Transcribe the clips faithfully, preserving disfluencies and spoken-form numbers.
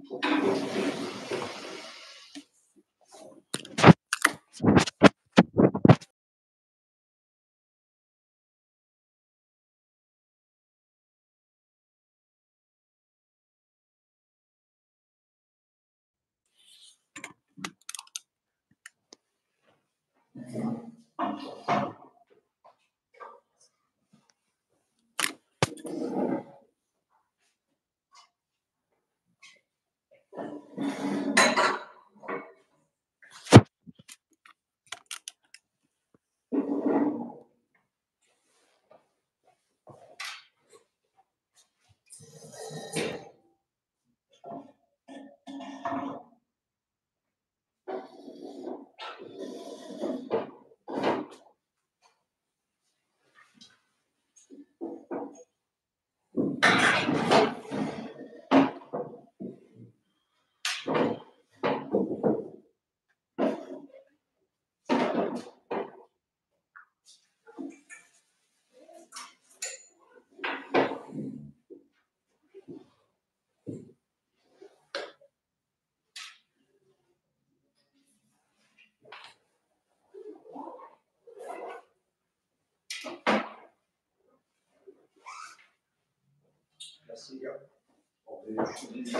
Merci les gars. Bon, je suis désolé.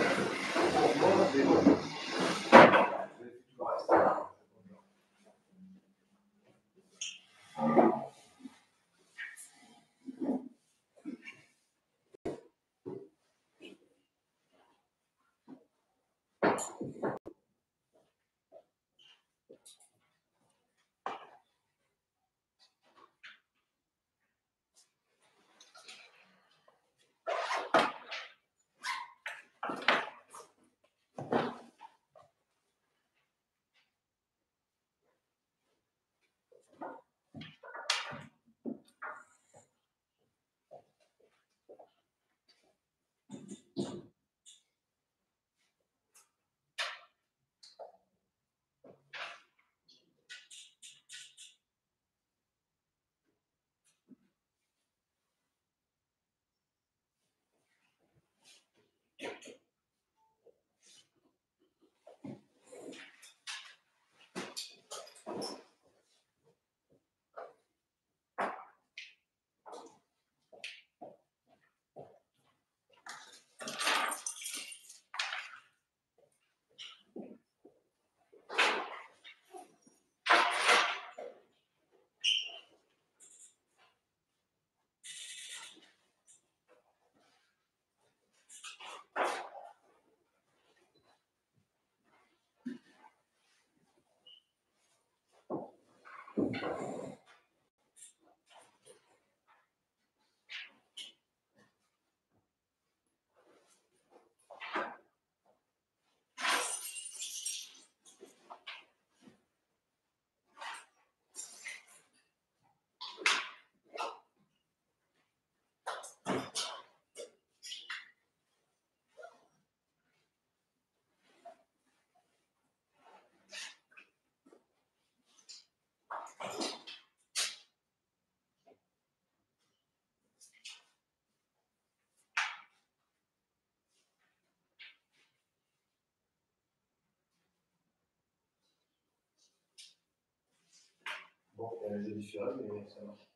Bon, euh, j'ai différé, mais ça marche.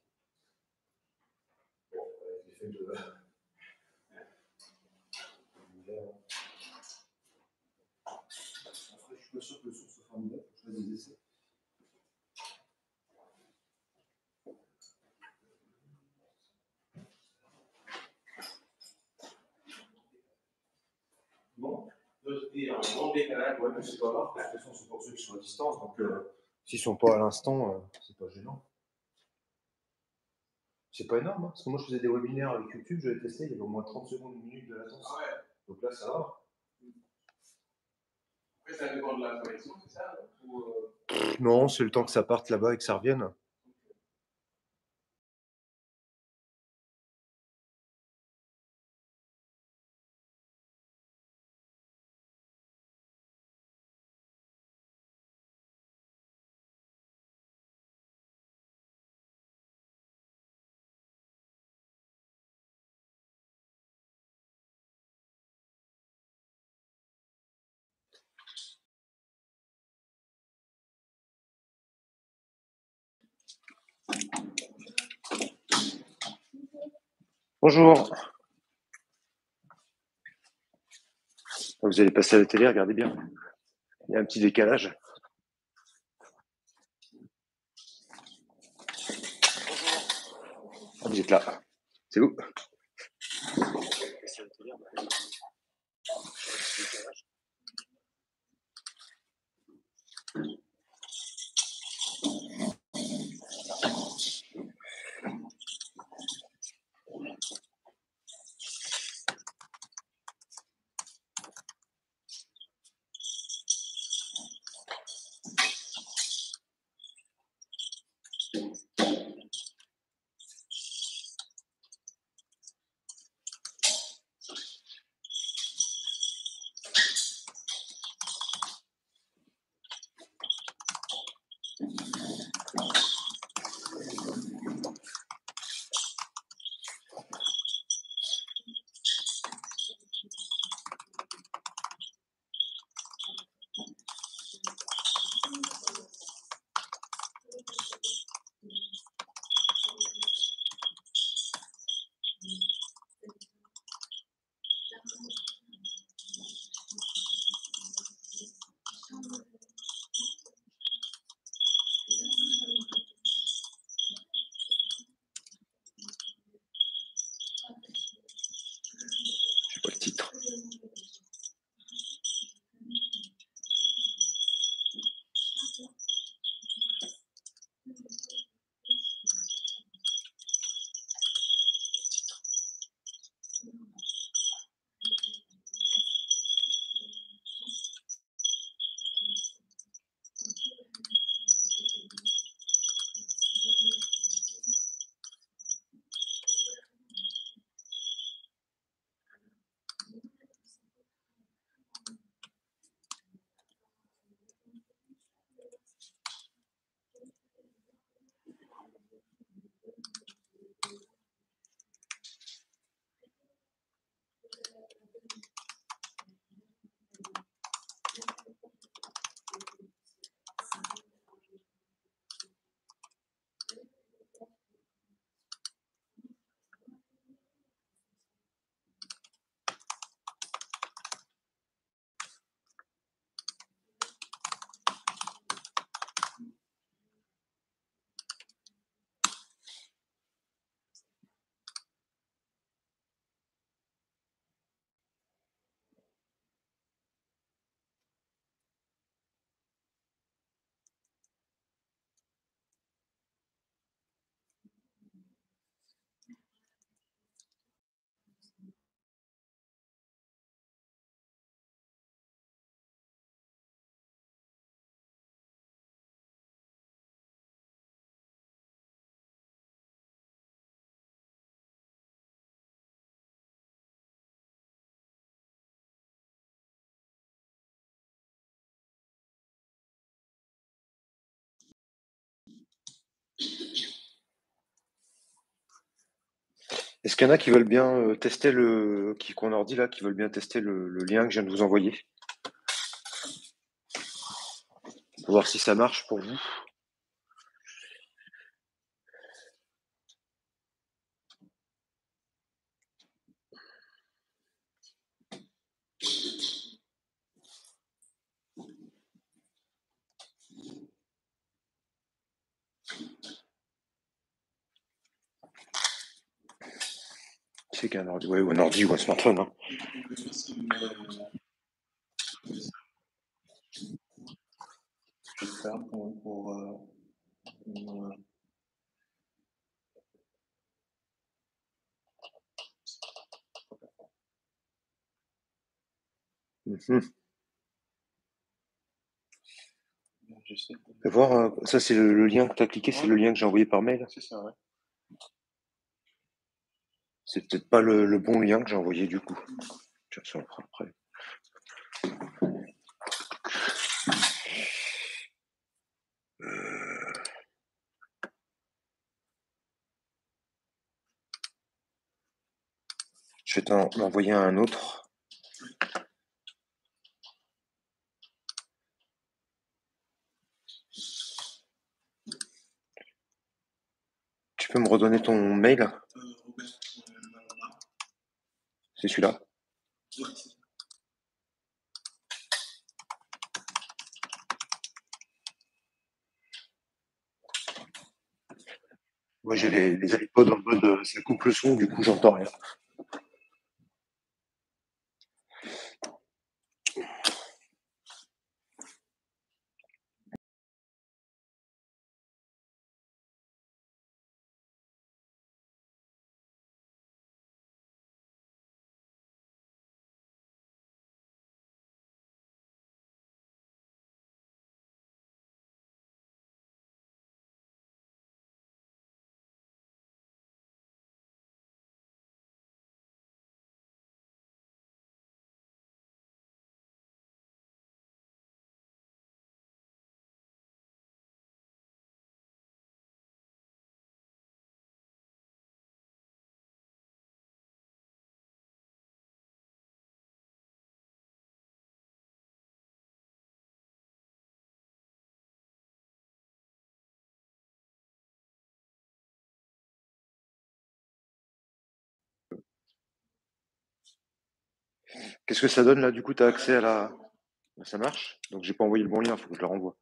Bon, avec l'effet de. Après, je suis pas sûr que le son soit formidable, faut que je fasse des essais. Bon, il y a un grand décalage, ouais, mais c'est pas grave, parce que de toute façon, c'est pour ceux qui sont à distance, donc euh, s'ils sont pas à l'instant, euh, c'est pas gênant. C'est pas énorme, hein, parce que moi je faisais des webinaires avec YouTube, je l'ai testé, il y avait au moins trente secondes, une minute de latence. Ah ouais. Donc là, ça va. Après, ça dépend de la connexion, c'est ça? Ou, euh... Non, c'est le temps que ça parte là-bas et que ça revienne. Bonjour. Vous allez passer à la télé, regardez bien. Il y a un petit décalage. Ah, vous êtes là. C'est vous. Je sais pas le titre. Est-ce qu'il y en a qui veulent bien euh, tester le. qui qu'on leur dit là, qui veulent bien tester le, le lien que je viens de vous envoyer? Pour voir si ça marche pour vous. C'est qu'un ordi, ouais, ou un ordi ou un smartphone. Hein. Je vais faire pour, pour euh, une, Mm-hmm. J'essaie de... Fais voir, euh, ça c'est le, le lien que tu as cliqué, c'est le lien que j'ai envoyé par mail. C'est ça, ouais. C'est peut-être pas le, le bon lien que j'ai envoyé du coup. Tiens, ça on le fera après. Euh... Je vais t'en envoyer un autre. Tu peux me redonner ton mail? Euh, Robert, C'est celui-là. Moi, j'ai les, les iPods en mode euh, ça coupe le son, du coup, j'entends rien. Qu'est-ce que ça donne là? Du coup, tu as accès à la. Ça marche. Donc, j'ai pas envoyé le bon lien, il faut que je le renvoie.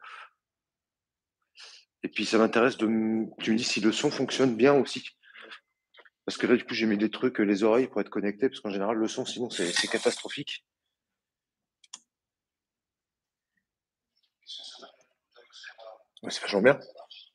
Et puis, ça m'intéresse de. m- Tu me dis si le son fonctionne bien aussi. Parce que là, du coup, j'ai mis des trucs, euh, les oreilles pour être connecté, parce qu'en général, le son, sinon, c'est c'est catastrophique. Ouais, c'est vachement bien.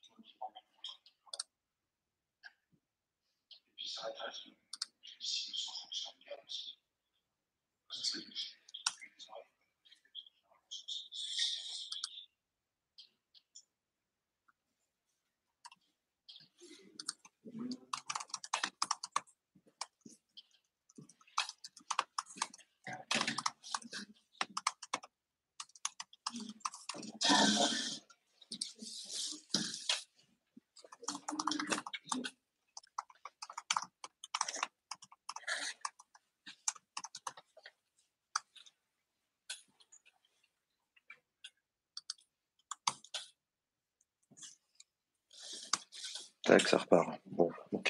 Tac, ça repart. Bon, ok.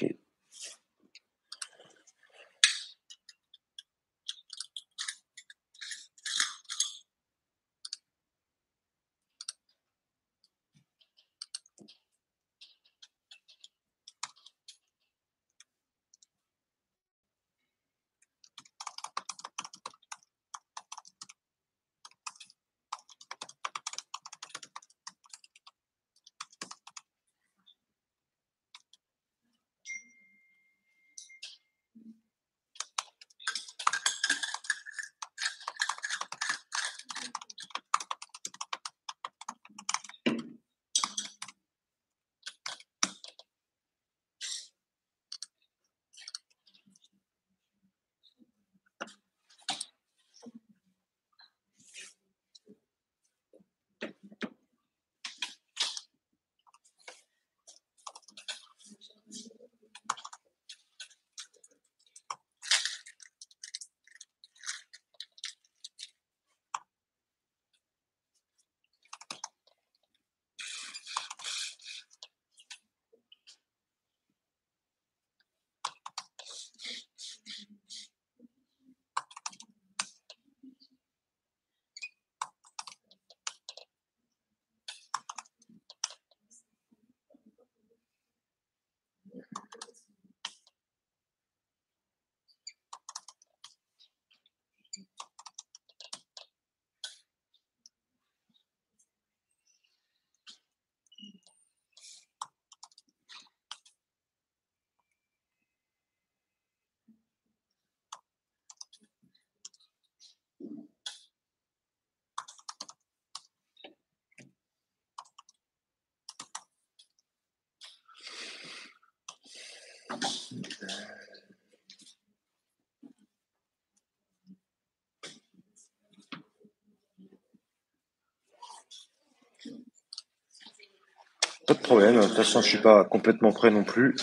Pas de problème. De toute façon, je suis pas complètement prêt non plus.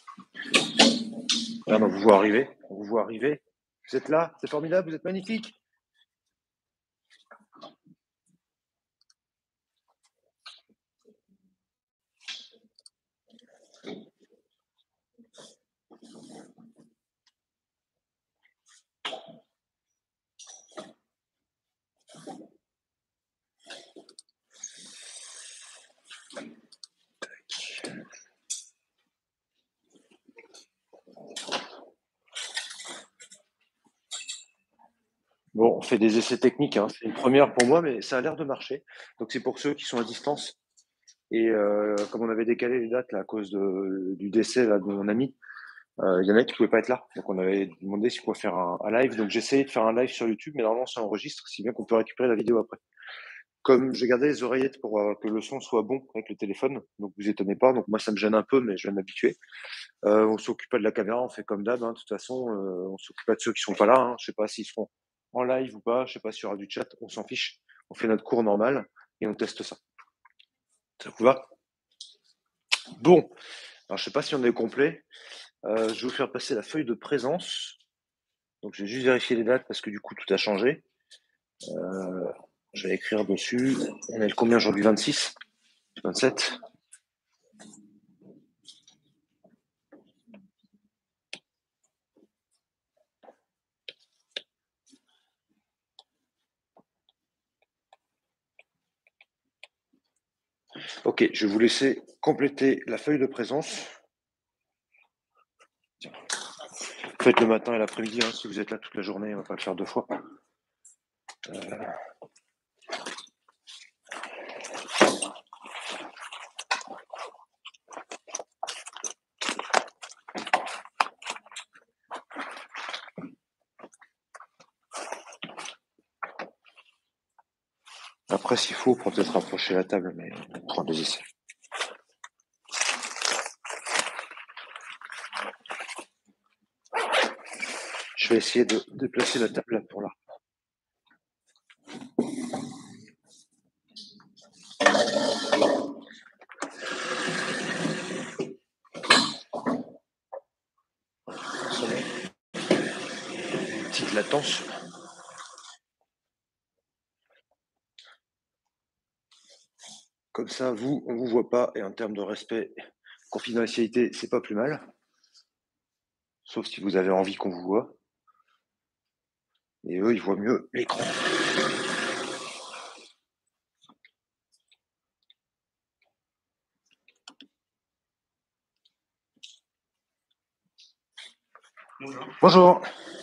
Ah, on vous voit arriver. On vous voit arriver. Vous êtes là. C'est formidable. Vous êtes magnifique. Bon, on fait des essais techniques, hein. C'est une première pour moi, mais ça a l'air de marcher. Donc c'est pour ceux qui sont à distance. Et euh, comme on avait décalé les dates là, à cause de, du décès là, de mon ami, euh, il y en a qui pouvaient pas être là. Donc on avait demandé si on pouvait faire un, un live. Donc j'ai essayé de faire un live sur YouTube, mais normalement ça enregistre, si bien qu'on peut récupérer la vidéo après. Comme j'ai gardé les oreillettes pour euh, que le son soit bon avec le téléphone, donc vous étonnez pas. Donc moi ça me gêne un peu, mais je vais m'habituer. Euh, on s'occupe pas de la caméra, on fait comme d'hab. Hein. De toute façon, euh, on s'occupe pas de ceux qui sont pas là. Hein. Je sais pas s'ils seront en live ou pas. Je sais pas s'il y aura du chat. On s'en fiche. On fait notre cours normal et on teste ça. Ça vous va? Bon. Alors je sais pas si on est complet. Euh, je vais vous faire passer la feuille de présence. Donc je vais juste vérifier les dates parce que du coup tout a changé. Euh, je vais écrire dessus. On est le combien aujourd'hui? vingt-six? vingt-sept? Ok, je vais vous laisser compléter la feuille de présence. Faites le matin et l'après-midi, hein, si vous êtes là toute la journée, on va pas le faire deux fois. Euh... Après, s'il faut, on pourra peut-être rapprocher la table, mais on prend des essais. Je vais essayer de déplacer la table là pour là. Petite latence. Comme ça, vous, on vous voit pas, et en termes de respect, confidentialité, c'est pas plus mal. Sauf si vous avez envie qu'on vous voit. Et eux, ils voient mieux l'écran. Bonjour. Bonjour.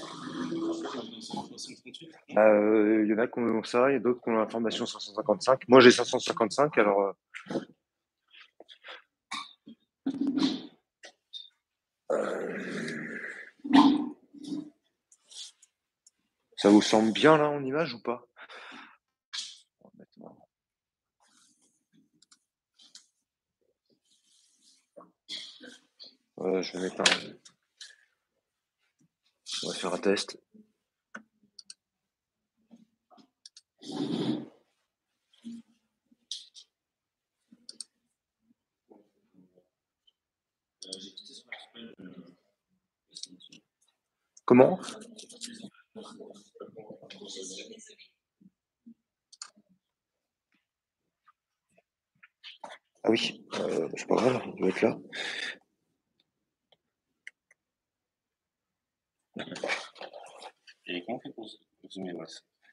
Il euh, y en a qui ont ça, il y a d'autres qui ont l'information cinq cent cinquante-cinq. Moi, j'ai cinq cent cinquante-cinq, alors... Euh... Euh... Ça vous semble bien, là, en image, ou pas? euh, Je vais mettre un... On va faire un test. Comment? Ah oui, euh, c'est pas grave, il doit être là. Et comment on fait pour zoomer ouais.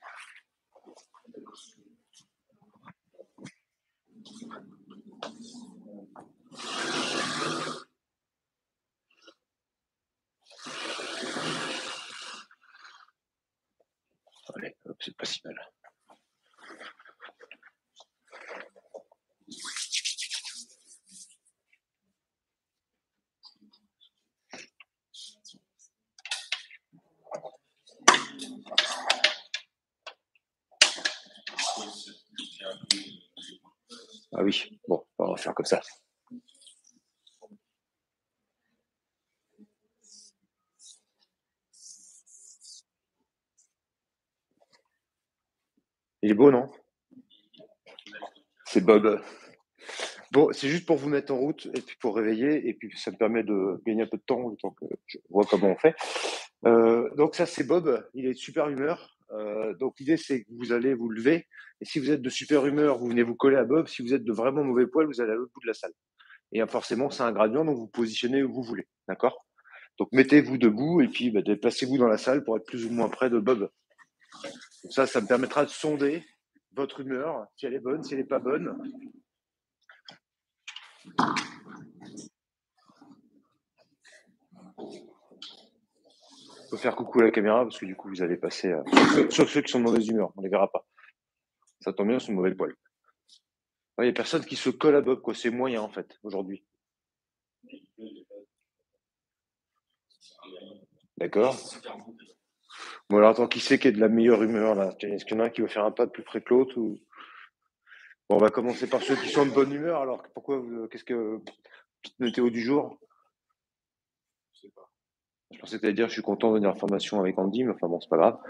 Allez, hop, c'est pas si mal. Ah oui, bon, on va faire comme ça. Il est beau, non? C'est Bob. Bon, c'est juste pour vous mettre en route et puis pour réveiller, et puis ça me permet de gagner un peu de temps, le temps que je vois comment on fait. Euh, donc ça, c'est Bob, il est de super humeur. Euh, donc l'idée, c'est que vous allez vous lever, et si vous êtes de super humeur, vous venez vous coller à Bob. Si vous êtes de vraiment mauvais poil, vous allez à l'autre bout de la salle. Et forcément, c'est un gradient, donc vous positionnez où vous voulez, d'accord? Donc mettez-vous debout, et puis bah, déplacez-vous dans la salle pour être plus ou moins près de Bob. Donc ça, ça me permettra de sonder votre humeur, si elle est bonne, si elle n'est pas bonne. Il faut faire coucou à la caméra parce que du coup, vous allez passer, euh, sauf, sauf ceux qui sont de mauvaise humeur, on les verra pas. Ça tombe bien, c'est une mauvaise poil. Il n'y a personne qui se colle à Bob, quoi. C'est moyen en fait aujourd'hui. D'accord. Bon alors attends, qui c'est qui est de la meilleure humeur là? Est-ce qu'il y en a un qui veut faire un pas plus près que l'autre ou... Bon, on va commencer par ceux qui sont de bonne humeur. Alors pourquoi vous... Qu'est-ce que petite météo du jour? Je sais pas. Je pensais que tu allais dire je suis content de venir en formation avec Andy, mais enfin bon, c'est pas grave.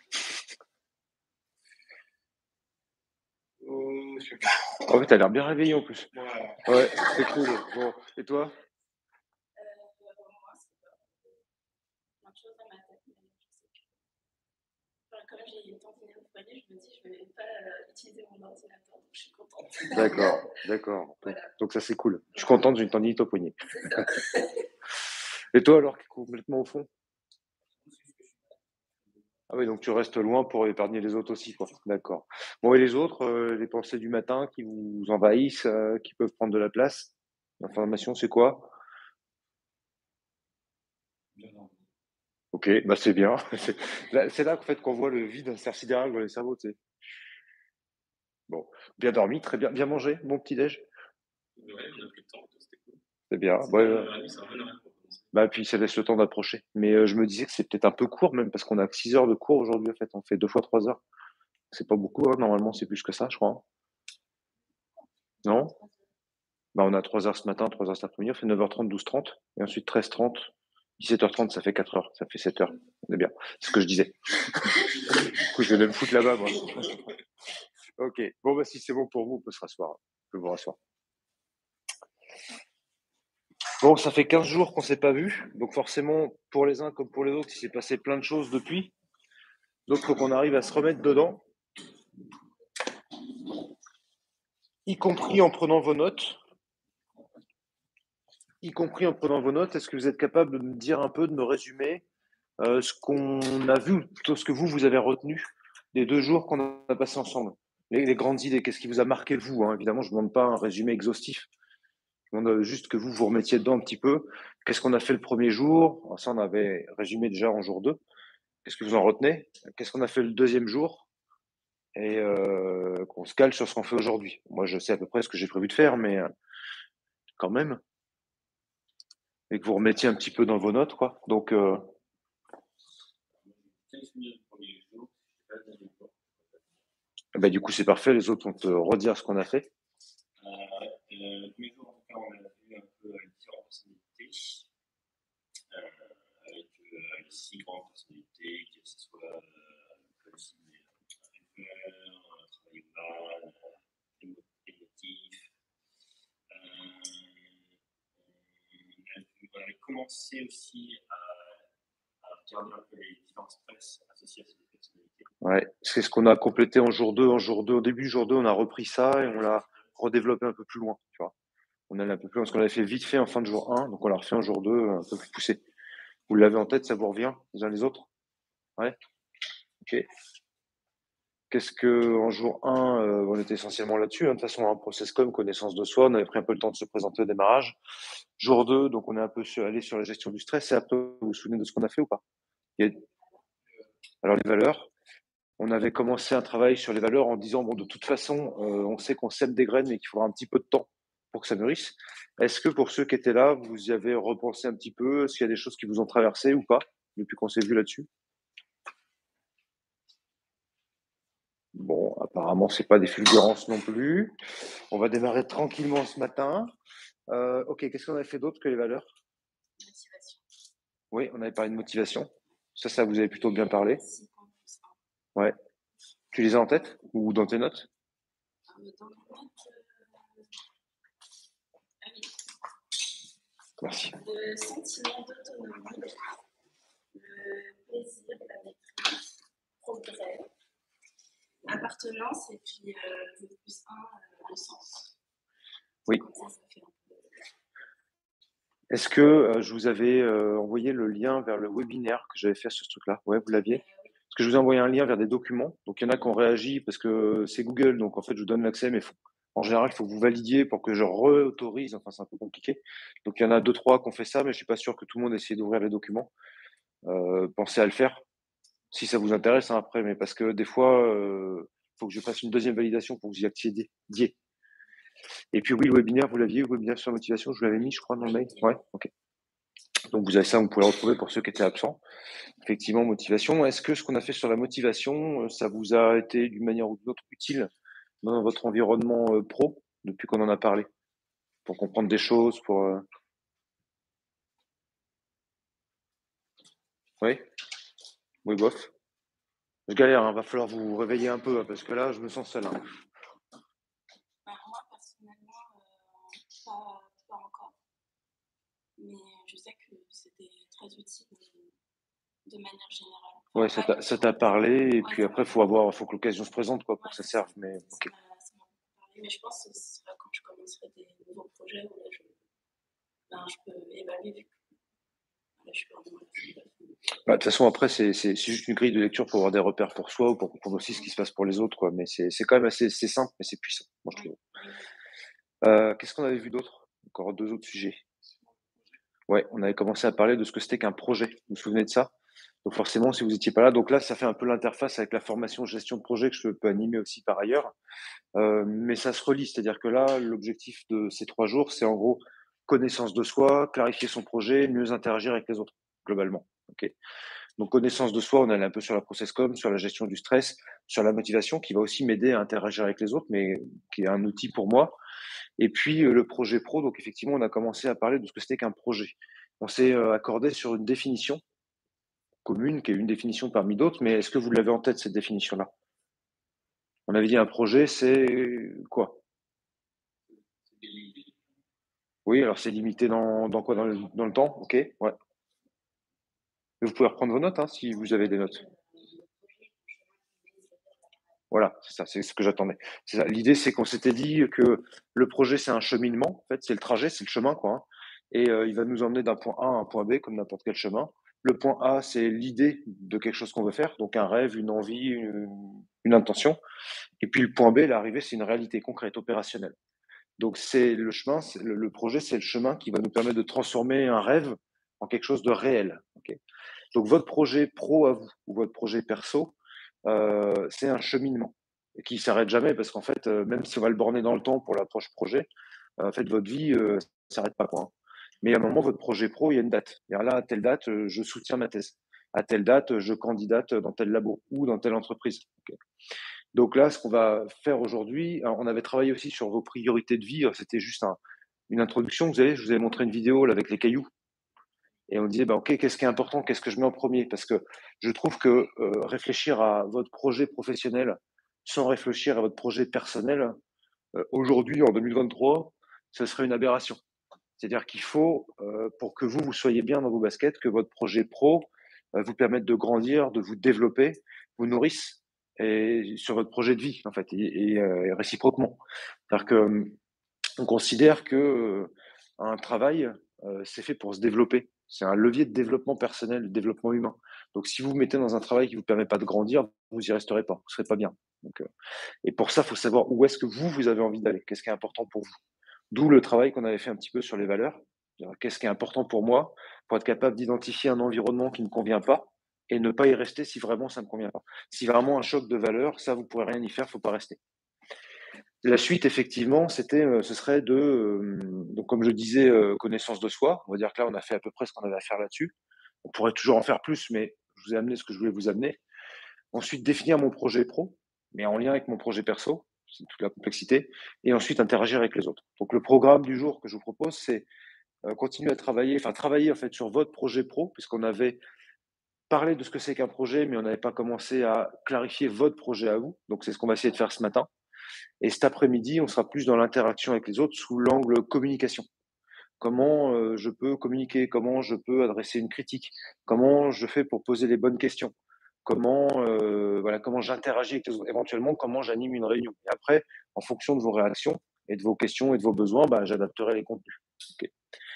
Oh, je sais pas. En fait, t'as l'air bien réveillé en plus. Ouais. Ouais, c'est cool. Bon, et toi? Comme j'ai une tantinet au foyer, je me dis je ne vais pas euh, utiliser mon ordinateur, donc je suis contente. D'accord, d'accord. Donc, Voilà. donc ça c'est cool. Je suis contente, j'ai une tendinite au poignet. C'est ça. Et toi alors, qui est complètement au fond? Ah oui, donc tu restes loin pour épargner les autres aussi, quoi. D'accord. Bon, et les autres, euh, les pensées du matin qui vous envahissent, euh, qui peuvent prendre de la place? L'information, c'est quoi? Ok, bah c'est bien. C'est là, c'est là, en fait, qu'on voit le vide intersidéral dans les cerveaux, tu sais. Bon, bien dormi, très bien, bien mangé, bon petit-déj. Ouais, on a pris le temps, c'était cool. C'est bien. C'est Ouais, un euh, bon horaire, c'est un bon horaire pour commencer. bah puis ça laisse le temps d'approcher. Mais euh, je me disais que c'est peut-être un peu court même, parce qu'on a que six heures de cours aujourd'hui, en fait. On fait deux fois trois heures. C'est pas beaucoup, hein. Normalement, c'est plus que ça, je crois. Non? Bah, on a trois heures ce matin, trois heures cet après-midi, on fait neuf heures trente, douze heures trente, et ensuite treize heures trente, dix-sept heures trente, ça fait quatre heures, ça fait sept heures. C'est bien. C'est ce que je disais. Du coup, je vais même foutre là-bas, moi. Ok. Bon, bah, si c'est bon pour vous, on peut se rasseoir. Je peux vous rasseoir. Bon, ça fait quinze jours qu'on s'est pas vu. Donc, forcément, pour les uns comme pour les autres, il s'est passé plein de choses depuis. Donc, il faut qu'on arrive à se remettre dedans. Y compris en prenant vos notes. Y compris en prenant vos notes. Est-ce que vous êtes capable de me dire un peu, de me résumer euh, ce qu'on a vu, ou plutôt ce que vous, vous avez retenu des deux jours qu'on a passés ensemble? Les, les grandes idées, qu'est-ce qui vous a marqué, vous, hein? Évidemment, je ne demande pas un résumé exhaustif. Je demande juste que vous vous remettiez dedans un petit peu. Qu'est-ce qu'on a fait le premier jour? Ça, on avait résumé déjà en jour deux. Qu'est-ce que vous en retenez? Qu'est-ce qu'on a fait le deuxième jour? Et euh, qu'on se cale sur ce qu'on fait aujourd'hui. Moi, je sais à peu près ce que j'ai prévu de faire, mais euh, quand même. Et que vous remettiez un petit peu dans vos notes, quoi. Donc, euh, bah, du coup, c'est parfait. Les autres vont te redire ce qu'on a fait. Euh, le premier jour, en tout cas, on a vu un peu les différentes personnalités, euh, avec euh, les six grandes personnalités, que ce soit euh, comme si un rêveur, un travail mal, émotif. Euh, on, a vu, on avait commencé aussi à, à regarder un peu les différents stress associés à ces personnalités. Ouais, c'est ce qu'on a complété en jour deux. En jour deux, au début jour deux, on a repris ça et on l'a redéveloppé un peu plus loin, tu vois. On allait un peu plus loin, parce qu'on l'avait fait vite fait en fin de jour un, donc on l'a refait en jour deux, un peu plus poussé. Vous l'avez en tête, ça vous revient, les uns les autres? Ouais. Ok. Qu'est-ce que, en jour un, euh, on était essentiellement là-dessus, hein, de toute façon, un process comme connaissance de soi, on avait pris un peu le temps de se présenter au démarrage. Jour deux, donc on est un peu sur, allé sur la gestion du stress, et après, vous vous souvenez de ce qu'on a fait ou pas? Il y a- Alors, les valeurs. On avait commencé un travail sur les valeurs en disant, bon, de toute façon, euh, on sait qu'on sème des graines, mais qu'il faudra un petit peu de temps pour que ça mûrisse. Est-ce que pour ceux qui étaient là, vous y avez repensé un petit peu? Est-ce qu'il y a des choses qui vous ont traversé ou pas, depuis qu'on s'est vu là-dessus? Bon, apparemment, c'est pas des fulgurances non plus. On va démarrer tranquillement ce matin. Euh, ok, qu'est-ce qu'on avait fait d'autre que les valeurs? Motivation. Oui, on avait parlé de motivation. Ça, ça vous avait plutôt bien parlé. six points plus un. Ouais. Tu les as en tête ou dans tes notes? Euh, Dans mes notes, euh, ah oui, Merci. le sentiment d'autonomie, le plaisir, la maîtrise, progrès, appartenance et puis euh, le plus un, euh, le sens. Oui. Comme ça, ça fait un peu. Est-ce que euh, je vous avais euh, envoyé le lien vers le webinaire que j'avais fait sur ce truc-là? Ouais, vous l'aviez? parce que je vous ai envoyé un lien vers des documents. Donc, il y en a qui ont réagi parce que c'est Google. Donc, en fait, je vous donne l'accès, mais faut, en général, il faut que vous validiez pour que je réautorise. Enfin, c'est un peu compliqué. Donc, il y en a deux, trois qui ont fait ça, mais je suis pas sûr que tout le monde ait essayé d'ouvrir les documents. Euh, pensez à le faire si ça vous intéresse, hein, après, mais parce que des fois, il euh, faut que je fasse une deuxième validation pour que vous y accédiez. Et puis oui, le webinaire, vous l'aviez, le webinaire sur la motivation, je vous l'avais mis, je crois, dans le mail. Ouais, ok. Donc vous avez ça, vous pouvez le retrouver pour ceux qui étaient absents. Effectivement, motivation. Est-ce que ce qu'on a fait sur la motivation, ça vous a été d'une manière ou d'une autre utile dans votre environnement euh, pro depuis qu'on en a parlé, pour comprendre des choses, pour euh... oui, oui, bof. Je galère, il hein, va falloir vous réveiller un peu, hein, parce que là, je me sens seul. Hein. Bah, moi, personnellement, euh, pas, pas encore. Mais je sais que c'était très utile de, de manière générale. Enfin, ouais, ça t'a, ça t'a parlé, et ouais, puis après, il faut avoir, faut que l'occasion se présente, quoi, pour ouais, que ça serve. Mais, okay. Ça m'a, ça m'a parlé, mais je pense que ce sera quand je commencerai des nouveaux projets où là, je, ben, je peux évaluer vu que là, je suis vraiment là. Bah, de toute façon, après, c'est, c'est, c'est juste une grille de lecture pour avoir des repères pour soi ou pour comprendre aussi ce qui se passe pour les autres, quoi. Mais c'est, c'est quand même assez, c'est simple, mais c'est puissant, moi, je trouve. Euh, qu'est-ce qu'on avait vu d'autre? Encore deux autres sujets. Ouais, on avait commencé à parler de ce que c'était qu'un projet. Vous vous souvenez de ça? Donc forcément, si vous n'étiez pas là, donc là, ça fait un peu l'interface avec la formation gestion de projet que je peux animer aussi par ailleurs. Euh, mais ça se relie, c'est-à-dire que là, l'objectif de ces trois jours, c'est en gros connaissance de soi, clarifier son projet, mieux interagir avec les autres, globalement. Okay. Donc connaissance de soi, on est un peu sur la process com, sur la gestion du stress, sur la motivation, qui va aussi m'aider à interagir avec les autres, mais qui est un outil pour moi. Et puis euh, le projet pro, donc effectivement, on a commencé à parler de ce que c'était qu'un projet. On s'est euh, accordé sur une définition commune, qui est une définition parmi d'autres, mais est-ce que vous l'avez en tête, cette définition-là? On avait dit un projet, c'est quoi? Oui, alors c'est limité dans, dans quoi? Dans le, dans le temps? Ok, ouais. Vous pouvez reprendre vos notes hein, si vous avez des notes. Voilà, c'est ça, c'est ce que j'attendais. C'est ça. L'idée, c'est qu'on s'était dit que le projet, c'est un cheminement. En fait, c'est le trajet, c'est le chemin, quoi. Hein. Et euh, il va nous emmener d'un point A à un point B, comme n'importe quel chemin. Le point A, c'est l'idée de quelque chose qu'on veut faire, donc un rêve, une envie, une, une intention. Et puis le point B, l'arrivée, c'est une réalité concrète, opérationnelle. Donc c'est le chemin, c'est le, le projet, c'est le chemin qui va nous permettre de transformer un rêve en quelque chose de réel. Okay. Donc votre projet pro à vous ou votre projet perso, euh, c'est un cheminement qui s'arrête jamais parce qu'en fait, euh, même si on va le borner dans le temps pour l'approche projet, euh, en fait votre vie euh, s'arrête pas quoi. Hein. Mais à un moment, votre projet pro, il y a une date. Et là, à telle date, euh, je soutiens ma thèse. À telle date, je candidate dans tel labo ou dans telle entreprise. Okay. Donc là, ce qu'on va faire aujourd'hui, on avait travaillé aussi sur vos priorités de vie. C'était juste un, une introduction. Vous savez, je vous avais montré une vidéo là, avec les cailloux. Et on disait, bah, OK, qu'est-ce qui est important? Qu'est-ce que je mets en premier? Parce que je trouve que euh, réfléchir à votre projet professionnel sans réfléchir à votre projet personnel, euh, aujourd'hui, en deux mille vingt-trois, ce serait une aberration. C'est-à-dire qu'il faut, euh, pour que vous, vous soyez bien dans vos baskets, que votre projet pro euh, vous permette de grandir, de vous développer, vous nourrisse et sur votre projet de vie, en fait, et, et, euh, et réciproquement. C'est-à-dire que on considère que euh, un travail, euh, c'est fait pour se développer. C'est un levier de développement personnel, de développement humain. Donc, si vous vous mettez dans un travail qui vous permet pas de grandir, vous y resterez pas. Vous serez pas bien. Donc, euh, et pour ça, il faut savoir où est-ce que vous, vous avez envie d'aller. Qu'est-ce qui est important pour vous. D'où le travail qu'on avait fait un petit peu sur les valeurs. Qu'est-ce qui est important pour moi pour être capable d'identifier un environnement qui ne me convient pas et ne pas y rester si vraiment ça ne me convient pas. Si vraiment un choc de valeurs, ça, vous pourrez rien y faire, faut pas rester. La suite, effectivement, c'était, euh, ce serait de, euh, donc comme je disais, euh, connaissance de soi. On va dire que là, on a fait à peu près ce qu'on avait à faire là-dessus. On pourrait toujours en faire plus, mais je vous ai amené ce que je voulais vous amener. Ensuite, définir mon projet pro, mais en lien avec mon projet perso, c'est toute la complexité. Et ensuite, interagir avec les autres. Donc, le programme du jour que je vous propose, c'est euh, continuer à travailler, enfin travailler en fait sur votre projet pro, puisqu'on avait parlé de ce que c'est qu'un projet, mais on n'avait pas commencé à clarifier votre projet à vous. Donc, c'est ce qu'on va essayer de faire ce matin. Et cet après-midi, on sera plus dans l'interaction avec les autres sous l'angle communication. Comment euh, je peux communiquer, comment je peux adresser une critique, comment je fais pour poser les bonnes questions, comment euh, voilà comment j'interagis avec les autres, éventuellement comment j'anime une réunion. Et après, en fonction de vos réactions et de vos questions et de vos besoins, bah, j'adapterai les contenus. Okay.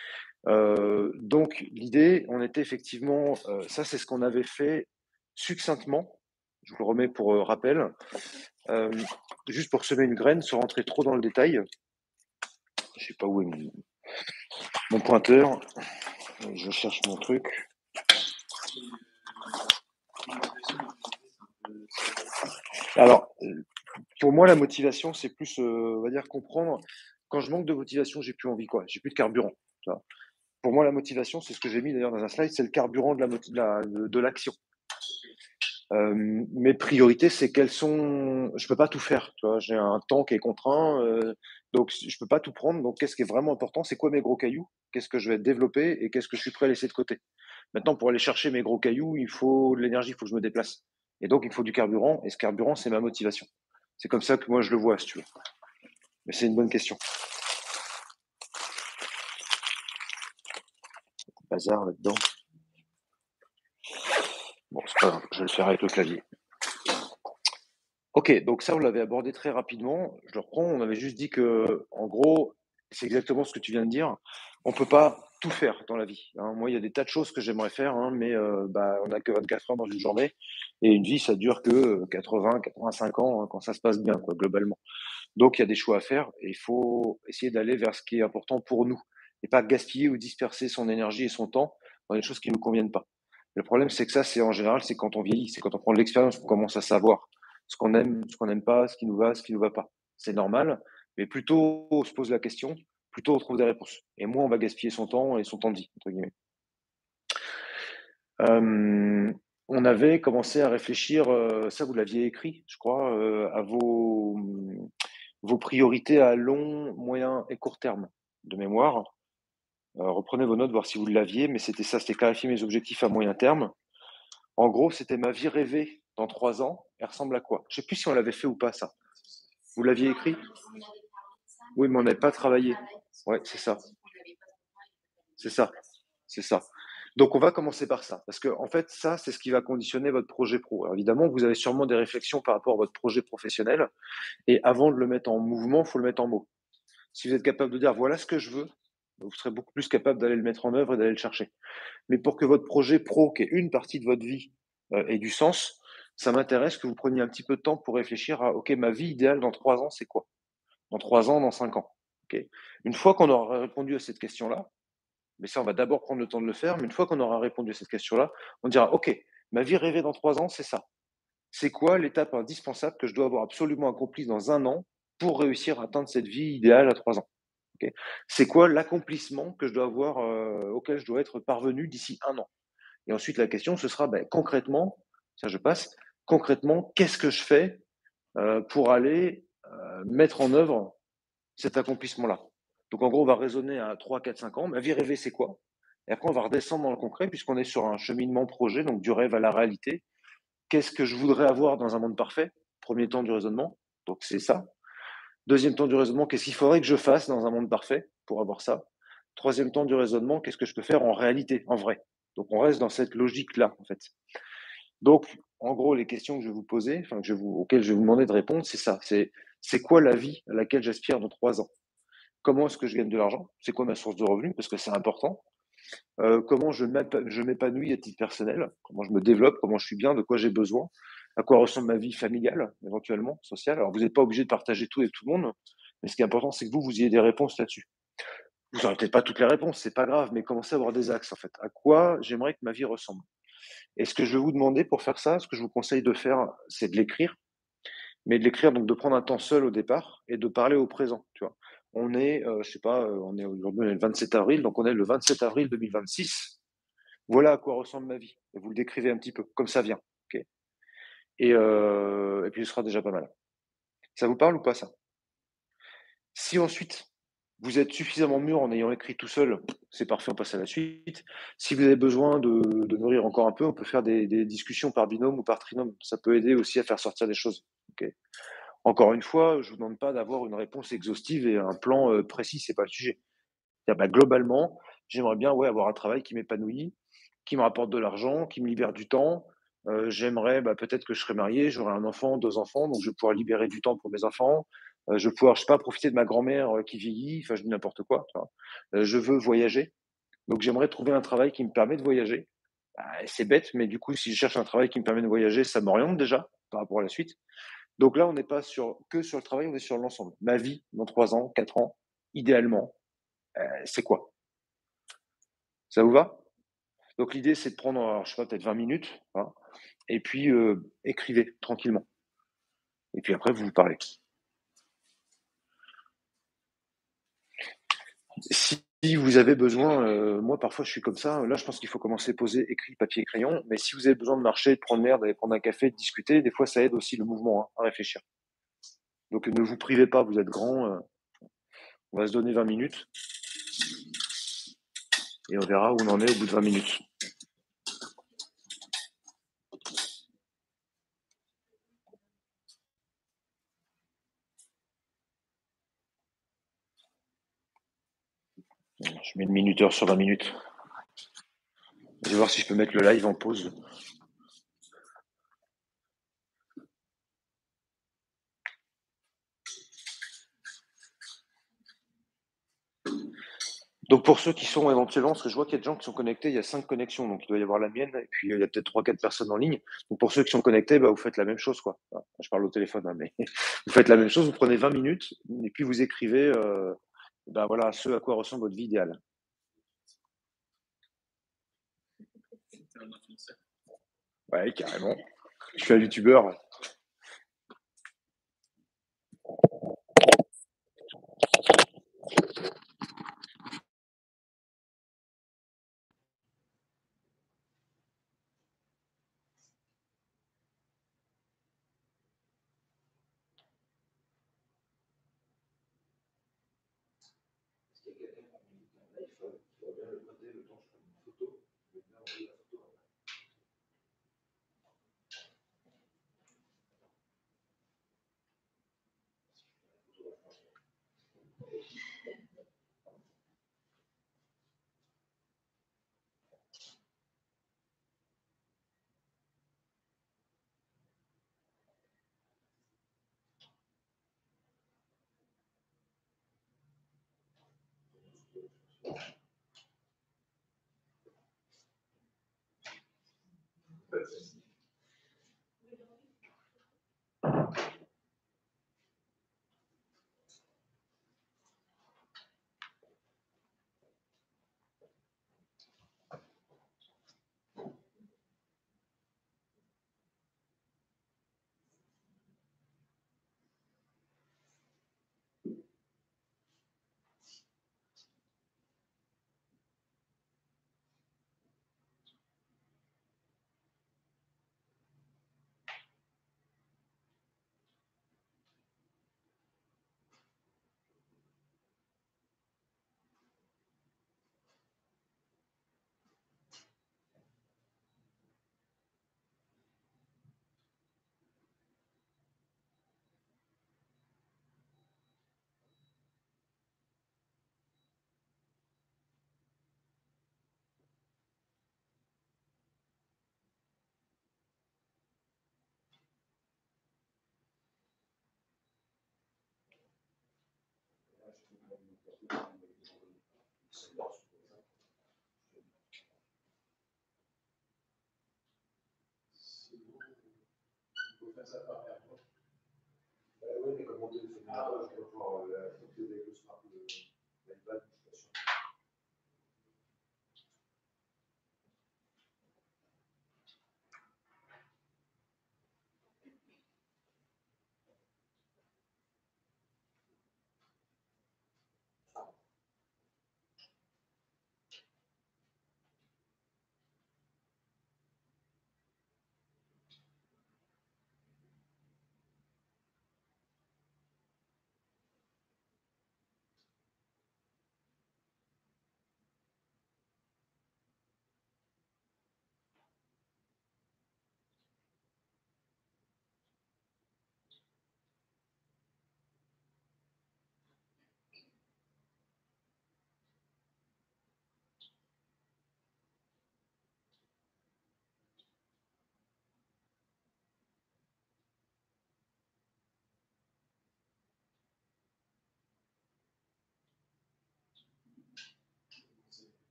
Euh, donc l'idée, on était effectivement, euh, ça c'est ce qu'on avait fait succinctement je vous le remets pour euh, rappel. Euh, juste pour semer une graine, sans rentrer trop dans le détail. Je sais pas où est mon, mon pointeur. Je cherche mon truc. Alors, pour moi, la motivation, c'est plus, euh, on va dire, comprendre. Quand je manque de motivation, j'ai plus envie, quoi. J'ai plus de carburant. Tu vois. Pour moi, la motivation, c'est ce que j'ai mis d'ailleurs dans un slide, c'est le carburant de la moti- de la- de- de l'action. Euh, mes priorités, c'est quelles sont. Je peux pas tout faire. Tu vois, j'ai un temps qui est contraint, euh, donc je peux pas tout prendre. Donc, qu'est-ce qui est vraiment important? C'est quoi mes gros cailloux? Qu'est-ce que je vais développer et qu'est-ce que je suis prêt à laisser de côté? Maintenant, pour aller chercher mes gros cailloux, il faut de l'énergie, il faut que je me déplace. Et donc, il faut du carburant. Et ce carburant, c'est ma motivation. C'est comme ça que moi je le vois, si tu veux. Mais c'est une bonne question. Bazar là-dedans. Bon, c'est pas grave, je vais le faire avec le clavier. Ok, donc ça, on l'avait abordé très rapidement. Je le reprends. On avait juste dit que, en gros, c'est exactement ce que tu viens de dire. On peut pas tout faire dans la vie. Hein. Moi, il y a des tas de choses que j'aimerais faire, hein, mais euh, bah, on n'a que vingt-quatre heures dans une journée. Et une vie, ça dure que quatre-vingts, quatre-vingt-cinq ans, hein, quand ça se passe bien, quoi, globalement. Donc, il y a des choix à faire et il faut essayer d'aller vers ce qui est important pour nous et pas gaspiller ou disperser son énergie et son temps dans des choses qui ne nous conviennent pas. Le problème, c'est que ça, c'est en général, c'est quand on vieillit, c'est quand on prend de l'expérience qu'on commence à savoir ce qu'on aime, ce qu'on n'aime pas, ce qui nous va, ce qui nous va pas. C'est normal, mais plus tôt on se pose la question, plus tôt on trouve des réponses. Et moins on va gaspiller son temps et son temps de vie, entre guillemets. Euh, on avait commencé à réfléchir, euh, ça vous l'aviez écrit, je crois, euh, à vos, vos priorités à long, moyen et court terme de mémoire. Euh, reprenez vos notes, voir si vous l'aviez, mais c'était ça, c'était clarifier mes objectifs à moyen terme. En gros, c'était ma vie rêvée dans trois ans. Elle ressemble à quoi? Je sais plus si on l'avait fait ou pas, ça. Vous l'aviez écrit? Oui, mais on n'avait pas travaillé. Ouais, c'est ça. C'est ça. C'est ça. Donc, on va commencer par ça. Parce que, en fait, ça, c'est ce qui va conditionner votre projet pro. Alors, évidemment, vous avez sûrement des réflexions par rapport à votre projet professionnel. Et avant de le mettre en mouvement, il faut le mettre en mots. Si vous êtes capable de dire, voilà ce que je veux, vous serez beaucoup plus capable d'aller le mettre en œuvre et d'aller le chercher. Mais pour que votre projet pro, qui est une partie de votre vie, euh, ait du sens, ça m'intéresse que vous preniez un petit peu de temps pour réfléchir à, OK, ma vie idéale dans trois ans, c'est quoi? Dans trois ans, dans cinq ans. Okay. Une fois qu'on aura répondu à cette question-là, mais ça, on va d'abord prendre le temps de le faire, mais une fois qu'on aura répondu à cette question-là, on dira, OK, ma vie rêvée dans trois ans, c'est ça. C'est quoi l'étape indispensable que je dois avoir absolument accomplie dans un an pour réussir à atteindre cette vie idéale à trois ans? Okay. C'est quoi l'accomplissement que je dois avoir, euh, auquel je dois être parvenu d'ici un an? Et ensuite, la question, ce sera ben, concrètement, ça je passe, concrètement, qu'est-ce que je fais euh, pour aller euh, mettre en œuvre cet accomplissement-là? Donc en gros, on va raisonner à trois, quatre, cinq ans. Ma vie rêvée, c'est quoi? Et après, on va redescendre dans le concret, puisqu'on est sur un cheminement projet, donc du rêve à la réalité. Qu'est-ce que je voudrais avoir dans un monde parfait? Premier temps du raisonnement, donc c'est ça. Deuxième temps du raisonnement, qu'est-ce qu'il faudrait que je fasse dans un monde parfait pour avoir ça? Troisième temps du raisonnement, qu'est-ce que je peux faire en réalité, en vrai? Donc on reste dans cette logique-là, en fait. Donc, en gros, les questions que je vais vous poser, enfin, que je vous, auxquelles je vais vous demander de répondre, c'est ça. C'est, c'est quoi la vie à laquelle j'aspire dans trois ans? Comment est-ce que je gagne de l'argent? C'est quoi ma source de revenus? Parce que c'est important. Euh, comment je m'épanouis à titre personnel? Comment je me développe? Comment je suis bien? De quoi j'ai besoin? À quoi ressemble ma vie familiale, éventuellement, sociale? Alors, vous n'êtes pas obligé de partager tout avec tout le monde, mais ce qui est important, c'est que vous, vous ayez des réponses là-dessus. Vous n'aurez peut-être pas toutes les réponses, c'est pas grave, mais commencez à avoir des axes, en fait. À quoi j'aimerais que ma vie ressemble? Et ce que je vais vous demander pour faire ça, ce que je vous conseille de faire, c'est de l'écrire, mais de l'écrire, donc de prendre un temps seul au départ et de parler au présent, tu vois. On est, euh, je sais pas, euh, on est aujourd'hui le vingt-sept avril, donc on est le vingt-sept avril deux mille vingt-six. Voilà à quoi ressemble ma vie. Et vous le décrivez un petit peu, comme ça vient, ok. Et, euh, et puis ce sera déjà pas mal. Ça vous parle ou pas ça? Si ensuite vous êtes suffisamment mûr en ayant écrit tout seul, c'est parfait, on passe à la suite. Si vous avez besoin de, de nourrir encore un peu, on peut faire des, des discussions par binôme ou par trinôme. Ça peut aider aussi à faire sortir des choses. Okay. Encore une fois, je vous demande pas d'avoir une réponse exhaustive et un plan euh, précis, c'est pas le sujet. Bah, globalement, j'aimerais bien ouais, avoir un travail qui m'épanouit, qui me rapporte de l'argent, qui me libère du temps. Euh, j'aimerais, bah, peut-être que je serai marié, j'aurai un enfant, deux enfants, donc je vais pouvoir libérer du temps pour mes enfants. Euh, je vais pouvoir, je sais pas, profiter de ma grand-mère euh, qui vieillit, enfin, je dis n'importe quoi. Tu vois. Euh, je veux voyager, donc j'aimerais trouver un travail qui me permet de voyager. Bah, c'est bête, mais du coup, si je cherche un travail qui me permet de voyager, ça m'oriente déjà. par rapport à la suite. Donc là, on n'est pas sur, que sur le travail, on est sur l'ensemble. Ma vie, dans trois ans, quatre ans, idéalement, euh, c'est quoi? Ça vous va? Donc l'idée, c'est de prendre, alors, je sais pas, peut-être vingt minutes, hein, et puis euh, écrivez tranquillement. Et puis après, vous vous parlez. Si vous avez besoin, euh, moi parfois je suis comme ça, là je pense qu'il faut commencer à poser écrit, papier, crayon, mais si vous avez besoin de marcher, de prendre l'air, d'aller prendre un café, de discuter, des fois ça aide aussi le mouvement, hein, à réfléchir. Donc ne vous privez pas, vous êtes grand, euh, on va se donner vingt minutes et on verra où on en est au bout de vingt minutes. Je mets le minuteur sur vingt minutes. Je vais voir si je peux mettre le live en pause. Donc pour ceux qui sont éventuellement, parce que je vois qu'il y a des gens qui sont connectés, il y a cinq connexions, donc il doit y avoir la mienne, et puis il y a peut-être trois, quatre personnes en ligne. Donc pour ceux qui sont connectés, bah, vous faites la même chose, quoi. Enfin, je parle au téléphone, hein, mais vous faites la même chose, vous prenez vingt minutes, et puis vous écrivez, euh, bah, voilà, ce à quoi ressemble votre vie idéale. Ouais, carrément. Je suis un youtubeur.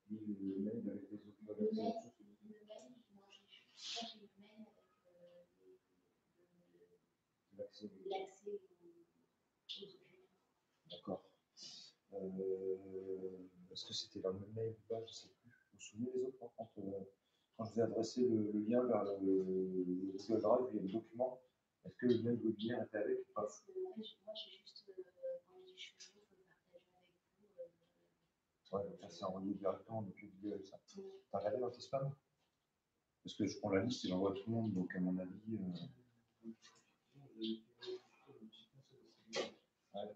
ni le mail avec les autres Le mail, le mail, non, j'ai juste j'ai le mail avec l'accès aux documents. D'accord. Euh, Est-ce que c'était dans le même mail ou pas? Je ne sais plus. Vous vous souvenez les autres par contre, euh, quand je vous ai adressé le, le lien vers le, le, le Google Drive, il y a des documents. Est-ce que le lien de webinaire était avec ou pas? Parce que en fait, moi j'ai juste, euh, quand je suis venue, je veux partager avec vous. Euh, ouais, donc ça c'est envoyé directement depuis Google avec ça. Oui. T'as regardé dans tes spams? Parce que je prends la liste et j'envoie à tout le monde, donc à mon avis. Euh... Ouais.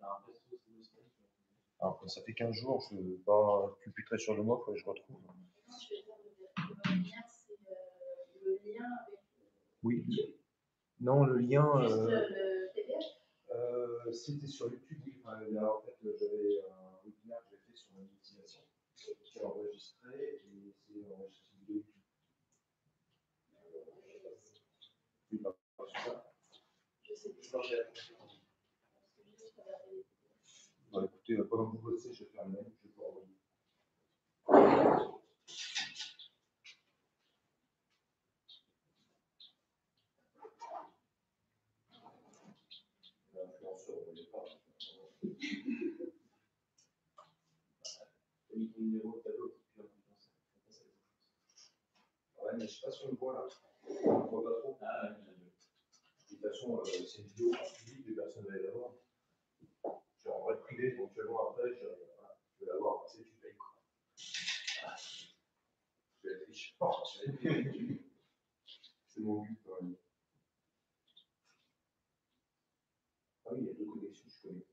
Alors, quand ça fait quinze jours, je ne suis pas plus très sûr de moi, il faut que je retrouve. Non, je vais dire le lien, c'est euh, le lien avec. Oui. Non, le lien. Juste euh, le P D F. Euh, C'était sur YouTube, oui. Enfin, là, en fait, j'avais un webinaire que j'ai fait sur la motivation, qui est enregistré et c'est enregistré sur YouTube. Oui, bah, ça. Je sais plus. Bon, écoutez, pendant que vous bossez, je vais faire le mail, je vais vous envoyer. L'influenceur, vous ne voyez pas. Ton numéro de tableau, puis ouais, mais je ne sais pas si on le voit là. On ne voit pas trop. Ah, de toute façon, euh, c'est une vidéo publique, les personnes vont la voir. Je vais en vrai privé, éventuellement après, je, voilà, je vais la voir. Tu sais, tu payes quoi. Ah, je vais être riche. C'est mon but quand même. Ah oui, il y a deux connexions, je connais.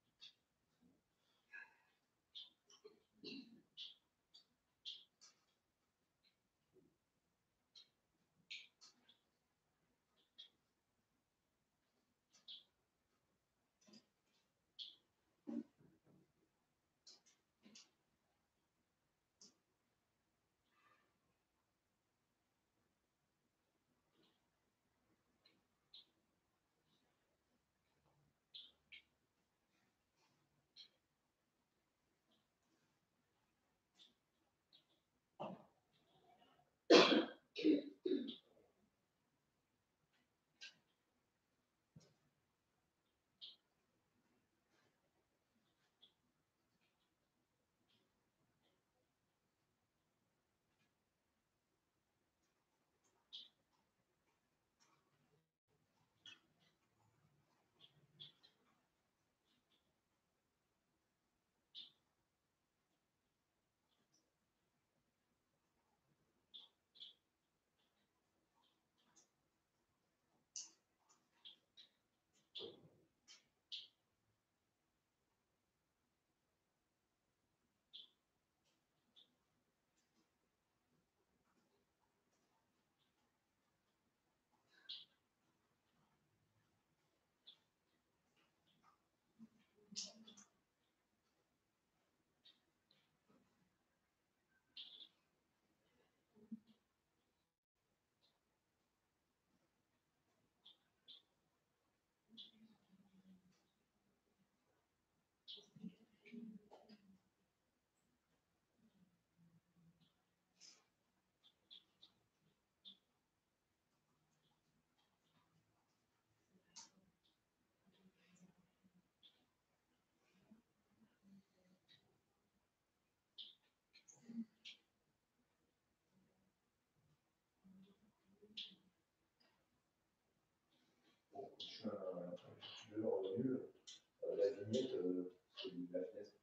Bon, je suis un youtubeur revenu, la vignette, euh, c'est la fenêtre.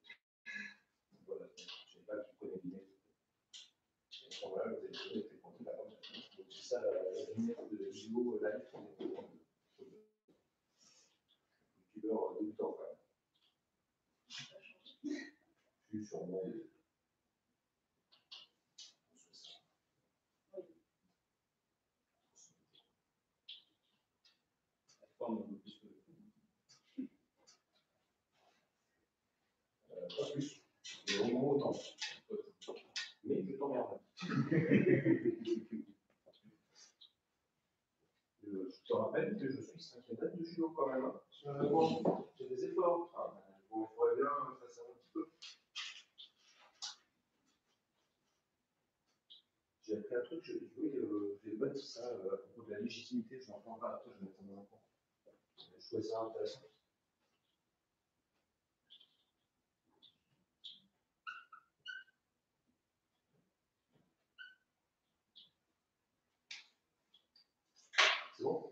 Voilà, je ne sais pas qui connaît vignette. Et voilà, vous avez trouvé, c'est compté là-bas. Donc c'est ça la, la vignette de la vidéo live. Youtubeur débutant quand même. Je suis sûrement des. Euh, pas plus, mais au moins autant. Mais je t'emmerde. Je te rappelle que je suis cinquième date de judo quand même. Hein. Bon, j'ai des efforts. Ah, il faudrait bien faire ça un petit peu. un truc, je, oui, euh, je vais mettre ça euh, à propos de la légitimité, je n'en parle pas après, je vais mettre ça dans un coin. Je trouvais ça intéressant. C'est bon?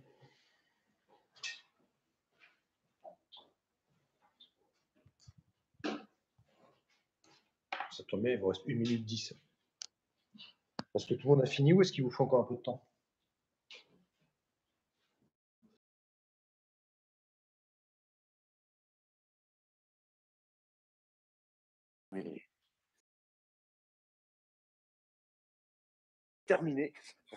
Ça tombe bien, il vous reste une minute dix. Est-ce que tout le monde a fini ou est-ce qu'il vous faut encore un peu de temps? Oui. Terminé.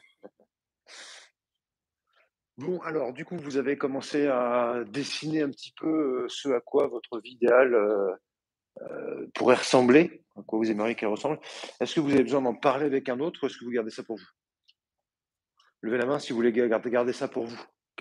Bon, alors, du coup, vous avez commencé à dessiner un petit peu euh, ce à quoi votre vie idéale euh, euh, pourrait ressembler, à quoi vous aimeriez qu'elle ressemble. Est-ce que vous avez besoin d'en parler avec un autre ou est-ce que vous gardez ça pour vous? Levez la main si vous voulez garder, garder ça pour vous.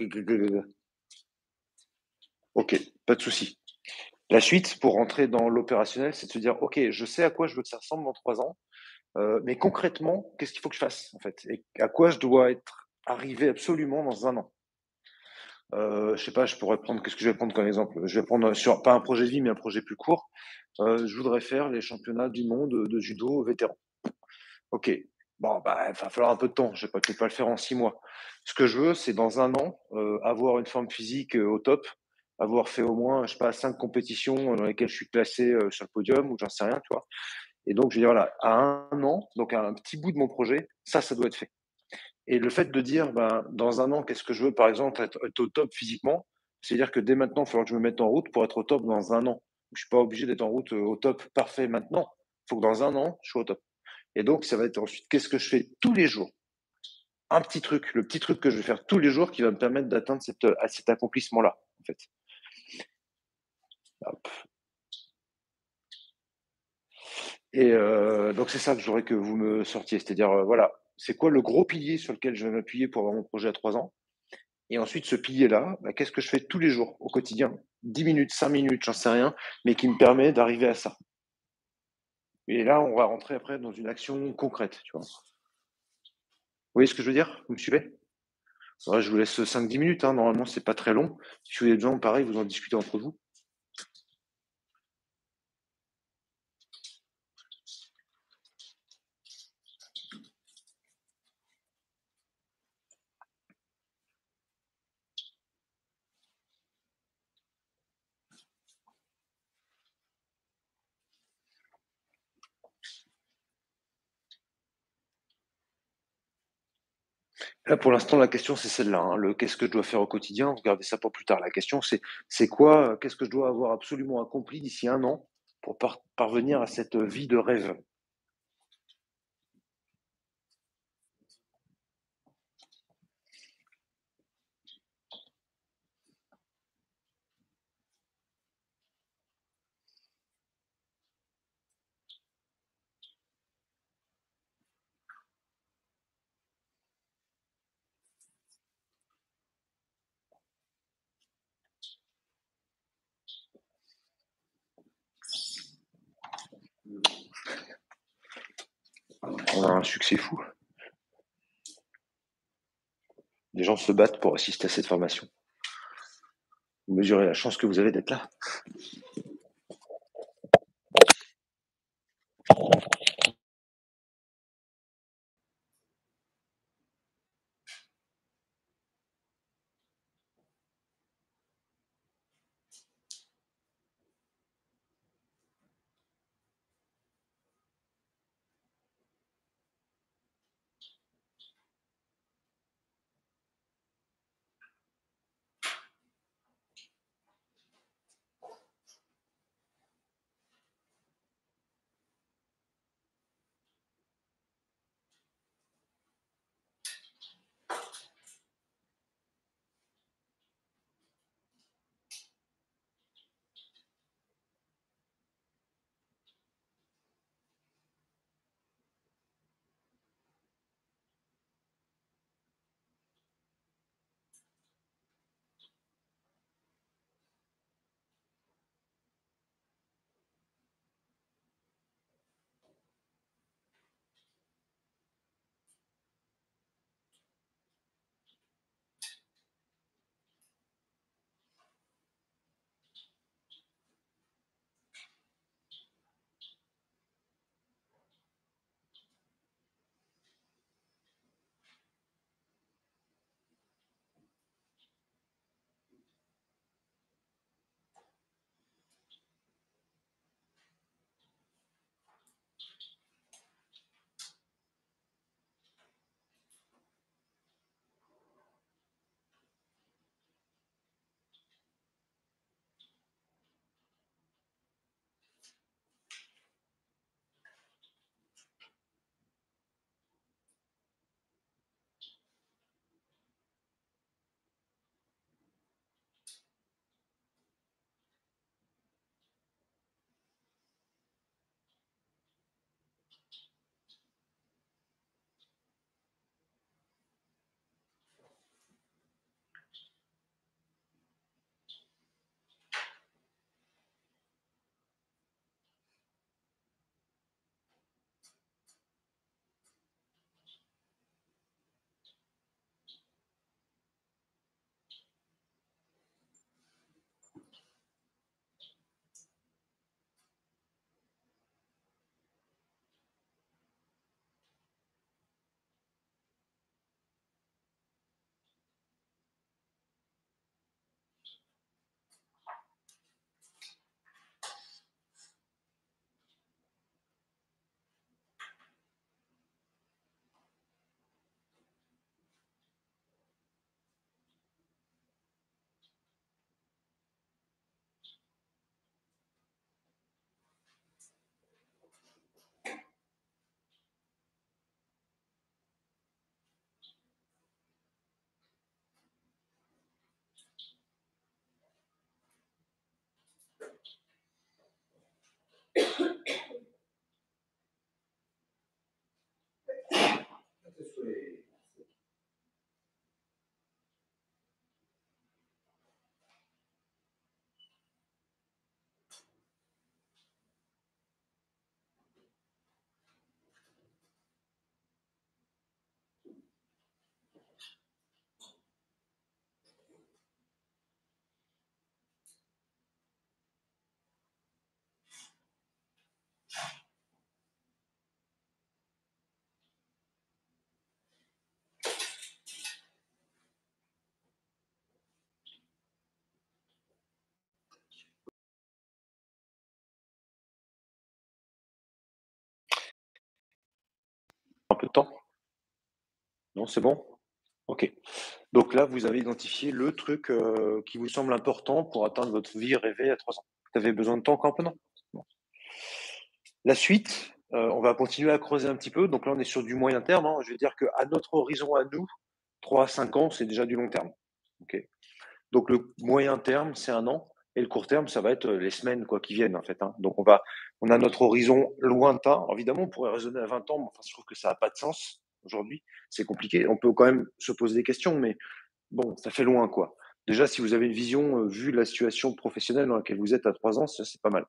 Ok, pas de souci. La suite, pour rentrer dans l'opérationnel, c'est de se dire, ok, je sais à quoi je veux que ça ressemble dans trois ans, euh, mais concrètement, qu'est-ce qu'il faut que je fasse en fait, et à quoi je dois être arrivé absolument dans un an. Euh, je sais pas, je pourrais prendre, qu'est-ce que je vais prendre comme exemple? Je vais prendre sur pas un projet de vie, mais un projet plus court. Euh, je voudrais faire les championnats du monde de judo vétéran. Ok, bon, bah, il va falloir un peu de temps. Je vais peut-être pas le faire en six mois. Ce que je veux, c'est dans un an euh, avoir une forme physique euh, au top, avoir fait au moins, je sais pas, cinq compétitions dans lesquelles je suis classé euh, sur le podium ou j'en sais rien, tu vois. Et donc, je veux dire, voilà, à un an, donc à un petit bout de mon projet, ça, ça doit être fait. Et le fait de dire, ben, dans un an, qu'est-ce que je veux, par exemple, être, être au top physiquement, c'est-à-dire que dès maintenant, il va falloir que je me mette en route pour être au top dans un an. Je suis pas obligé d'être en route euh, au top parfait maintenant. Il faut que dans un an, je sois au top. Et donc, ça va être ensuite, qu'est-ce que je fais tous les jours? Un petit truc, le petit truc que je vais faire tous les jours qui va me permettre d'atteindre cette, à cet accomplissement-là, en fait. Hop. Et euh, donc, c'est ça que j'aurais que vous me sortiez. C'est-à-dire, euh, voilà, c'est quoi le gros pilier sur lequel je vais m'appuyer pour avoir mon projet à trois ans? Et ensuite, ce pilier-là, bah, qu'est-ce que je fais tous les jours, au quotidien? dix minutes, cinq minutes, j'en sais rien, mais qui me permet d'arriver à ça. Et là, on va rentrer après dans une action concrète, tu vois. Vous voyez ce que je veux dire? Vous me suivez? Ouais, je vous laisse cinq dix minutes, hein. Normalement, c'est pas très long. Si vous avez besoin, pareil, vous en discutez entre vous. Là, pour l'instant, la question, c'est celle-là, hein. Le qu'est-ce que je dois faire au quotidien? Vous gardez ça pour plus tard. La question, c'est c'est quoi, euh, qu'est-ce que je dois avoir absolument accompli d'ici un an pour par- parvenir à cette vie de rêve? On a un succès fou. Les gens se battent pour assister à cette formation. Vous mesurez la chance que vous avez d'être là. Un peu de temps? Non, c'est bon? OK. Donc là, vous avez identifié le truc, heu, qui vous semble important pour atteindre votre vie rêvée à trois ans. Vous avez besoin de temps encore un peu, non? Bon. La suite, heu, on va continuer à creuser un petit peu. Donc là, on est sur du moyen terme, hein. Je veux dire qu'à notre horizon à nous, trois à cinq ans, c'est déjà du long terme. OK? Donc le moyen terme, c'est un an et le court terme, ça va être, heu, les semaines, quoi, qui viennent, en fait, hein. Donc on va on a notre horizon lointain. Alors évidemment, on pourrait raisonner à vingt ans, mais enfin, je trouve que ça a pas de sens aujourd'hui. C'est compliqué. On peut quand même se poser des questions, mais bon, ça fait loin, quoi. Déjà, si vous avez une vision, heu, vu la situation professionnelle dans laquelle vous êtes à trois ans, ça, c'est pas mal.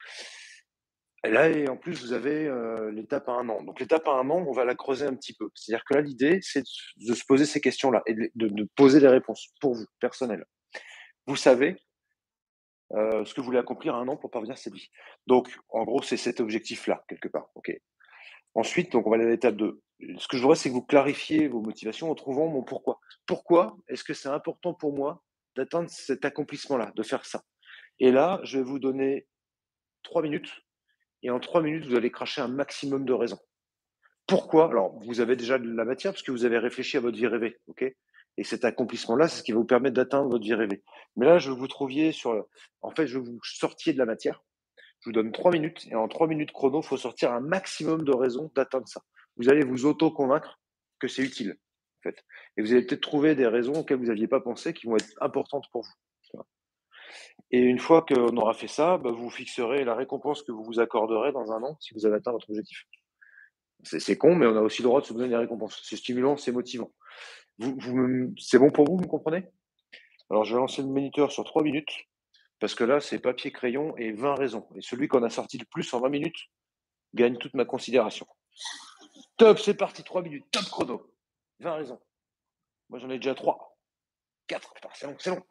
Et là et en plus, vous avez, heu, l'étape à un an. Donc l'étape à un an, on va la creuser un petit peu. C'est-à-dire que là, l'idée, c'est de s de se poser ces questions-là et de les de de poser des réponses pour vous, personnelles. Vous savez, heu, ce que vous voulez accomplir à un an pour parvenir à cette vie. Donc en gros, c'est cet objectif-là, quelque part, OK. Ensuite, donc on va aller à l'étape deux. Ce que je voudrais, c'est que vous clarifiez vos motivations en trouvant mon pourquoi. Pourquoi est-ce que c'est important pour moi d'atteindre cet accomplissement-là, de faire ça? Et là, je vais vous donner trois minutes et en trois minutes, vous allez cracher un maximum de raisons. Pourquoi? Alors, vous avez déjà de la matière parce que vous avez réfléchi à votre vie rêvée, OK? Et cet accomplissement-là, c'est ce qui va vous permettre d'atteindre votre vie rêvée. Mais là, je veux que vous trouviez sur, en fait, je veux que vous sortiez de la matière. Je vous donne trois minutes et en trois minutes chrono, il faut sortir un maximum de raisons d'atteindre ça. Vous allez vous auto-convaincre que c'est utile, en fait. Et vous allez peut-être trouver des raisons auxquelles vous n'aviez pas pensé qui vont être importantes pour vous. Tu vois. Et une fois qu'on aura fait ça, bah, vous fixerez la récompense que vous vous accorderez dans un an si vous avez atteint votre objectif. C'est c'est con, mais on a aussi le droit de se donner des récompenses. C'est stimulant, c'est motivant. Vous, vous me- c'est bon pour vous, vous me comprenez? Alors, je vais lancer le moniteur sur trois minutes, parce que là, c'est papier, crayon et vingt raisons. Et celui qu'on a sorti le plus en vingt minutes gagne toute ma considération. Top, c'est parti, trois minutes, top chrono. vingt raisons. Moi, j'en ai déjà trois. quatre, putain, c'est long, c'est long.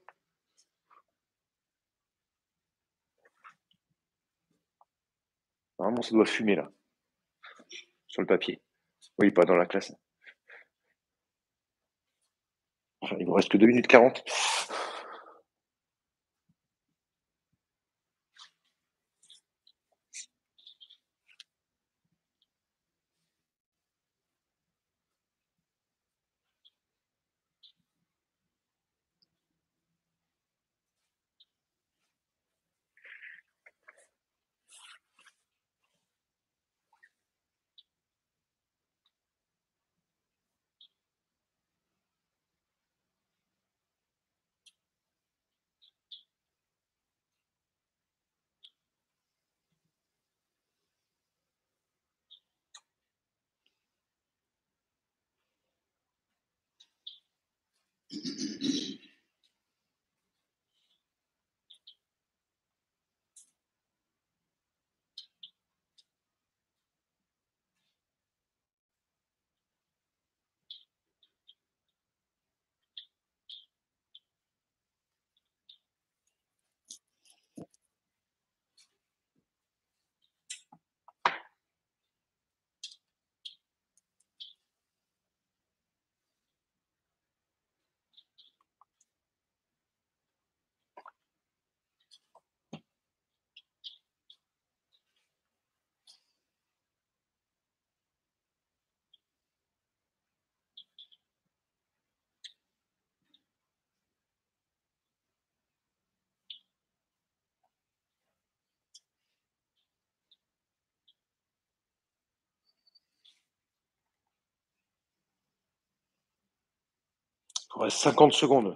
Normalement, ça doit fumer, là, sur le papier. Oui, pas dans la classe. Enfin, il vous reste que deux minutes quarante. Il vous reste cinquante secondes.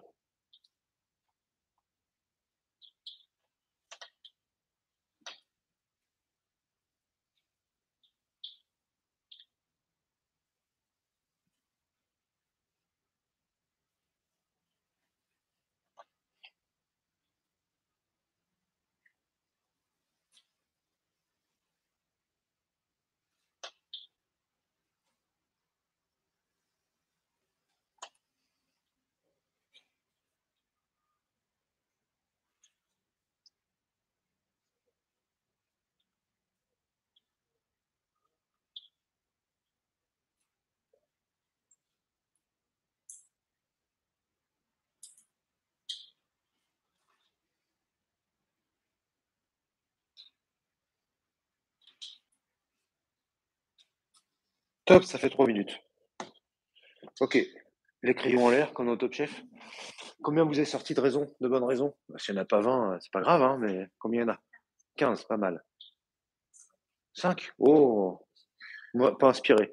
Top, ça fait trois minutes. Ok. Les crayons en l'air, comme au Top Chef. Combien vous avez sorti de raisons, de bonnes raisons? Bah, s'il n'y en a pas vingt, euh, c'est pas grave, hein, mais combien il y en a? quinze, pas mal. cinq? Oh, moi, pas inspiré.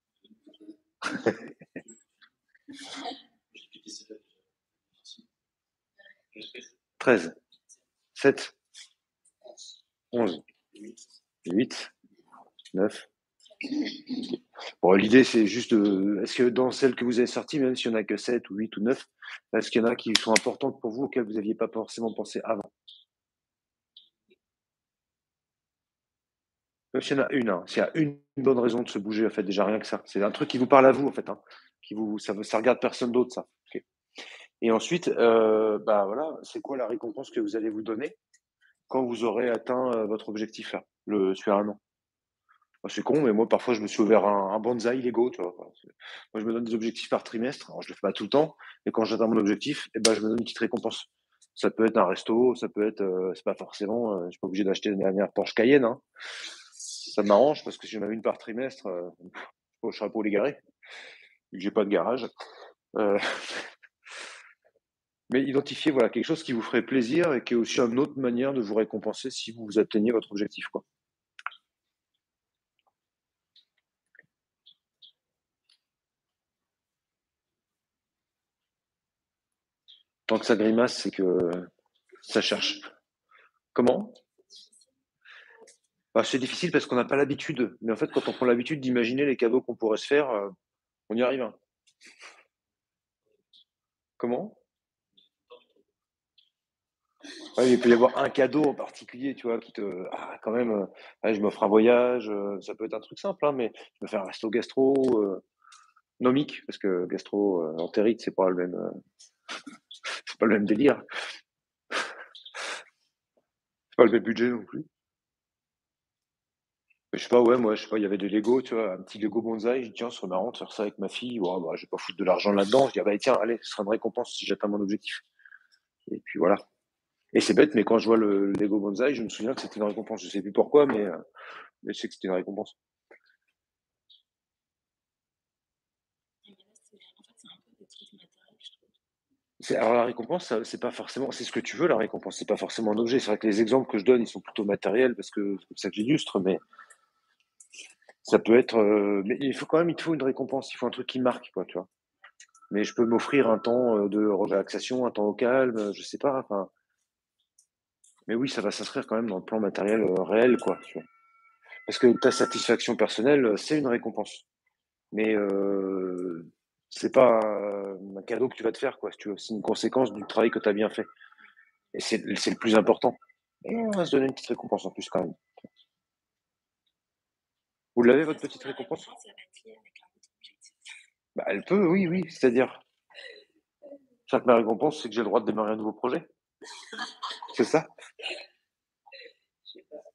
J'ai cliqué c'est fait. treize, sept, onze, huit, neuf. Bon, l'idée, c'est juste de. Est-ce que dans celles que vous avez sorties, même s'il n'y en a que sept ou huit ou neuf, est-ce qu'il y en a qui sont importantes pour vous, auxquelles vous n'aviez pas forcément pensé avant? Même s'il y en a une, hein, s'il y a une bonne raison de se bouger, en fait, déjà rien que ça. C'est un truc qui vous parle à vous, en fait, hein, qui vous, ça, ça regarde personne d'autre, ça. Ok. Et ensuite, euh, bah voilà, c'est quoi la récompense que vous allez vous donner quand vous aurez atteint euh, votre objectif là, le sur un an? Bah, c'est con, mais moi parfois je me suis ouvert un, un bonsaï Lego, tu vois. Enfin, c'est- moi je me donne des objectifs par trimestre. Alors je le fais pas tout le temps, mais quand j'atteins mon objectif, eh ben je me donne une petite récompense. Ça peut être un resto, ça peut être, euh, c'est pas forcément, euh, je suis pas obligé d'acheter une dernière Porsche Cayenne, hein. Ça m'arrange parce que si j'en avais une par trimestre, euh, je serais pas où les garer, vu que j'ai pas de garage. Euh, mais identifiez voilà quelque chose qui vous ferait plaisir et qui est aussi une autre manière de vous récompenser si vous atteignez votre objectif, quoi. Tant que ça grimace, c'est que ça cherche. Comment? Bah, c'est difficile parce qu'on n'a pas l'habitude. Mais en fait, quand on prend l'habitude d'imaginer les cadeaux qu'on pourrait se faire, euh, on y arrive, hein. Comment? Ouais, il peut y avoir un cadeau en particulier, tu vois, qui te. Ah, quand même, euh, allez, je m'offre un voyage, euh, ça peut être un truc simple, hein, mais je me fais un resto gastro, euh, nomique, parce que gastro, euh, entérite, c'est pas le même, euh, c'est pas le même délire. C'est pas le même budget non plus. Mais je sais pas, ouais, moi, je sais pas, il y avait des Lego, tu vois, un petit Lego bonsaï. Je dis, tiens, ce serait marrant de faire ça avec ma fille. Ouais, bah, je vais pas foutre de l'argent là-dedans. Je dis, ah, bah, tiens, allez, ce sera une récompense si j'atteins mon objectif. Et puis voilà. Et c'est bête, mais quand je vois le Lego bonsaï, je me souviens que c'était une récompense. Je sais plus pourquoi, mais, euh, mais je sais que c'était une récompense. Et mais là, c'est, en fait, c'est un peu des trucs matériels, je trouve. C'est, alors la récompense, ça, c'est pas forcément, c'est ce que tu veux, la récompense. C'est pas forcément un objet. C'est vrai que les exemples que je donne, ils sont plutôt matériels parce que c'est comme ça que j'illustre, mais ça peut être, euh, mais il faut quand même, il te faut une récompense. Il faut un truc qui marque, quoi, tu vois. Mais je peux m'offrir un temps euh, de relaxation, un temps au calme, euh, je sais pas, enfin. Mais oui, ça va s'inscrire quand même dans le plan matériel euh, réel, quoi, tu vois. Parce que ta satisfaction personnelle, euh, c'est une récompense. Mais euh, c'est pas un, un cadeau que tu vas te faire, quoi, si tu veux. C'est une conséquence du travail que tu as bien fait. Et c'est c'est le plus important. Et on va se donner une petite récompense en plus, quand même. Vous l'avez, De toute votre façon, petite la récompense? récompense, elle va être liée avec un autre objectif. Bah, elle peut, oui, oui. C'est-à-dire, chaque ma récompense, c'est que j'ai le droit de démarrer un nouveau projet. C'est ça? Je sais pas.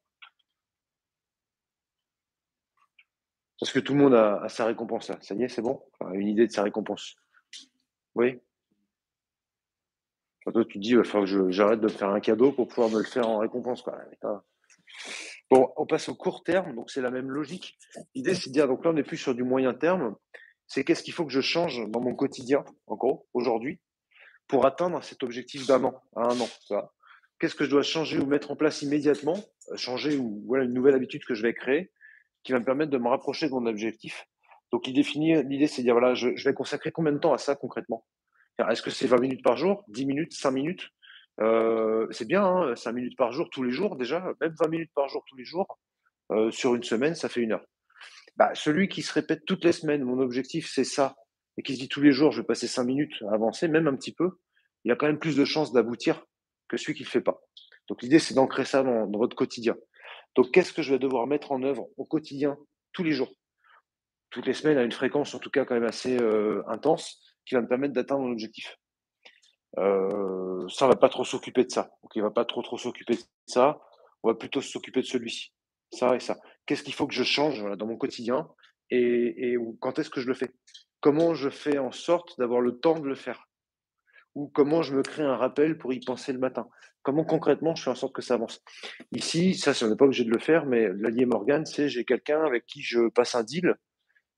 Parce que tout le monde a, a sa récompense, là. Ça y est, c'est bon? Enfin, une idée de sa récompense. Oui? Enfin, toi, tu te dis, il va falloir que je- j'arrête de me faire un cadeau pour pouvoir me le faire en récompense, quoi. Putain. Bon, on passe au court terme, donc c'est la même logique. L'idée, c'est de dire, donc là, on n'est plus sur du moyen terme. C'est qu'est-ce qu'il faut que je change dans mon quotidien, en gros, aujourd'hui, pour atteindre cet objectif d'un an, à un an, tu vois. Qu'est-ce que je dois changer ou mettre en place immédiatement, euh, changer ou voilà une nouvelle habitude que je vais créer, qui va me permettre de me rapprocher de mon objectif. Donc l'idée, finie- l'idée c'est de dire, voilà, je, je vais consacrer combien de temps à ça concrètement? Alors, est-ce que c'est vingt minutes par jour, dix minutes, cinq minutes? Euh, c'est bien, hein, cinq minutes par jour, tous les jours déjà, même vingt minutes par jour, tous les jours, euh, sur une semaine, ça fait une heure. Bah, celui qui se répète toutes les semaines, mon objectif c'est ça, et qui se dit tous les jours, je vais passer cinq minutes à avancer, même un petit peu, il a quand même plus de chances d'aboutir que celui qui ne le fait pas. Donc l'idée, c'est d'ancrer ça dans, dans votre quotidien. Donc qu'est-ce que je vais devoir mettre en œuvre au quotidien, tous les jours, toutes les semaines, à une fréquence en tout cas quand même assez euh, intense, qui va me permettre d'atteindre mon objectif. Euh, ça, on va pas trop s'occuper de ça. Donc, il va pas trop trop s'occuper de ça. On va plutôt s'occuper de celui-ci. Ça et ça. Qu'est-ce qu'il faut que je change voilà, dans mon quotidien et, et quand est-ce que je le fais? Comment je fais en sorte d'avoir le temps de le faire? Ou comment je me crée un rappel pour y penser le matin? Comment concrètement je fais en sorte que ça avance? Ici, ça, on n'est pas obligé de le faire, mais l'allié Morgan, c'est j'ai quelqu'un avec qui je passe un deal.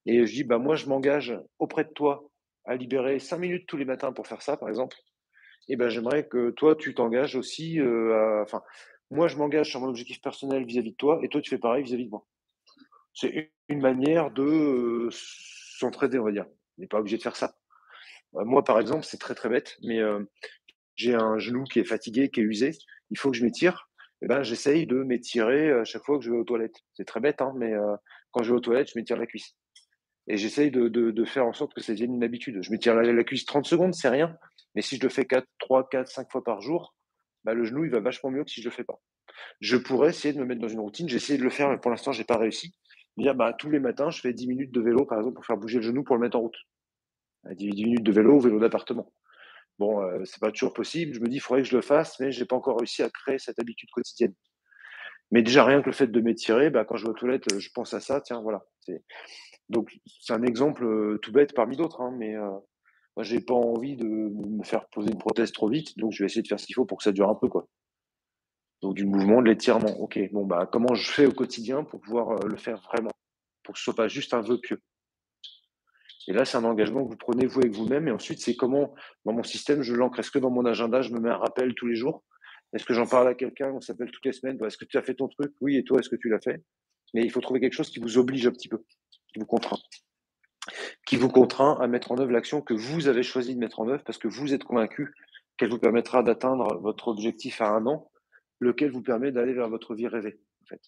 Et je dis, bah, moi, je m'engage auprès de toi à libérer cinq minutes tous les matins pour faire ça, par exemple. Et ben, j'aimerais que toi, tu t'engages aussi, euh, à- enfin, moi, je m'engage sur mon objectif personnel vis-à-vis de toi, et toi, tu fais pareil vis-à-vis de moi. C'est une une manière de euh, s'entraider, on va dire. On n'est pas obligé de faire ça. Euh, moi, par exemple, c'est très très bête, mais euh, j'ai un genou qui est fatigué, qui est usé, il faut que je m'étire. Et ben, j'essaye de m'étirer à chaque fois que je vais aux toilettes. C'est très bête, hein, mais euh, quand je vais aux toilettes, je m'étire la cuisse. Et j'essaye de, de, de faire en sorte que ça devienne une habitude. Je m'étire la, la cuisse trente secondes, c'est rien. Mais si je le fais quatre, trois, quatre, cinq fois par jour, bah, le genou, il va vachement mieux que si je le fais pas. Je pourrais essayer de me mettre dans une routine. J'ai essayé de le faire, mais pour l'instant, j'ai pas réussi. Dire, bah, tous les matins, je fais dix minutes de vélo, par exemple, pour faire bouger le genou pour le mettre en route. dix minutes de vélo ou vélo d'appartement. Bon, euh, c'est pas toujours possible. Je me dis, il faudrait que je le fasse, mais j'ai pas encore réussi à créer cette habitude quotidienne. Mais déjà, rien que le fait de m'étirer, bah, quand je vais aux toilettes, je pense à ça. Tiens, voilà. C'est... Donc, c'est un exemple euh, tout bête parmi d'autres, hein, mais euh, moi, j'ai pas envie de me faire poser une prothèse trop vite, donc je vais essayer de faire ce qu'il faut pour que ça dure un peu, quoi. Donc, du mouvement, de l'étirement. Ok, bon, bah, comment je fais au quotidien pour pouvoir euh, le faire vraiment, pour que ce soit pas juste un vœu pieux. Et là, c'est un engagement que vous prenez vous avec vous-même. Et ensuite, c'est comment, dans mon système, je l'ancre. Est-ce que dans mon agenda, je me mets un rappel tous les jours? Est-ce que j'en parle à quelqu'un? On s'appelle toutes les semaines. Est-ce que tu as fait ton truc? Oui, et toi, est-ce que tu l'as fait? Mais il faut trouver quelque chose qui vous oblige un petit peu, qui vous contraint. Qui vous contraint à mettre en œuvre l'action que vous avez choisi de mettre en œuvre parce que vous êtes convaincu qu'elle vous permettra d'atteindre votre objectif à un an, lequel vous permet d'aller vers votre vie rêvée, en fait.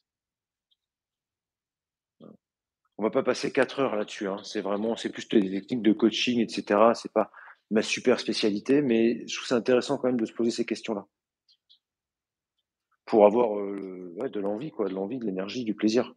On va pas passer quatre heures là-dessus, hein. C'est vraiment, c'est plus des techniques de coaching, et cetera. C'est pas ma super spécialité, mais je trouve ça intéressant quand même de se poser ces questions-là. Pour avoir euh, ouais, de l'envie, quoi, de l'envie, de l'énergie, du plaisir.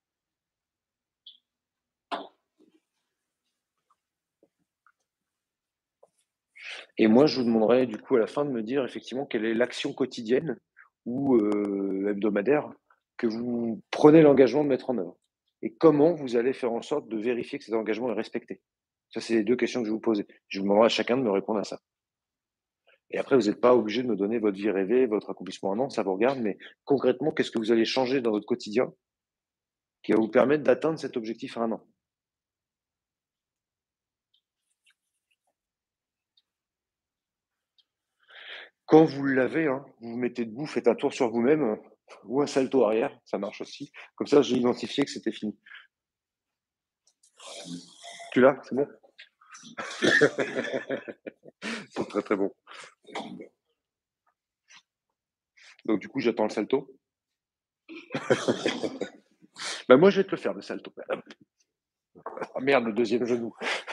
Et moi, je vous demanderais du coup à la fin de me dire effectivement quelle est l'action quotidienne ou euh, hebdomadaire que vous prenez l'engagement de mettre en œuvre. Et comment vous allez faire en sorte de vérifier que cet engagement est respecté. Ça, c'est les deux questions que je vais vous poser. Je vous demanderai à chacun de me répondre à ça. Et après, vous n'êtes pas obligé de me donner votre vie rêvée, votre accomplissement un an, ça vous regarde, mais concrètement, qu'est-ce que vous allez changer dans votre quotidien qui va vous permettre d'atteindre cet objectif à un an? Quand vous l'avez, hein, vous vous mettez debout, faites un tour sur vous-même, euh, ou un salto arrière, ça marche aussi. Comme ça, j'ai identifié que c'était fini. Tu l'as? C'est bon? C'est très très bon. Donc du coup, j'attends le salto. Bah moi, je vais te le faire, le salto. Ah merde, le deuxième genou.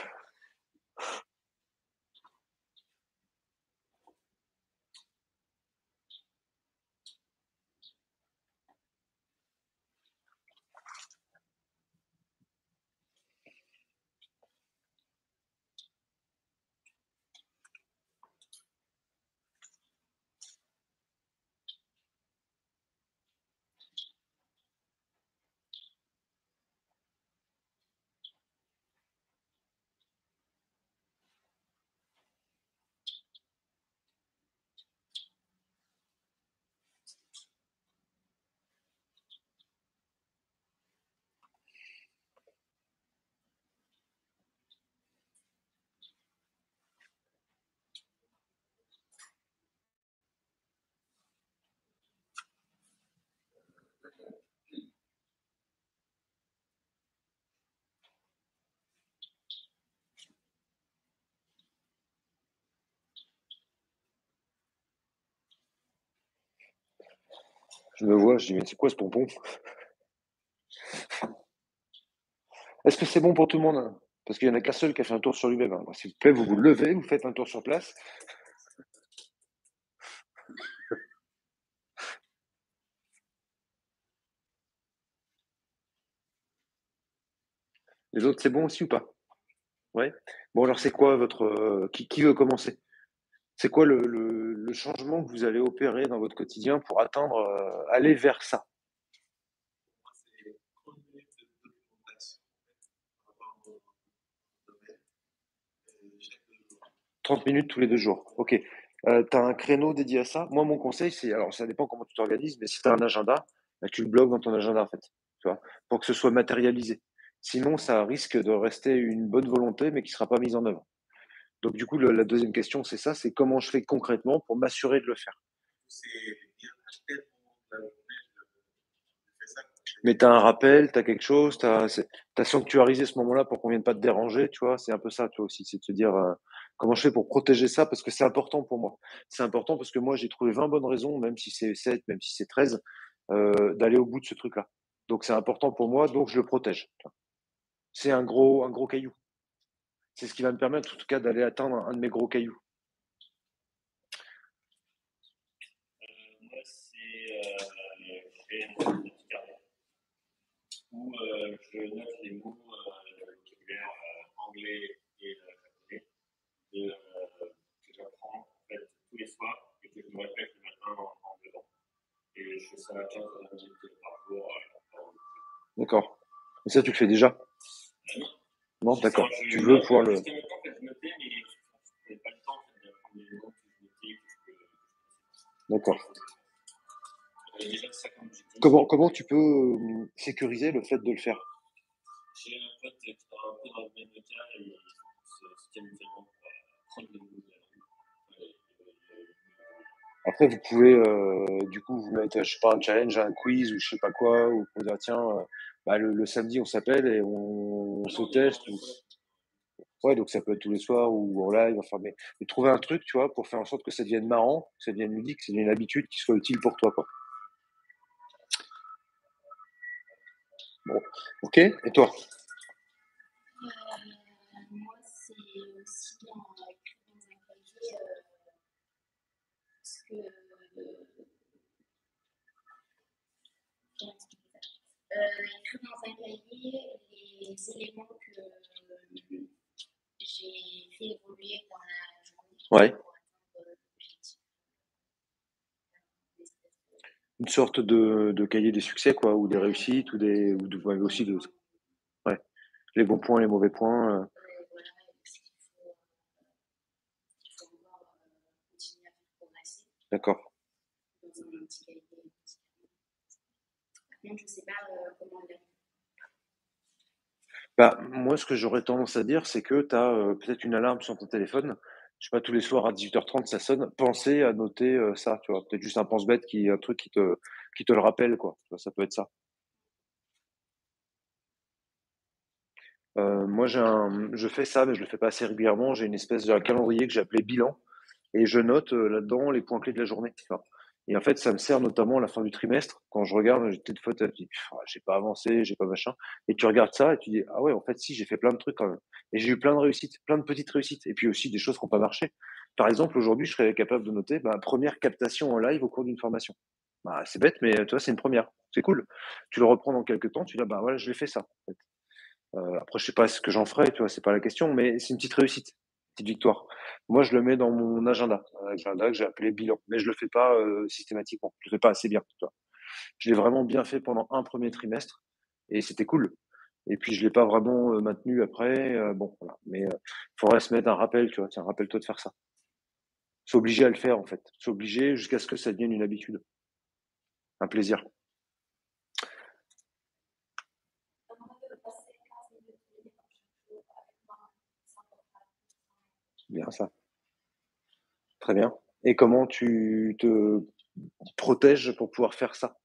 Je me vois, je dis, mais c'est quoi ce pompon? Est-ce que c'est bon pour tout le monde, hein? Parce qu'il n'y en a qu'un seul qui a fait un tour sur lui-même, hein. S'il vous plaît, vous vous levez, vous faites un tour sur place. Les autres, c'est bon aussi ou pas? Ouais. Bon, alors c'est quoi votre... euh, qui, qui veut commencer? C'est quoi le, le, le changement que vous allez opérer dans votre quotidien pour atteindre, euh, aller vers ça? C'est trente minutes de documentation par rapport au domaine euh, chaque jour. trente minutes tous les deux jours. Ok. Euh, tu as un créneau dédié à ça? Moi, mon conseil, c'est, alors ça dépend comment tu t'organises, mais si tu as un agenda, bah, tu le bloques dans ton agenda, en fait. Tu vois, pour que ce soit matérialisé. Sinon, ça risque de rester une bonne volonté, mais qui ne sera pas mise en œuvre. Donc, du coup, le- la deuxième question, c'est ça, c'est comment je fais concrètement pour m'assurer de le faire. C'est bien acheté pour la journée, je fais ça. Mais tu as un rappel, tu as quelque chose, tu as sanctuarisé ce moment-là pour qu'on vienne pas te déranger, tu vois, c'est un peu ça, toi aussi, c'est de se dire euh, comment je fais pour protéger ça, parce que c'est important pour moi. C'est important parce que moi, j'ai trouvé vingt bonnes raisons, même si c'est sept, même si c'est treize, euh, d'aller au bout de ce truc-là. Donc, c'est important pour moi, donc je le protège. tu vois. C'est un gros, un gros caillou. C'est ce qui va me permettre, en tout cas, d'aller atteindre un de mes gros cailloux. Euh, moi, c'est euh, j'ai un petit carnet où euh, je note les mots euh, vocabulaire euh, anglais et euh, japonais de, euh, que j'apprends en fait tous les soirs et que je me répète le matin en, en dedans. Et je fais ça quinze à vingt minutes par jour. Euh, D'accord. Et ça, tu le fais déjà? euh, non, Non, je- d'accord. enfin, je Tu veux note, pouvoir le. jusqu'à maintenant, en fait, je notais, mais je n'avais pas le temps en fait, d'apprendre les mots que je notais, que je que D'accord. j'avais déjà ça comme objectif. Comment, comment tu peux euh, sécuriser le fait de le faire? J'ai un pote qui est un peu dans le même cas et il se se tient mutuellement pour euh, prendre le mots de la langue. Euh, euh, Après, vous pouvez euh, du coup vous mettre, je sais pas, un challenge, un quiz ou je sais pas quoi, ou pour dire tiens, euh, bah, le, le samedi on s'appelle et on, on se non, teste. non, Ou... fois. Ouais, donc ça peut être tous les soirs ou en live. Enfin, mais, mais trouver un truc, tu vois, pour faire en sorte que ça devienne marrant, que ça devienne ludique, que ça devienne une habitude qui soit utile pour toi, quoi. Bon, ok. Et toi? Euh, moi, c'est aussi en écrivant dans un cahier, euh, parce que euh, comment expliquer ça euh, écrire dans un cahier les éléments que euh, j'ai fait évoluer dans la journée Ouais. pour atteindre l'objectif. Une sorte de, de cahier des succès, quoi, ou des réussites, ou des, ou de, ouais, aussi de, ouais, les bons points, les mauvais points. euh, Euh, voilà, ce qu'il faut, il faut encore euh, continuer à faire progresser D'accord. dans un petit cahier. Par contre, je ne sais pas euh, comment le. Bah, moi, ce que j'aurais tendance à dire, c'est que tu as euh, peut-être une alarme sur ton téléphone. Je sais pas, tous les soirs à dix-huit heures trente, ça sonne. Pensez à noter euh, ça, tu vois. Peut-être juste un pense-bête qui, un truc qui te, qui te le rappelle, quoi. Tu vois, ça peut être ça. Euh, moi, j'ai un, je fais ça, mais je le fais pas assez régulièrement. J'ai une espèce de calendrier que j'ai appelé bilan. Et je note euh, là-dedans les points clés de la journée. Tu vois. Et en fait, ça me sert notamment à la fin du trimestre. Quand je regarde, j'ai peut-être faute, tu dis, Pff, j'ai pas avancé, j'ai pas machin. Et tu regardes ça et tu dis, ah ouais, en fait, si, j'ai fait plein de trucs quand même. Et j'ai eu plein de réussites, plein de petites réussites. Et puis aussi des choses qui n'ont pas marché. Par exemple, aujourd'hui, je serais capable de noter, bah, première captation en live au cours d'une formation. Bah, c'est bête, mais tu vois, c'est une première. C'est cool. Tu le reprends dans quelques temps, tu dis, bah voilà, je l'ai fait ça. En fait. Euh, après, je sais pas ce que j'en ferai, tu vois, c'est pas la question, mais c'est une petite réussite, une petite victoire. Moi, je le mets dans mon agenda, un agenda que j'ai appelé bilan, mais je le fais pas euh, systématiquement, je le fais pas assez bien, tu vois. Je l'ai vraiment bien fait pendant un premier trimestre et c'était cool. Et puis, je l'ai pas vraiment euh, maintenu après, euh, bon, voilà. Mais euh, faudrait se mettre un rappel, tu vois, tiens, rappelle-toi de faire ça. C'est obligé à le faire, en fait. C'est obligé jusqu'à ce que ça devienne une habitude, un plaisir. Bien ça, très bien. Et comment tu te protèges pour pouvoir faire ça?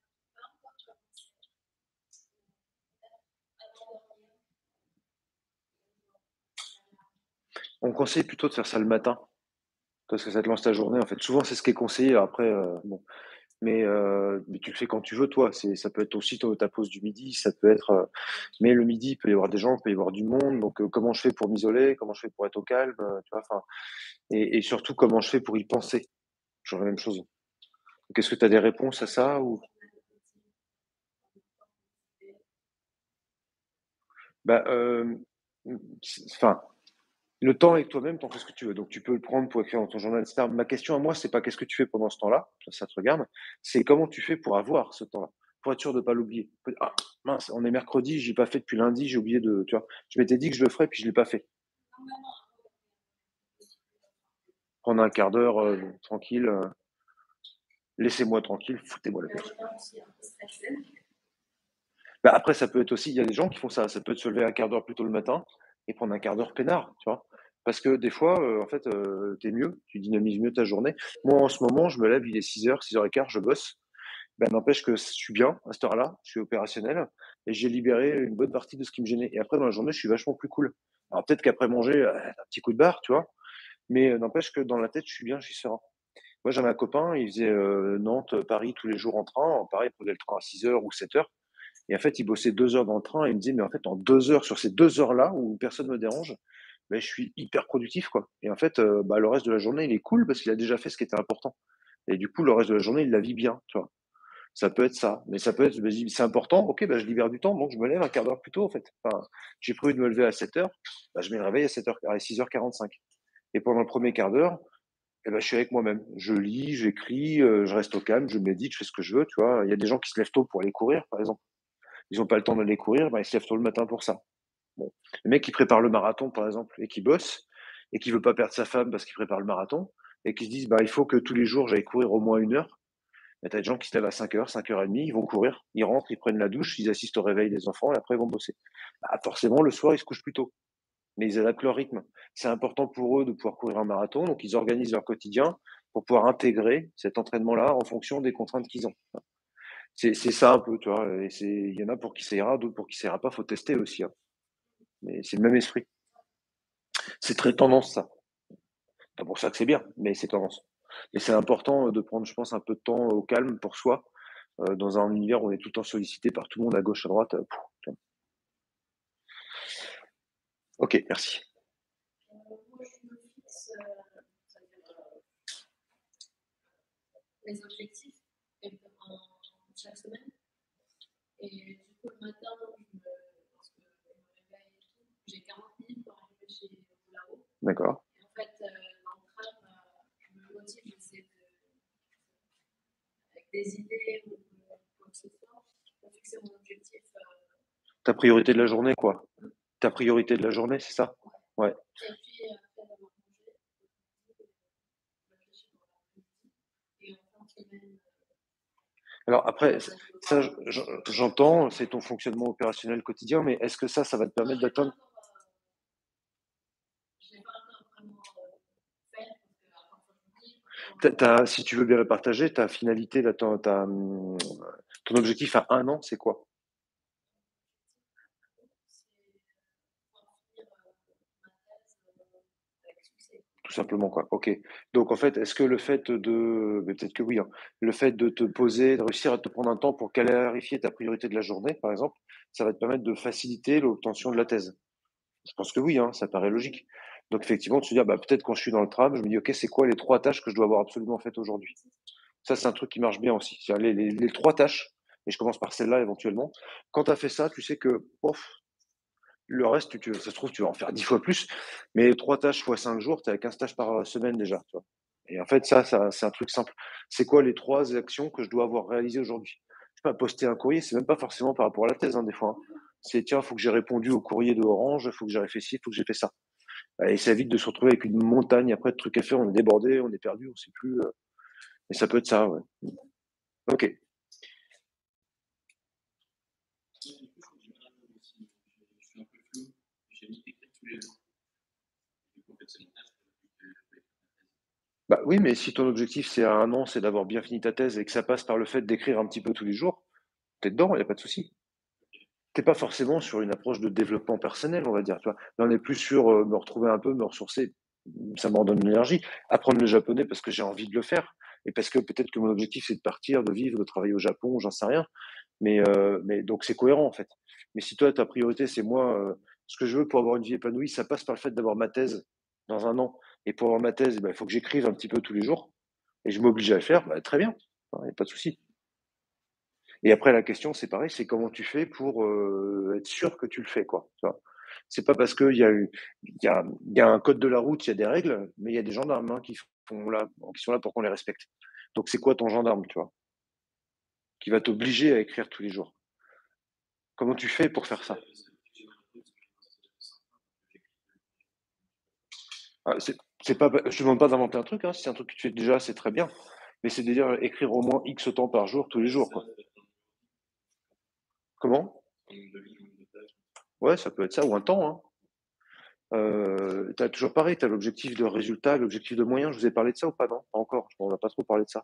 On conseille plutôt de faire ça le matin, parce que ça te lance ta journée, en fait. Souvent, c'est ce qui est conseillé. Après, euh, bon, mais, euh, mais tu le fais quand tu veux, toi. C'est, ça peut être aussi ta, ta pause du midi, ça peut être. euh, mais le midi, il peut y avoir des gens, il peut y avoir du monde. Donc, euh, comment je fais pour m'isoler? Comment je fais pour être au calme? euh, tu vois, enfin, et, et surtout, comment je fais pour y penser? Toujours la même chose. Donc, est-ce que tu as des réponses à ça ou? Bah, euh, c'est- enfin, le temps avec toi-même, t'en fais ce que tu veux. Donc, tu peux le prendre pour écrire dans ton journal, et cetera. Ma question à moi, c'est pas qu'est-ce que tu fais pendant ce temps-là, ça, ça te regarde, c'est comment tu fais pour avoir ce temps-là, pour être sûr de ne pas l'oublier. Ah, mince, on est mercredi, j'ai pas fait depuis lundi, j'ai oublié de, tu vois, je m'étais dit que je le ferais, puis je l'ai pas fait. Prendre un quart d'heure euh, tranquille, euh, laissez-moi tranquille, foutez-moi la paix. Bah, après, ça peut être aussi il y a des gens qui font ça. Ça peut être se lever un quart d'heure plus tôt le matin et prendre un quart d'heure peinard, tu vois? Parce que des fois, heu, en fait, heu, tu es mieux, tu dynamises mieux ta journée. Moi, en ce moment, je me lève, il est six heures, six heures quinze, je bosse. Ben, n'empêche que je suis bien à cette heure-là, je suis opérationnel et j'ai libéré une bonne partie de ce qui me gênait et après dans la journée, je suis vachement plus cool. Alors peut-être qu'après manger, heu, un petit coup de barre, tu vois? Mais, heu, n'empêche que dans la tête, je suis bien, je suis serein. Moi, j'avais un copain, il faisait, heu, Nantes, Paris tous les jours en train. Pareil, il prenait le train à six heures ou sept heures et en fait, il bossait deux heures dans le train et il me disait: «Mais en fait, en deux heures, sur ces deux heures-là où personne me dérange, beh, je suis hyper productif, quoi» et en fait, heu, bah, le reste de la journée, il est cool parce qu'il a déjà fait ce qui était important et du coup, le reste de la journée, il la vit bien, tu vois? Ça peut être ça, mais ça peut être, je me dis: «C'est important, OK, bah, je libère du temps, donc je me lève un quart d'heure plus tôt, en fait». Enfin, j'ai prévu de me lever à sept heures, bah, je mets le réveil à sept heures à six heures quarante-cinq et pendant le premier quart d'heure, et bah, je suis avec moi-même. Je lis, j'écris, heu, je reste au calme, je médite, je fais ce que je veux, tu vois? Il y a des gens qui se lèvent tôt pour aller courir, par exemple. Ils ont pas le temps d'aller courir, bah, ils se lèvent tôt le matin pour ça. Bon, le mec qui prépare le marathon, par exemple, et qui bosse et qui veut pas perdre sa femme parce qu'il prépare le marathon et qui se disent: «Bah, il faut que tous les jours j'aille courir au moins une heure». Bah, tu as des gens qui se lèvent à cinq heures, cinq heures trente, ils vont courir, ils rentrent, ils prennent la douche, ils assistent au réveil des enfants et après ils vont bosser. Bah, forcément, le soir, ils se couchent plus tôt, mais ils adaptent leur rythme. C'est important pour eux de pouvoir courir un marathon, donc ils organisent leur quotidien pour pouvoir intégrer cet entraînement-là en fonction des contraintes qu'ils ont. C'est c'est ça un peu, tu vois? Et c'est il y en a pour qui ça ira, d'autres pour qui ça ira pas, faut tester aussi, hein. Mais c'est le même esprit. C'est très tendance ça. C'est pour ça que c'est bien, mais c'est tendance. Et c'est important, heu, de prendre, je pense, un peu de temps au calme pour soi, heu, dans un univers où on est tout le temps sollicité par tout le monde à gauche, à droite, heu, OK, merci. Euh, moi, je me fixe euh, ça veut dire, euh, les objectifs et, en, chaque semaine. Et du coup, le matin, je me, parce que je me réveille et tout, j'ai quarante minutes pour arriver chez là-haut. D'accord. Et en fait, euh, dans le tram, euh, je me motive, j'essaie de, avec des idées ou quoi que ce soit, pour fixer mon objectif. Euh, Ta priorité de la journée, quoi. Ta priorité de la journée, c'est ça? Ouais. et puis, après d'avoir mangé, je réfléchis dans l'après-midi. Et en fin de semaine, Alors après, ç ça, je je j'entends, c'est ton fonctionnement opérationnel quotidien, mais est-ce que ça, ça va te permettre d'atteindre je n'ai pas encore vraiment euh, fait, parce que à partir de midi, ta ta si tu veux bien le partager, ta finalité, là, ton ta, mmh, ton objectif à un an, c'est quoi? Tout simplement, quoi. OK. Donc en fait, est-ce que le fait de mais peut-être que oui, hein, le fait de te poser, de réussir à te prendre un temps pour clarifier ta priorité de la journée, par exemple, ça va te permettre de faciliter l'obtention de la thèse? Je pense que oui, hein, ça paraît logique. Donc effectivement, de se dire: «Bah, peut-être quand je suis dans le tram, je me dis: "OK, c'est quoi les trois tâches que je dois avoir absolument faites aujourd'hui?"» Ça, c'est un truc qui marche bien aussi. C'est-à-dire les les les trois tâches et je commence par celle-là éventuellement. Quand tu as fait ça, tu sais que, pof, le reste, tu tu ça se trouve, tu vas en faire dix fois plus, mais trois tâches fois cinq jours, tu es à quinze tâches par, heu, semaine déjà, tu vois? Et en fait, ça ça c'est un truc simple. C'est quoi les trois actions que je dois avoir réalisées aujourd'hui? Je sais pas, poster un courrier, c'est même pas forcément par rapport à la thèse, hein, des fois, hein. C'est: «Tiens, il faut que j'ai répondu au courrier de Orange, il faut que j'ai fait ci, il faut que j'ai fait ça». Et ça évite de se retrouver avec une montagne après de trucs à faire, on est débordé, on est perdu, on sait plus, heu, mais ça peut être ça, ouais. OK. Du coup, je crois que j'ai mal à aussi. Je, je suis un peu flou. J'ai mis écrire tous les jours. Du coup, en fait, c'est mon tâche que je peux écrire ma thèse. Bah, oui, mais si ton objectif, c'est à un an, c'est d'avoir bien fini ta thèse et que ça passe par le fait d'écrire un petit peu tous les jours, tu es dedans, il y a pas de souci. Tu es pas forcément sur une approche de développement personnel, on va dire, tu vois? Là, on est plus sur, heu, me retrouver un peu, me ressourcer, ça me redonne de l'énergie. Apprendre le japonais parce que j'ai envie de le faire et parce que peut-être que mon objectif, c'est de partir, de vivre, de travailler au Japon, j'en sais rien. Mais, heu, mais donc c'est cohérent, en fait. Mais si toi, ta priorité, c'est moi, heu, ce que je veux pour avoir une vie épanouie, ça passe par le fait d'avoir ma thèse dans un an et pour avoir ma thèse, eh bah, il faut que j'écrive un petit peu tous les jours et je m'oblige à le faire, bah, très bien, il y a pas de souci. Et après la question, c'est pareil, c'est comment tu fais pour, heu, être sûr que tu le fais, quoi, tu vois? C'est pas parce qu'il y a eu il y a il y a un code de la route, il y a des règles, mais il y a des gendarmes, hein, qui font là qui sont là pour qu'on les respecte. Donc c'est quoi ton gendarme, tu vois? Qui va t'obliger à écrire tous les jours. Comment tu fais pour faire ça? J'ai mal à parce que je pense que c'est sympa. J'écris Ah, c'est c'est pas je te demande pas d'inventer un truc, hein, si c'est un truc que tu fais déjà, c'est très bien, mais c'est de dire écrire au moins X temps par jour, tous les jours, ça, quoi. ça va être un Comment? Un nombre de lignes, un nombre de pages. Ouais, ça peut être ça, ou un temps. Hein. Euh, tu as toujours pareil, tu as l'objectif de résultat, l'objectif de moyen. Je vous ai parlé de ça ou pas? Non, pas encore. On n'a pas trop parlé de ça.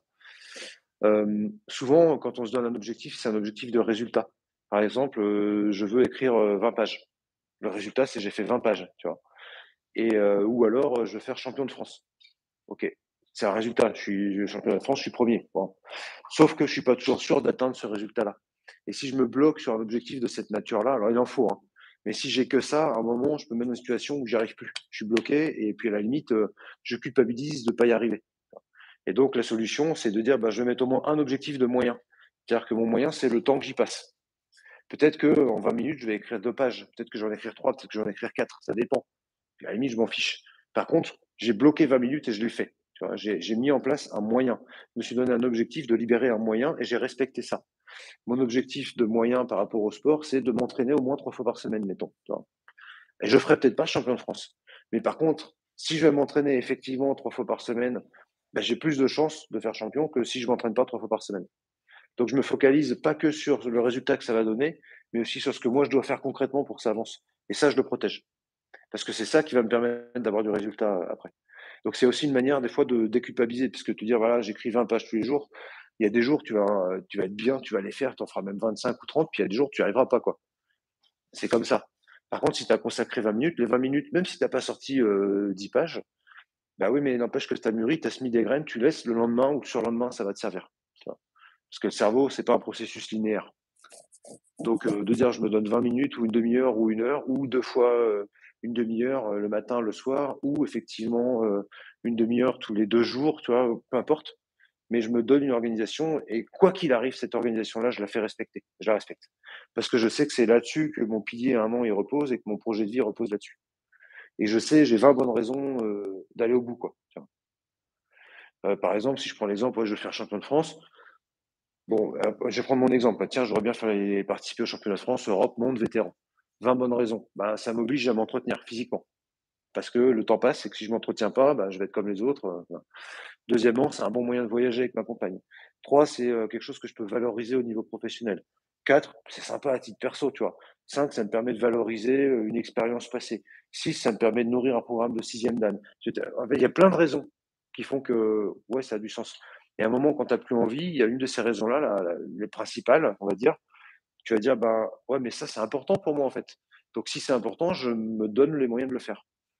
Euh, souvent, quand on se donne un objectif, c'est un objectif de résultat. Par exemple, euh, je veux écrire euh, vingt pages. Le résultat, c'est j'ai fait vingt pages, tu vois. Et, euh, ou alors, euh, je veux faire champion de France. Ok, c'est un résultat. Je suis champion de France, je suis premier. Bon. Sauf que je suis pas toujours sûr d'atteindre ce résultat-là. Et si je me bloque sur un objectif de cette nature-là, alors il en faut, hein. Mais si j'ai que ça, à un moment, je peux me mettre dans une situation où j'y arrive plus. Je suis bloqué et puis à la limite, euh, je culpabilise de pas y arriver. Et donc la solution, c'est de dire, bah, je vais mettre au moins un objectif de moyen. C'est-à-dire que mon moyen, c'est le temps que j'y passe. Peut-être que en vingt minutes, je vais écrire deux pages. Peut-être que je vais en écrire trois, peut-être que je vais en écrire quatre. Ça dépend. Puis à la limite, je m'en fiche. Par contre, j'ai bloqué vingt minutes et je l'ai fait. Tu vois, j'ai, j'ai mis en place un moyen. Je me suis donné un objectif de libérer un moyen et j'ai respecté ça. Mon objectif de moyen par rapport au sport, c'est de m'entraîner au moins trois fois par semaine, mettons. Tu vois. Et je ferai peut-être pas champion de France. Mais par contre, si je vais m'entraîner effectivement trois fois par semaine, ben, j'ai plus de chances de faire champion que si je m'entraîne pas trois fois par semaine. Donc je me focalise pas que sur le résultat que ça va donner, mais aussi sur ce que moi je dois faire concrètement pour que ça avance. Et ça, je le protège. Parce que c'est ça qui va me permettre d'avoir du résultat après. Donc c'est aussi une manière des fois de déculpabiliser, parce que te dire voilà, j'écris vingt pages tous les jours, il y a des jours tu vas tu vas être bien, tu vas les faire, tu en feras même vingt-cinq ou trente, puis il y a des jours tu n'y arriveras pas quoi. C'est comme ça. Par contre, si tu as consacré vingt minutes, les vingt minutes, même si tu n'as pas sorti euh, dix pages, bah oui, mais n'empêche que tu as mûri, tu as semé des graines, tu laisses le lendemain ou le surlendemain, ça va te servir. Tu vois. Parce que le cerveau, c'est pas un processus linéaire. Donc, euh, de dire je me donne vingt minutes ou une demi-heure ou une heure ou deux fois euh, une demi-heure euh, le matin, le soir ou effectivement euh, une demi-heure tous les deux jours, tu vois, peu importe. Mais je me donne une organisation et quoi qu'il arrive, cette organisation-là, je la fais respecter. Je la respecte. Parce que je sais que c'est là-dessus que mon pilier à un an il repose et que mon projet de vie repose là-dessus. Et je sais, j'ai vingt bonnes raisons euh, d'aller au bout, quoi. Tu vois. Euh, par exemple, si je prends l'exemple, ouais, je veux faire champion de France. Bon, euh, je vais prendre mon exemple. Tiens, j'aurais bien fait participer au championnat de France, Europe, monde, vétéran. vingt bonnes raisons. Bah, ça m'oblige à m'entretenir physiquement. Parce que le temps passe et que si je m'entretiens pas, bah, je vais être comme les autres. euh, voilà. Deuxièmement, c'est un bon moyen de voyager avec ma compagne. Trois, c'est euh, quelque chose que je peux valoriser au niveau professionnel. Quatre, c'est sympa à titre perso, tu vois. Cinq, ça me permet de valoriser euh, une expérience passée. Six, ça me permet de nourrir un programme de sixième dan. En fait, il y a plein de raisons qui font que, ouais, ça a du sens. Et à un moment, quand tu n'as plus envie, il y a une de ces raisons-là, la- la- les principales, on va dire, tu vas dire, ben, ouais, mais ça, c'est important pour moi, en fait. Donc, si c'est important, je me donne les moyens de le faire.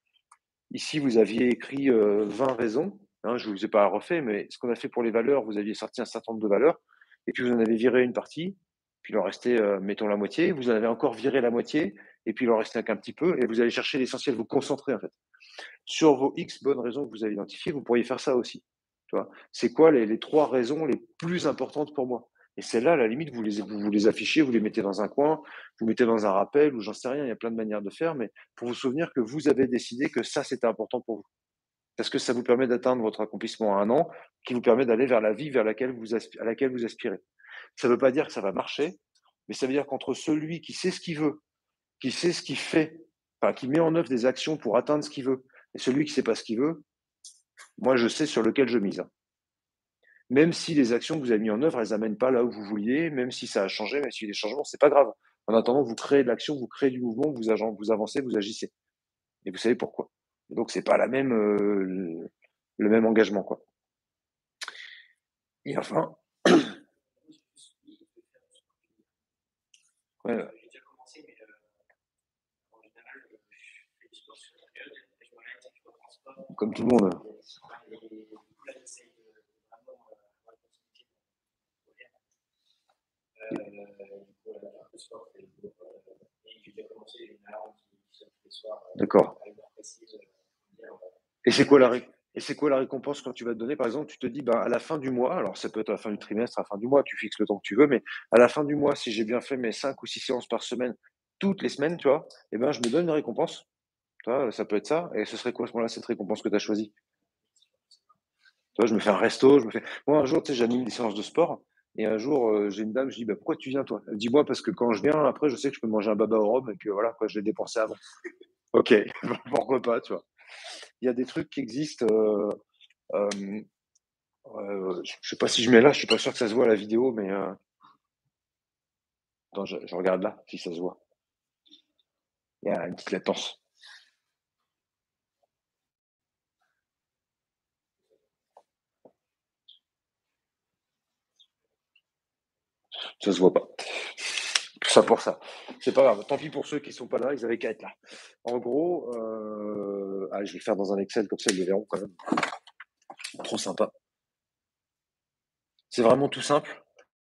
Ici, vous aviez écrit euh, vingt raisons. Hein, je ne vous ai pas refait, mais ce qu'on a fait pour les valeurs, vous aviez sorti un certain nombre de valeurs, et puis vous en avez viré une partie, puis il en restait, euh, mettons, la moitié, vous en avez encore viré la moitié, et puis il en restait qu'un petit peu, et vous allez chercher l'essentiel, vous concentrer, en fait. Sur vos X bonnes raisons que vous avez identifiées, vous pourriez faire ça aussi. Tu vois, c'est quoi les, les trois raisons les plus importantes pour moi? Et celles-là, à la limite, vous les, vous, vous les affichez, vous les mettez dans un coin, vous mettez dans un rappel, ou j'en sais rien, il y a plein de manières de faire, mais pour vous souvenir que vous avez décidé que ça, c'était important pour vous. Parce que ça vous permet d'atteindre votre accomplissement à un an, qui vous permet d'aller vers la vie vers laquelle vous aspi- à laquelle vous aspirez. Ça ne veut pas dire que ça va marcher, mais ça veut dire qu'entre celui qui sait ce qu'il veut, qui sait ce qu'il fait, enfin, qui met en œuvre des actions pour atteindre ce qu'il veut, et celui qui ne sait pas ce qu'il veut, moi, je sais sur lequel je mise. Même si les actions que vous avez mises en œuvre, elles n'amènent pas là où vous vouliez, même si ça a changé, même s'il y a des changements, c'est pas grave. En attendant, vous créez de l'action, vous créez du mouvement, vous, agent, vous avancez, vous agissez. Et vous savez pourquoi. Et donc, c'est pas la même, euh, le, le même engagement, quoi. Et enfin, ouais, J'ai déjà commencé, mais euh, en général, je fais du sport sur la période et je m'arrête et je reprends sport. comme tout le monde. Et du coup, là, j'essaye de vraiment avoir une continuité dans le euh, Du coup, là, le sport, c'est le et j'ai déjà commencé une alarme qui sonne tous les soirs. D'accord. À une heure précise. Et c'est quoi la ré- et c'est quoi la récompense quand tu vas te donner? Par exemple, tu te dis, bah, à la fin du mois, alors ça peut être à la fin du trimestre, à la fin du mois, tu fixes le temps que tu veux, mais à la fin du mois, si j'ai bien fait mes cinq ou six séances par semaine, toutes les semaines, tu vois, eh ben, je me donne une récompense. Tu vois, ça peut être ça. Et ce serait quoi à ce moment-là, cette récompense que tu as choisie? Tu vois, je me fais un resto, je me fais. Moi, un jour, tu sais, j'anime des séances de sport. Et un jour, euh, j'ai une dame, je dis, bah, pourquoi tu viens, toi? Elle dit, moi, parce que quand je viens, après, je sais que je peux manger un baba au rhum, et puis voilà, quoi, je l'ai dépensé avant. Ok, pourquoi pas, tu vois. Il y a des trucs qui existent. Euh, euh, euh, je sais pas si je mets là, je suis pas sûr que ça se voit à la vidéo, mais euh, Attends, je, je regarde là, si ça se voit. Il y a une petite latence. Ça se voit pas. Tout ça pour ça. C'est pas grave. Tant pis pour ceux qui sont pas là, ils avaient qu'à être là. En gros, euh... ah, je vais le faire dans un Excel, comme ça ils le verront quand même. Trop sympa. C'est vraiment tout simple.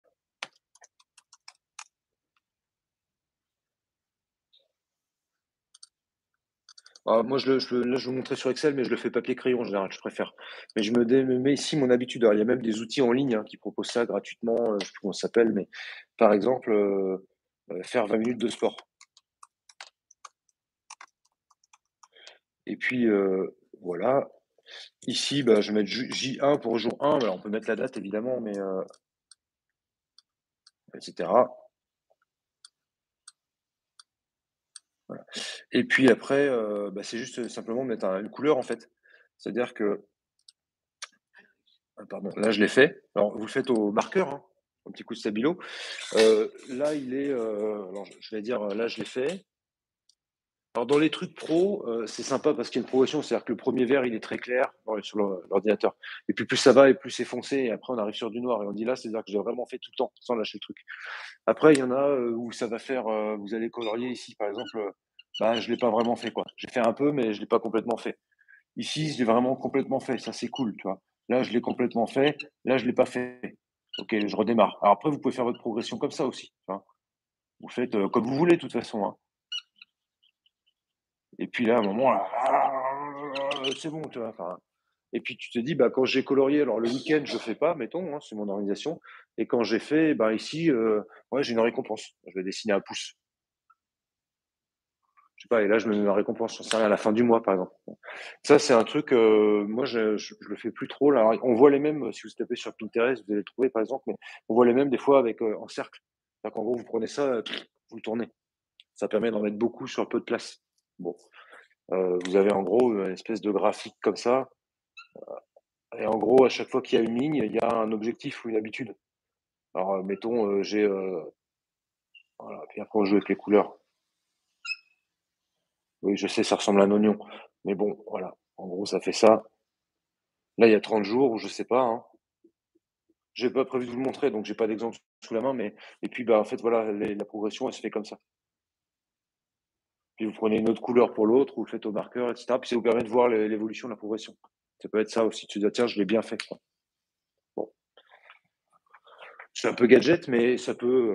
Ah, moi, je le, je le- là, je vais vous montrer sur Excel, mais je le fais papier-crayon en général, je préfère. Mais je me, dé- me mets ici mon habitude. Alors, il y a même des outils en ligne hein, qui proposent ça gratuitement. euh, je sais plus comment ça s'appelle, mais par exemple, euh, euh, faire vingt minutes de sport. Et puis, euh, voilà. Ici, bah, je vais mettre J- J1 pour jour un. Alors, on peut mettre la date, évidemment, mais euh, et cetera. Voilà. Et puis après, euh, bah, c'est juste euh, simplement mettre un- une couleur, en fait. C'est-à-dire que, ah, pardon, là, je l'ai fait. Alors, vous le faites au marqueur, hein, un petit coup de stabilo. Euh, là, il est, euh, alors, je je vais dire, là, je l'ai fait. Alors, dans les trucs pro, euh, c'est sympa parce qu'il y a une progression, c'est-à-dire que le premier vert, il est très clair bon, sur le- l'ordinateur. Et puis, plus ça va et plus c'est foncé. Et après, on arrive sur du noir. Et on dit là, c'est-à-dire que j'ai vraiment fait tout le temps, sans lâcher le truc. Après, il y en a euh, où ça va faire, euh, vous allez colorier ici, par exemple, euh, bah, je l'ai pas vraiment fait, quoi. J'ai fait un peu, mais je l'ai pas complètement fait. Ici, je l'ai vraiment complètement fait. Ça, c'est cool, tu vois. Là, je l'ai complètement fait. Là, je l'ai pas fait. Ok, je redémarre. Alors après, vous pouvez faire votre progression comme ça aussi. Tu vois. Vous faites euh, comme vous voulez, de toute façon. Hein. Et puis là, à un moment, là, c'est bon, tu vois. Enfin, et puis tu te dis, bah, quand j'ai colorié, alors le week-end, je fais pas, mettons, hein, c'est mon organisation. Et quand j'ai fait, bah, ici, euh, ouais, j'ai une récompense. Je vais dessiner un pouce. Je sais pas, et là, je me mets ma récompense, j'en sais rien, à la fin du mois, par exemple. Ça, c'est un truc, euh, moi, je, je, je le fais plus trop. Là. Alors, on voit les mêmes, si vous tapez sur Pinterest, vous allez le trouver, par exemple, mais on voit les mêmes des fois avec euh, en cercle. C'est-à-dire qu'en gros, vous prenez ça, euh, vous le tournez. Ça permet d'en mettre beaucoup sur peu de place. Bon, euh, vous avez en gros une espèce de graphique comme ça, et en gros, à chaque fois qu'il y a une ligne, il y a un objectif ou une habitude. Alors, euh, mettons, euh, j'ai, euh, voilà, puis après on joue avec les couleurs. Oui, je sais, ça ressemble à un oignon, mais bon, voilà. En gros, ça fait ça. Là, il y a trente jours, ou je sais pas. Hein. J'ai pas prévu de vous le montrer, donc j'ai pas d'exemple sous la main, mais et puis bah en fait voilà, les- la progression elle se fait comme ça. Puis vous prenez une autre couleur pour l'autre, vous le faites au marqueur, et cetera. Puis ça vous permet de voir l'é- l'évolution de la progression. Ça peut être ça aussi. Tu te dis ah, tiens, je l'ai bien fait. Quoi. Bon, c'est un peu gadget, mais ça peut. euh,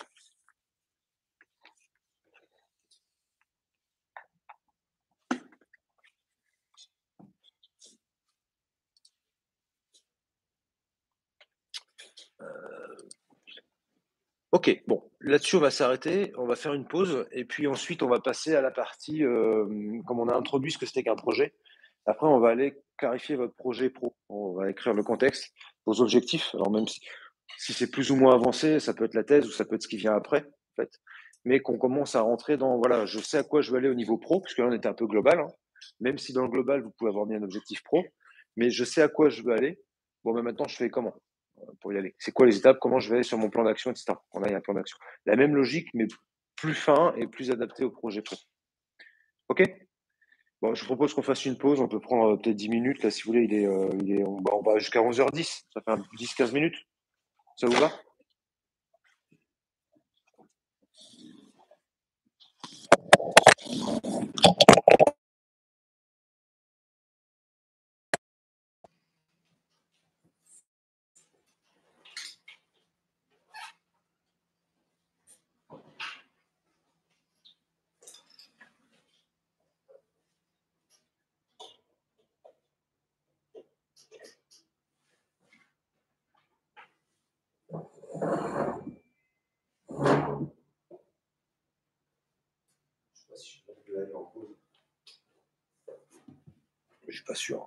Ok, bon, là-dessus on va s'arrêter, on va faire une pause, et puis ensuite on va passer à la partie, euh, comme on a introduit ce que c'était qu'un projet. Après, on va aller clarifier votre projet pro. On va écrire le contexte, vos objectifs. Alors même si, si c'est plus ou moins avancé, ça peut être la thèse ou ça peut être ce qui vient après, en fait. Mais qu'on commence à rentrer dans, voilà, je sais à quoi je veux aller au niveau pro, parce que là on était un peu global. Hein. Même si dans le global vous pouvez avoir mis un objectif pro, mais je sais à quoi je veux aller. Bon, mais maintenant je fais comment pour y aller? C'est quoi les étapes? Comment je vais aller sur mon plan d'action, et cetera. On a un plan d'action. La même logique, mais plus fin et plus adapté au projet pro. Ok? Bon, je vous propose qu'on fasse une pause. On peut prendre euh, peut-être dix minutes. Là, si vous voulez, il est, euh, il est, on, va, on va jusqu'à onze heures dix. Ça fait dix quinze minutes. Ça vous va? Je sais pas si je vais aller en pause. Je suis pas sûr.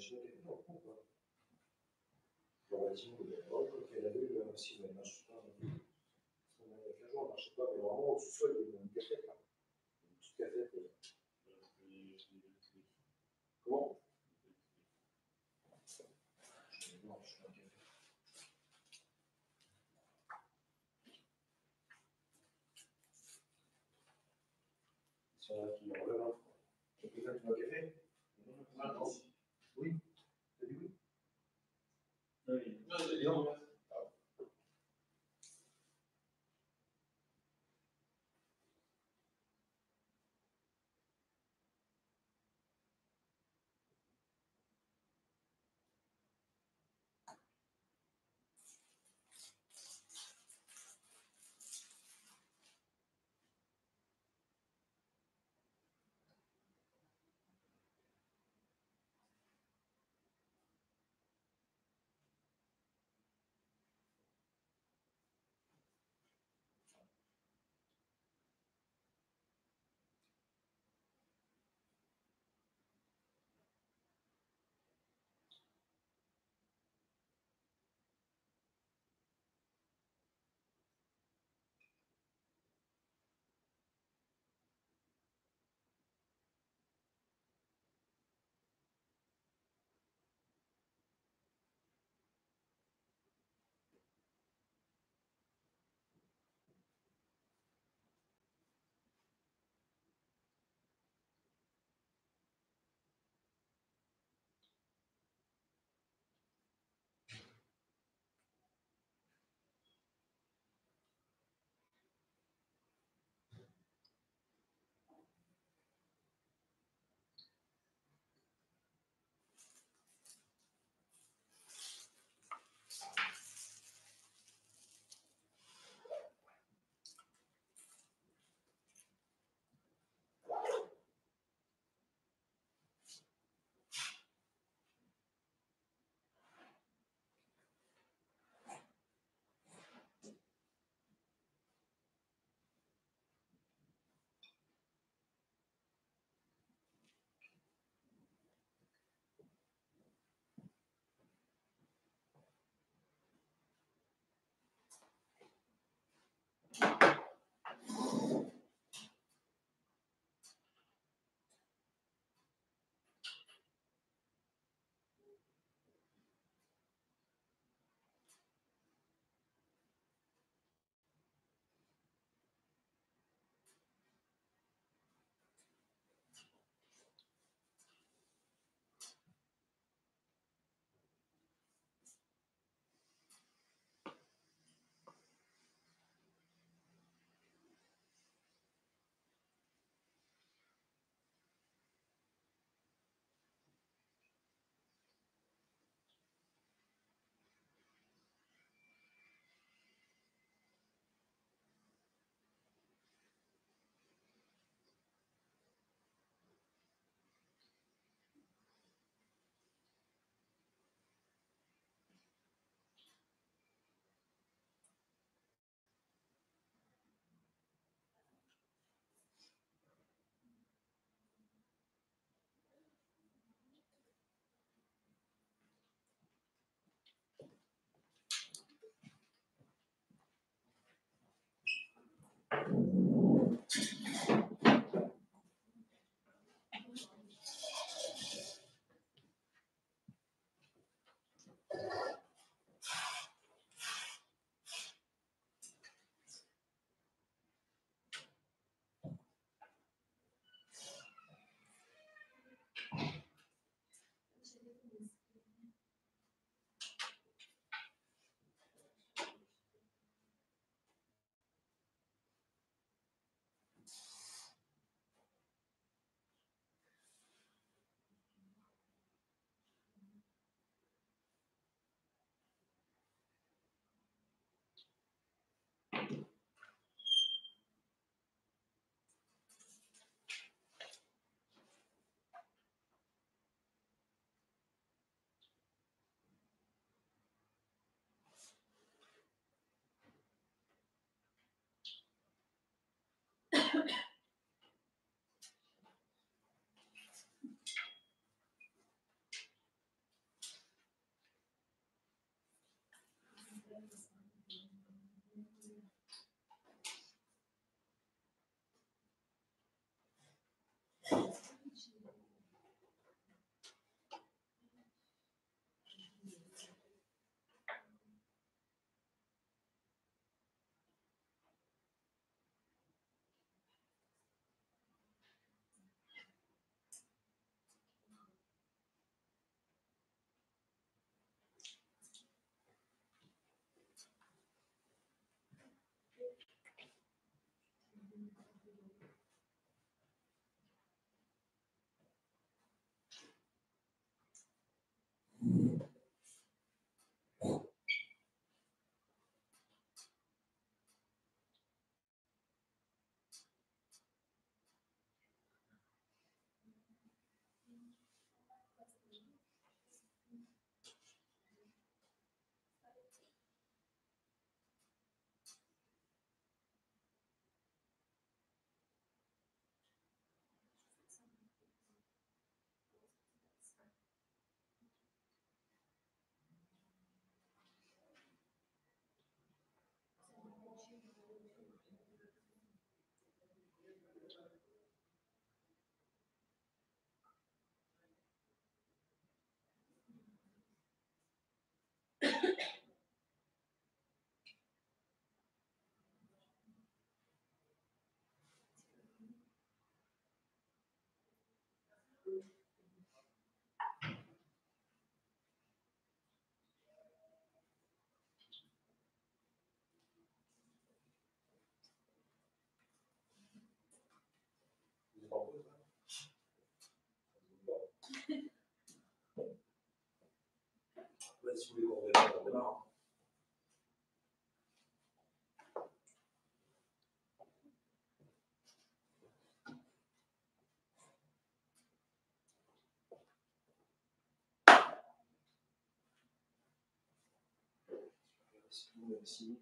machine à café, on prend quoi. Relativement, quand il y a la bulle, aussi, elle ne marche pas. Avec un jour, elle ne marche pas, mais vraiment, au sous-sol, il y a une cafette là. Une petite cafette. Comment? Non, je suis un café. C'est un qui relève un. Quelqu'un qui boit un café? Non. Oui. T'as dit oui? Oui. Non, c'est bien. Si vous voulez qu'on démarre, on démarre. Merci.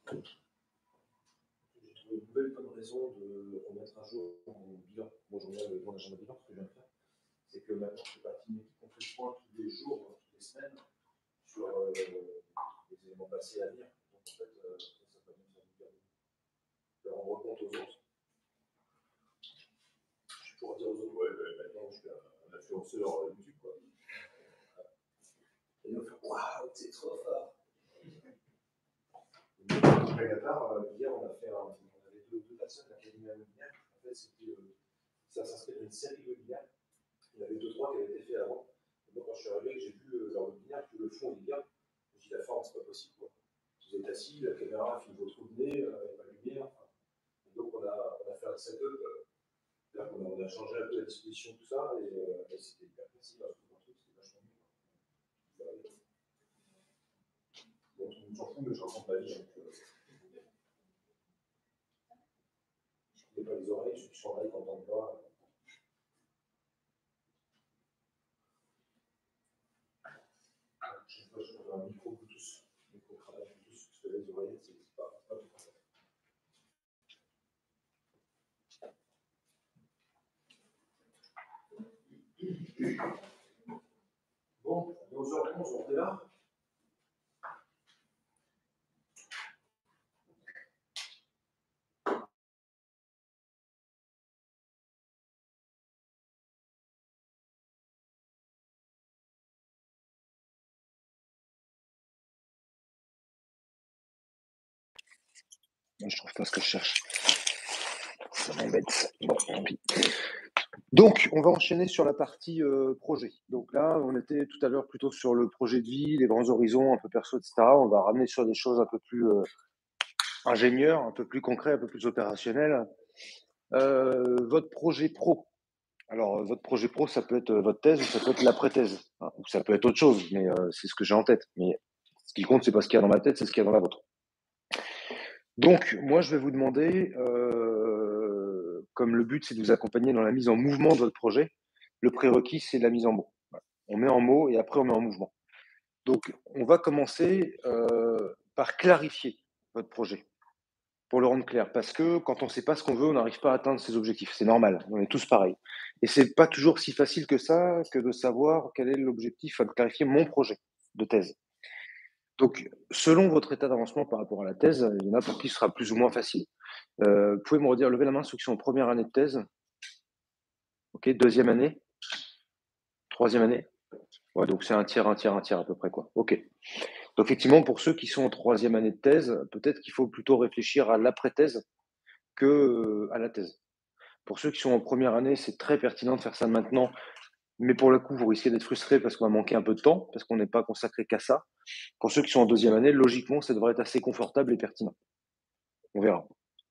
J'ai trouvé une nouvelle bonne raison de remettre à jour mon bilan, mon journal, mon agenda bilan, ce que je viens de faire. C'est que maintenant, je fais partie d'une équipe, on fait le point tous les jours, toutes les semaines, sur euh, les éléments passés à venir. Donc, en fait, euh, ça, ça permet de faire de rendre compte aux autres. Je pourrais dire aux autres, ouais, ben, maintenant, je suis un influenceur YouTube, quoi. Et ils vont faire, waouh, c'est trop fort. Blague à part, euh, hier, on, a fait un, on avait deux, deux personnes à l'Académie webinaire. En fait, c'était, euh, ça s'inscrit dans une série de webinaires. Il y en avait deux, trois qui avaient été faits avant. Et donc, quand je suis arrivé, que j'ai vu euh, leur webinaire, que le fond est bien, je me suis dit, la forme, c'est pas possible, quoi. Vous êtes assis, la caméra filme votre nez, euh, il n'y a pas de lumière. Enfin, et donc, on a, on a fait un setup. Euh, on, a, on a changé un peu la disposition, tout ça, et, euh, et c'était hyper facile. Hein, c'était vachement bien. Bon, tout le monde s'en fout, mais je raconte ma vie. Donc, euh, je ne connais pas les oreilles, ceux qui sont là, ils n'entendent pas. Je sais pas, je un micro Bluetooth, micro cravate Bluetooth, parce que les oreilles, c'est pas, pas tout ça. Bon, à onze heures onze, on démarre. Je trouve pas ce que je cherche. Ça m'embête. Bon, tant pis. Donc, on va enchaîner sur la partie euh, projet. Donc là, on était tout à l'heure plutôt sur le projet de vie, les grands horizons, un peu perso, et cetera. On va ramener sur des choses un peu plus euh, ingénieurs, un peu plus concrets, un peu plus opérationnels. Euh, votre projet pro. Alors, votre projet pro, ça peut être votre thèse ou ça peut être l'après-thèse. Hein, ou ça peut être autre chose, mais euh, c'est ce que j'ai en tête. Mais ce qui compte, c'est pas ce qu'il y a dans ma tête, c'est ce qu'il y a dans la vôtre. Donc, moi, je vais vous demander, euh, comme le but, c'est de vous accompagner dans la mise en mouvement de votre projet, le prérequis, c'est la mise en mots. On met en mots et après, on met en mouvement. Donc, on va commencer euh, par clarifier votre projet, pour le rendre clair. Parce que quand on ne sait pas ce qu'on veut, on n'arrive pas à atteindre ses objectifs. C'est normal, on est tous pareils. Et c'est pas toujours si facile que ça, que de savoir quel est l'objectif, de clarifier mon projet de thèse. Donc, selon votre état d'avancement par rapport à la thèse, il y en a pour qui ce sera plus ou moins facile. Euh, vous pouvez me redire, levez la main ceux qui sont en première année de thèse. Ok, deuxième année, troisième année. Ouais, donc c'est un tiers, un tiers, un tiers à peu près, quoi. Ok. Donc effectivement, pour ceux qui sont en troisième année de thèse, peut-être qu'il faut plutôt réfléchir à l'après-thèse que euh, à la thèse. Pour ceux qui sont en première année, c'est très pertinent de faire ça maintenant, mais pour le coup, vous risquez d'être frustré parce qu'on va manquer un peu de temps, parce qu'on n'est pas consacré qu'à ça. Pour ceux qui sont en deuxième année, logiquement, ça devrait être assez confortable et pertinent. On verra.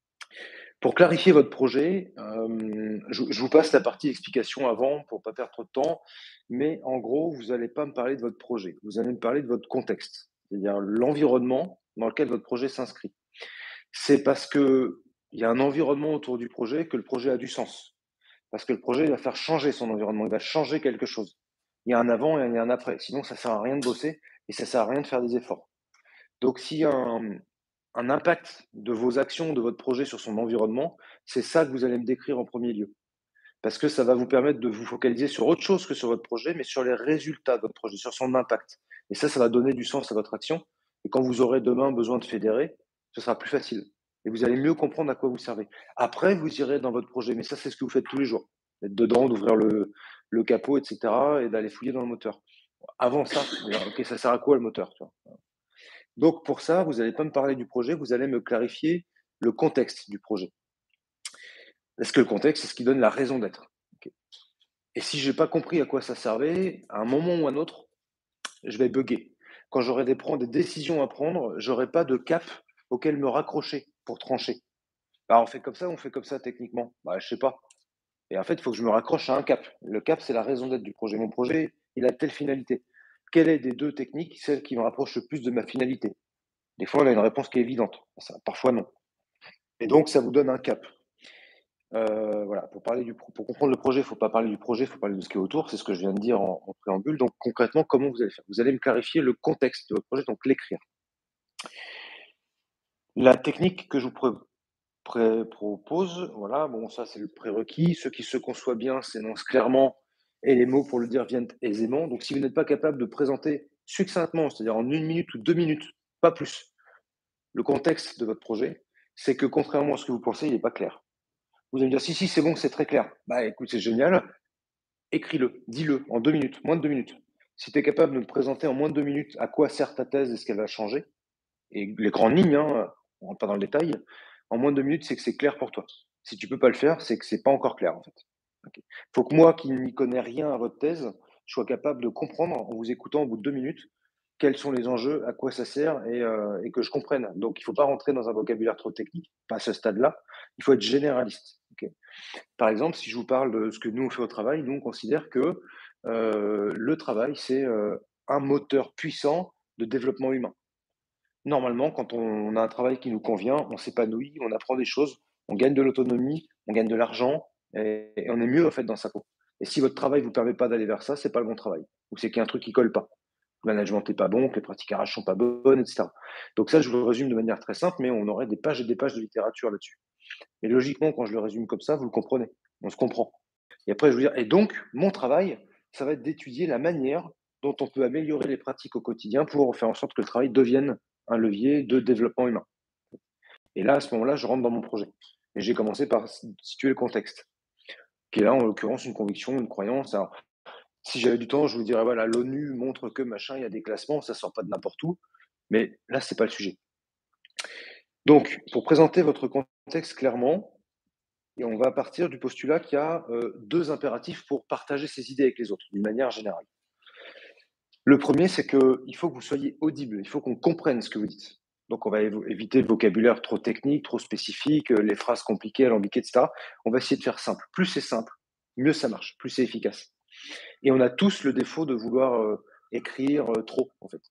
Pour clarifier votre projet, euh, je, je vous passe la partie explication avant pour ne pas perdre trop de temps, mais en gros, vous n'allez pas me parler de votre projet, vous allez me parler de votre contexte, c'est-à-dire l'environnement dans lequel votre projet s'inscrit. C'est parce qu'il y a un environnement autour du projet que le projet a du sens, parce que le projet va faire changer son environnement, il va changer quelque chose. Il y a un avant et il y a un après, sinon ça ne sert à rien de bosser et ça ne sert à rien de faire des efforts. Donc s'il y a un, un impact de vos actions, de votre projet sur son environnement, c'est ça que vous allez me décrire en premier lieu. Parce que ça va vous permettre de vous focaliser sur autre chose que sur votre projet, mais sur les résultats de votre projet, sur son impact. Et ça, ça va donner du sens à votre action. Et quand vous aurez demain besoin de fédérer, ce sera plus facile. Et vous allez mieux comprendre à quoi vous servez. Après, vous irez dans votre projet. Mais ça, c'est ce que vous faites tous les jours. D'être dedans, d'ouvrir le, le capot, et cetera. Et d'aller fouiller dans le moteur. Avant ça, ok, ça sert à quoi le moteur, tu vois. Donc, pour ça, vous n'allez pas me parler du projet, vous allez me clarifier le contexte du projet. Parce que le contexte, c'est ce qui donne la raison d'être. Okay. Et si je n'ai pas compris à quoi ça servait, à un moment ou à un autre, je vais bugger. Quand j'aurai des, des décisions à prendre, je n'aurai pas de cap auquel me raccrocher pour trancher. Bah, on fait comme ça, on fait comme ça techniquement. Bah, je ne sais pas. Et en fait, il faut que je me raccroche à un cap. Le cap, c'est la raison d'être du projet. Mon projet, il a telle finalité. Quelle est des deux techniques celle qui me rapproche le plus de ma finalité? Des fois, on a une réponse qui est évidente. Ça, parfois, non. Et donc, ça vous donne un cap. Euh, voilà, pour, parler du, pour comprendre le projet, il ne faut pas parler du projet, il faut parler de ce qui est autour. C'est ce que je viens de dire en, en préambule. Donc, concrètement, comment vous allez faire? Vous allez me clarifier le contexte de votre projet, donc l'écrire. La technique que je vous pré- pré- propose, voilà, bon, ça c'est le prérequis. Ce qui se conçoit bien s'énonce clairement et les mots pour le dire viennent aisément. Donc, si vous n'êtes pas capable de présenter succinctement, c'est-à-dire en une minute ou deux minutes, pas plus, le contexte de votre projet, c'est que contrairement à ce que vous pensez, il n'est pas clair. Vous allez me dire, si, si, c'est bon, c'est très clair. Bah écoute, c'est génial. Écris-le, dis-le en deux minutes, moins de deux minutes. Si tu es capable de me présenter en moins de deux minutes à quoi sert ta thèse et ce qu'elle va changer, et les grandes lignes, hein, on rentre pas dans le détail, en moins de deux minutes, c'est que c'est clair pour toi. Si tu peux pas le faire, c'est que c'est pas encore clair en fait. Il faut que moi, qui n'y connais rien à votre thèse, je sois capable de comprendre en vous écoutant au bout de deux minutes quels sont les enjeux, à quoi ça sert et, euh, et que je comprenne. Donc, il ne faut pas rentrer dans un vocabulaire trop technique, pas à ce stade-là. Il faut être généraliste. Ok. Par exemple, si je vous parle de ce que nous on fait au travail, nous on considère que euh, le travail, c'est euh, un moteur puissant de développement humain. Normalement, quand on a un travail qui nous convient, on s'épanouit, on apprend des choses, on gagne de l'autonomie, on gagne de l'argent et, et on est mieux en fait dans sa peau. Et si votre travail ne vous permet pas d'aller vers ça, c'est pas le bon travail. Ou c'est qu'il y a un truc qui colle pas. Le management n'est pas bon, que les pratiques R H sont pas bonnes, et cetera. Donc ça, je vous le résume de manière très simple, mais on aurait des pages et des pages de littérature là-dessus. Et logiquement, quand je le résume comme ça, vous le comprenez. On se comprend. Et après, je veux dire, et donc, mon travail, ça va être d'étudier la manière dont on peut améliorer les pratiques au quotidien pour faire en sorte que le travail devienne un levier de développement humain. Et là, à ce moment-là, je rentre dans mon projet. Et j'ai commencé par situer le contexte, qui est là, en l'occurrence, une conviction, une croyance. Alors, si j'avais du temps, je vous dirais, voilà, l'ONU montre que machin, il y a des classements, ça sort pas de n'importe où. Mais là, c'est pas le sujet. Donc, pour présenter votre contexte clairement, et on va partir du postulat qu'il y a euh, deux impératifs pour partager ses idées avec les autres, d'une manière générale. Le premier, c'est qu'il faut que vous soyez audible, il faut qu'on comprenne ce que vous dites. Donc, on va évo- éviter le vocabulaire trop technique, trop spécifique, euh, les phrases compliquées, alambiquées, et cetera. On va essayer de faire simple. Plus c'est simple, mieux ça marche, plus c'est efficace. Et on a tous le défaut de vouloir euh, écrire euh, trop, en fait.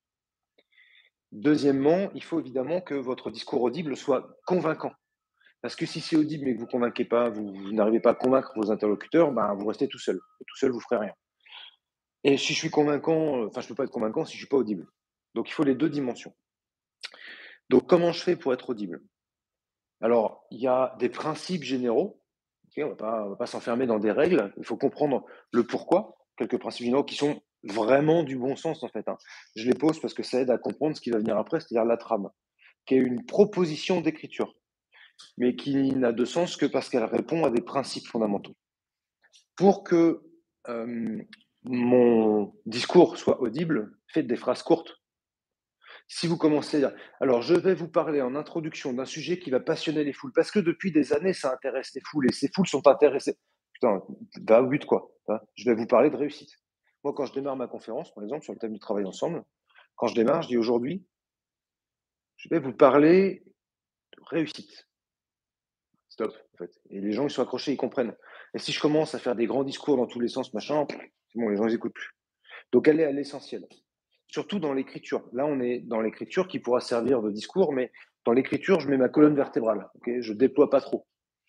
Deuxièmement, il faut évidemment que votre discours audible soit convaincant. Parce que si c'est audible mais que vous ne convainquez pas, vous, vous n'arrivez pas à convaincre vos interlocuteurs, ben, vous restez tout seul. Et tout seul, vous ne ferez rien. Et si je suis convaincant, euh, enfin, je ne peux pas être convaincant si je ne suis pas audible. Donc, il faut les deux dimensions. Donc, comment je fais pour être audible? Alors, il y a des principes généraux. Okay, on ne va pas s'enfermer dans des règles. Il faut comprendre le pourquoi. Quelques principes généraux qui sont vraiment du bon sens, en fait. Hein. Je les pose parce que ça aide à comprendre ce qui va venir après, c'est-à-dire la trame, qui est une proposition d'écriture, mais qui n'a de sens que parce qu'elle répond à des principes fondamentaux. Pour que euh, mon discours soit audible, faites des phrases courtes. Si vous commencez à dire, alors je vais vous parler en introduction d'un sujet qui va passionner les foules, parce que depuis des années, ça intéresse les foules, et ces foules sont intéressées. Putain, va au but quoi. Hein. Je vais vous parler de réussite. Moi, quand je démarre ma conférence, par exemple, sur le thème du travail ensemble, quand je démarre, je dis aujourd'hui, je vais vous parler de réussite. Stop, en fait. Et les gens, ils sont accrochés, ils comprennent. Et si je commence à faire des grands discours dans tous les sens, machin, c'est bon, les gens, ils écoutent plus. Donc, aller à l'essentiel. Surtout dans l'écriture. Là, on est dans l'écriture qui pourra servir de discours, mais dans l'écriture, je mets ma colonne vertébrale. Okay, je déploie pas trop.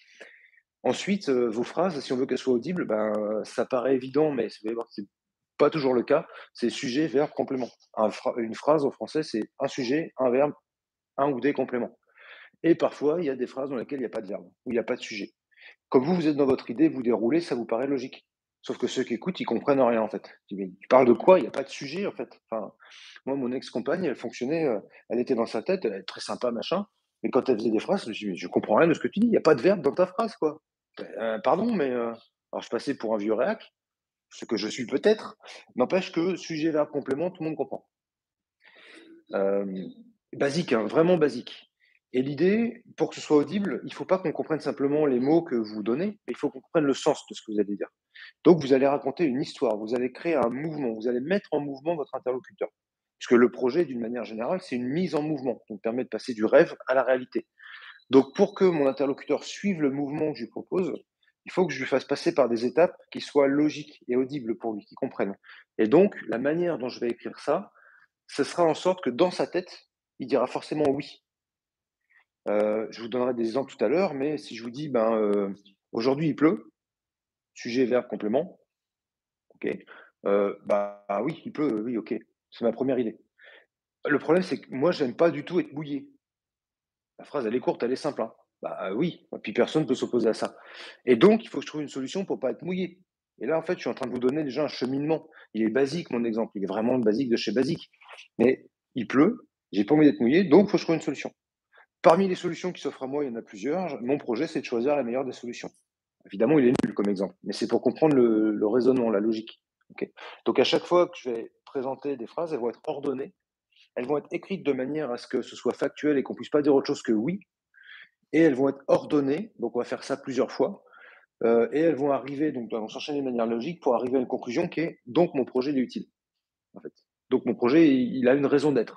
Ensuite, euh, vos phrases, si on veut qu'elles soient audibles, ben, ça paraît évident, mais c'est pas toujours le cas. C'est sujet, verbe, complément. Un une phrase en français, c'est un sujet, un verbe, un ou des compléments. Et parfois, il y a des phrases dans lesquelles il n'y a pas de verbe, où il n'y a pas de sujet. Comme vous, vous êtes dans votre idée, vous déroulez, ça vous paraît logique. Sauf que ceux qui écoutent, ils comprennent rien, en fait. Tu parles de quoi? Il n'y a pas de sujet, en fait. Enfin, moi, mon ex-compagne, elle fonctionnait, euh, elle était dans sa tête, elle était très sympa, machin. Mais quand elle faisait des phrases, je me suis dit, mais je comprends rien de ce que tu dis. Il n'y a pas de verbe dans ta phrase, quoi. Euh, pardon, mais euh, alors je passais pour un vieux réac, ce que je suis peut-être. N'empêche que sujet, verbe, complément, tout le monde comprend. Euh, basique, hein, vraiment basique. Et l'idée, pour que ce soit audible, il ne faut pas qu'on comprenne simplement les mots que vous donnez, mais il faut qu'on comprenne le sens de ce que vous allez dire. Donc, vous allez raconter une histoire, vous allez créer un mouvement, vous allez mettre en mouvement votre interlocuteur. Puisque le projet, d'une manière générale, c'est une mise en mouvement, donc permet de passer du rêve à la réalité. Donc, pour que mon interlocuteur suive le mouvement que je lui propose, il faut que je lui fasse passer par des étapes qui soient logiques et audibles pour lui, qu'il comprenne. Et donc, la manière dont je vais écrire ça, ce sera en sorte que dans sa tête, il dira forcément oui. Euh, je vous donnerai des exemples tout à l'heure, mais si je vous dis, ben, euh, aujourd'hui il pleut, sujet, verbe, complément, ok, euh, bah oui, il pleut, oui, ok, c'est ma première idée. Le problème, c'est que moi, j'aime pas du tout être mouillé. La phrase, elle est courte, elle est simple. Hein. Bah oui, et puis personne ne peut s'opposer à ça. Et donc, il faut que je trouve une solution pour pas être mouillé. Et là, en fait, je suis en train de vous donner déjà un cheminement. Il est basique, mon exemple. Il est vraiment basique de chez basique. Mais il pleut, j'ai pas envie d'être mouillé, donc il faut que je trouve une solution. Parmi les solutions qui s'offrent à moi, il y en a plusieurs. Mon projet, c'est de choisir la meilleure des solutions. Évidemment, il est nul comme exemple, mais c'est pour comprendre le, le raisonnement, la logique. Okay. Donc, à chaque fois que je vais présenter des phrases, elles vont être ordonnées. Elles vont être écrites de manière à ce que ce soit factuel et qu'on puisse pas dire autre chose que oui. Et elles vont être ordonnées. Donc, on va faire ça plusieurs fois. Euh, et elles vont arriver, donc, elles vont s'enchaîner de manière logique pour arriver à une conclusion qui est donc mon projet est utile. En fait. Donc, mon projet, il a une raison d'être.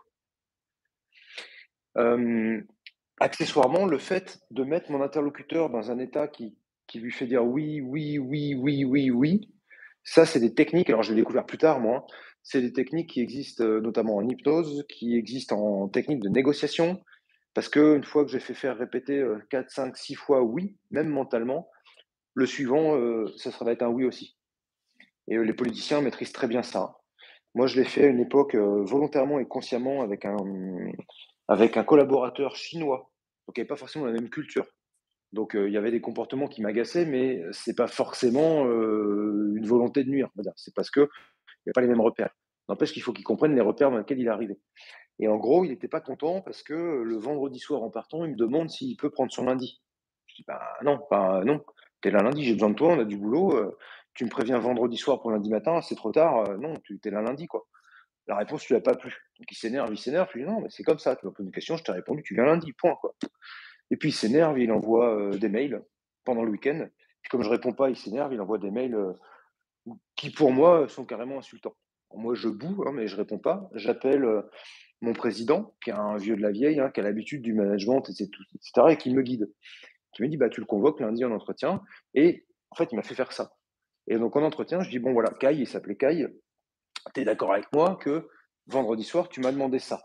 Euh, accessoirement, le fait de mettre mon interlocuteur dans un état qui, qui lui fait dire oui, oui, oui, oui, oui, oui, ça, c'est des techniques, alors je l'ai découvert plus tard, moi, c'est des techniques qui existent euh, notamment en hypnose, qui existent en technique de négociation, parce qu'une fois que j'ai fait faire répéter euh, quatre, cinq, six fois oui, même mentalement, le suivant, euh, ça va être un oui aussi. Et euh, les politiciens maîtrisent très bien ça. Moi, je l'ai fait à une époque euh, volontairement et consciemment avec un, avec un collaborateur chinois, donc il n'y avait pas forcément la même culture. Donc euh, il y avait des comportements qui m'agaçaient, mais c'est pas forcément euh, une volonté de nuire. On va dire. C'est parce que il n'y a pas les mêmes repères. N'empêche qu'il faut qu'il comprenne les repères dans lesquels il est arrivé. Et en gros, il n'était pas content parce que le vendredi soir en partant, il me demande s'il peut prendre son lundi. Je dis bah non, bah non. T'es là lundi, j'ai besoin de toi, on a du boulot. Euh, tu me préviens vendredi soir pour lundi matin, c'est trop tard. Euh, non, tu es là lundi quoi. La réponse, tu l'as pas plu. Donc il s'énerve, il s'énerve. Je lui dis non, mais c'est comme ça. Tu m'as posé une question, je t'ai répondu, tu viens lundi, point quoi. Et puis il s'énerve, il envoie euh, des mails pendant le week-end. Puis comme je réponds pas, il s'énerve, il envoie des mails euh, qui pour moi sont carrément insultants. Moi je boue, hein, mais je réponds pas. J'appelle euh, mon président, qui est un vieux de la vieille, hein, qui a l'habitude du management, et cetera, et qui me guide. Qui me dit bah tu le convoques lundi en entretien. Et en fait il m'a fait faire ça. Et donc en entretien, je dis bon voilà, Kai, il s'appelait Kai, tu es d'accord avec moi que vendredi soir tu m'as demandé ça?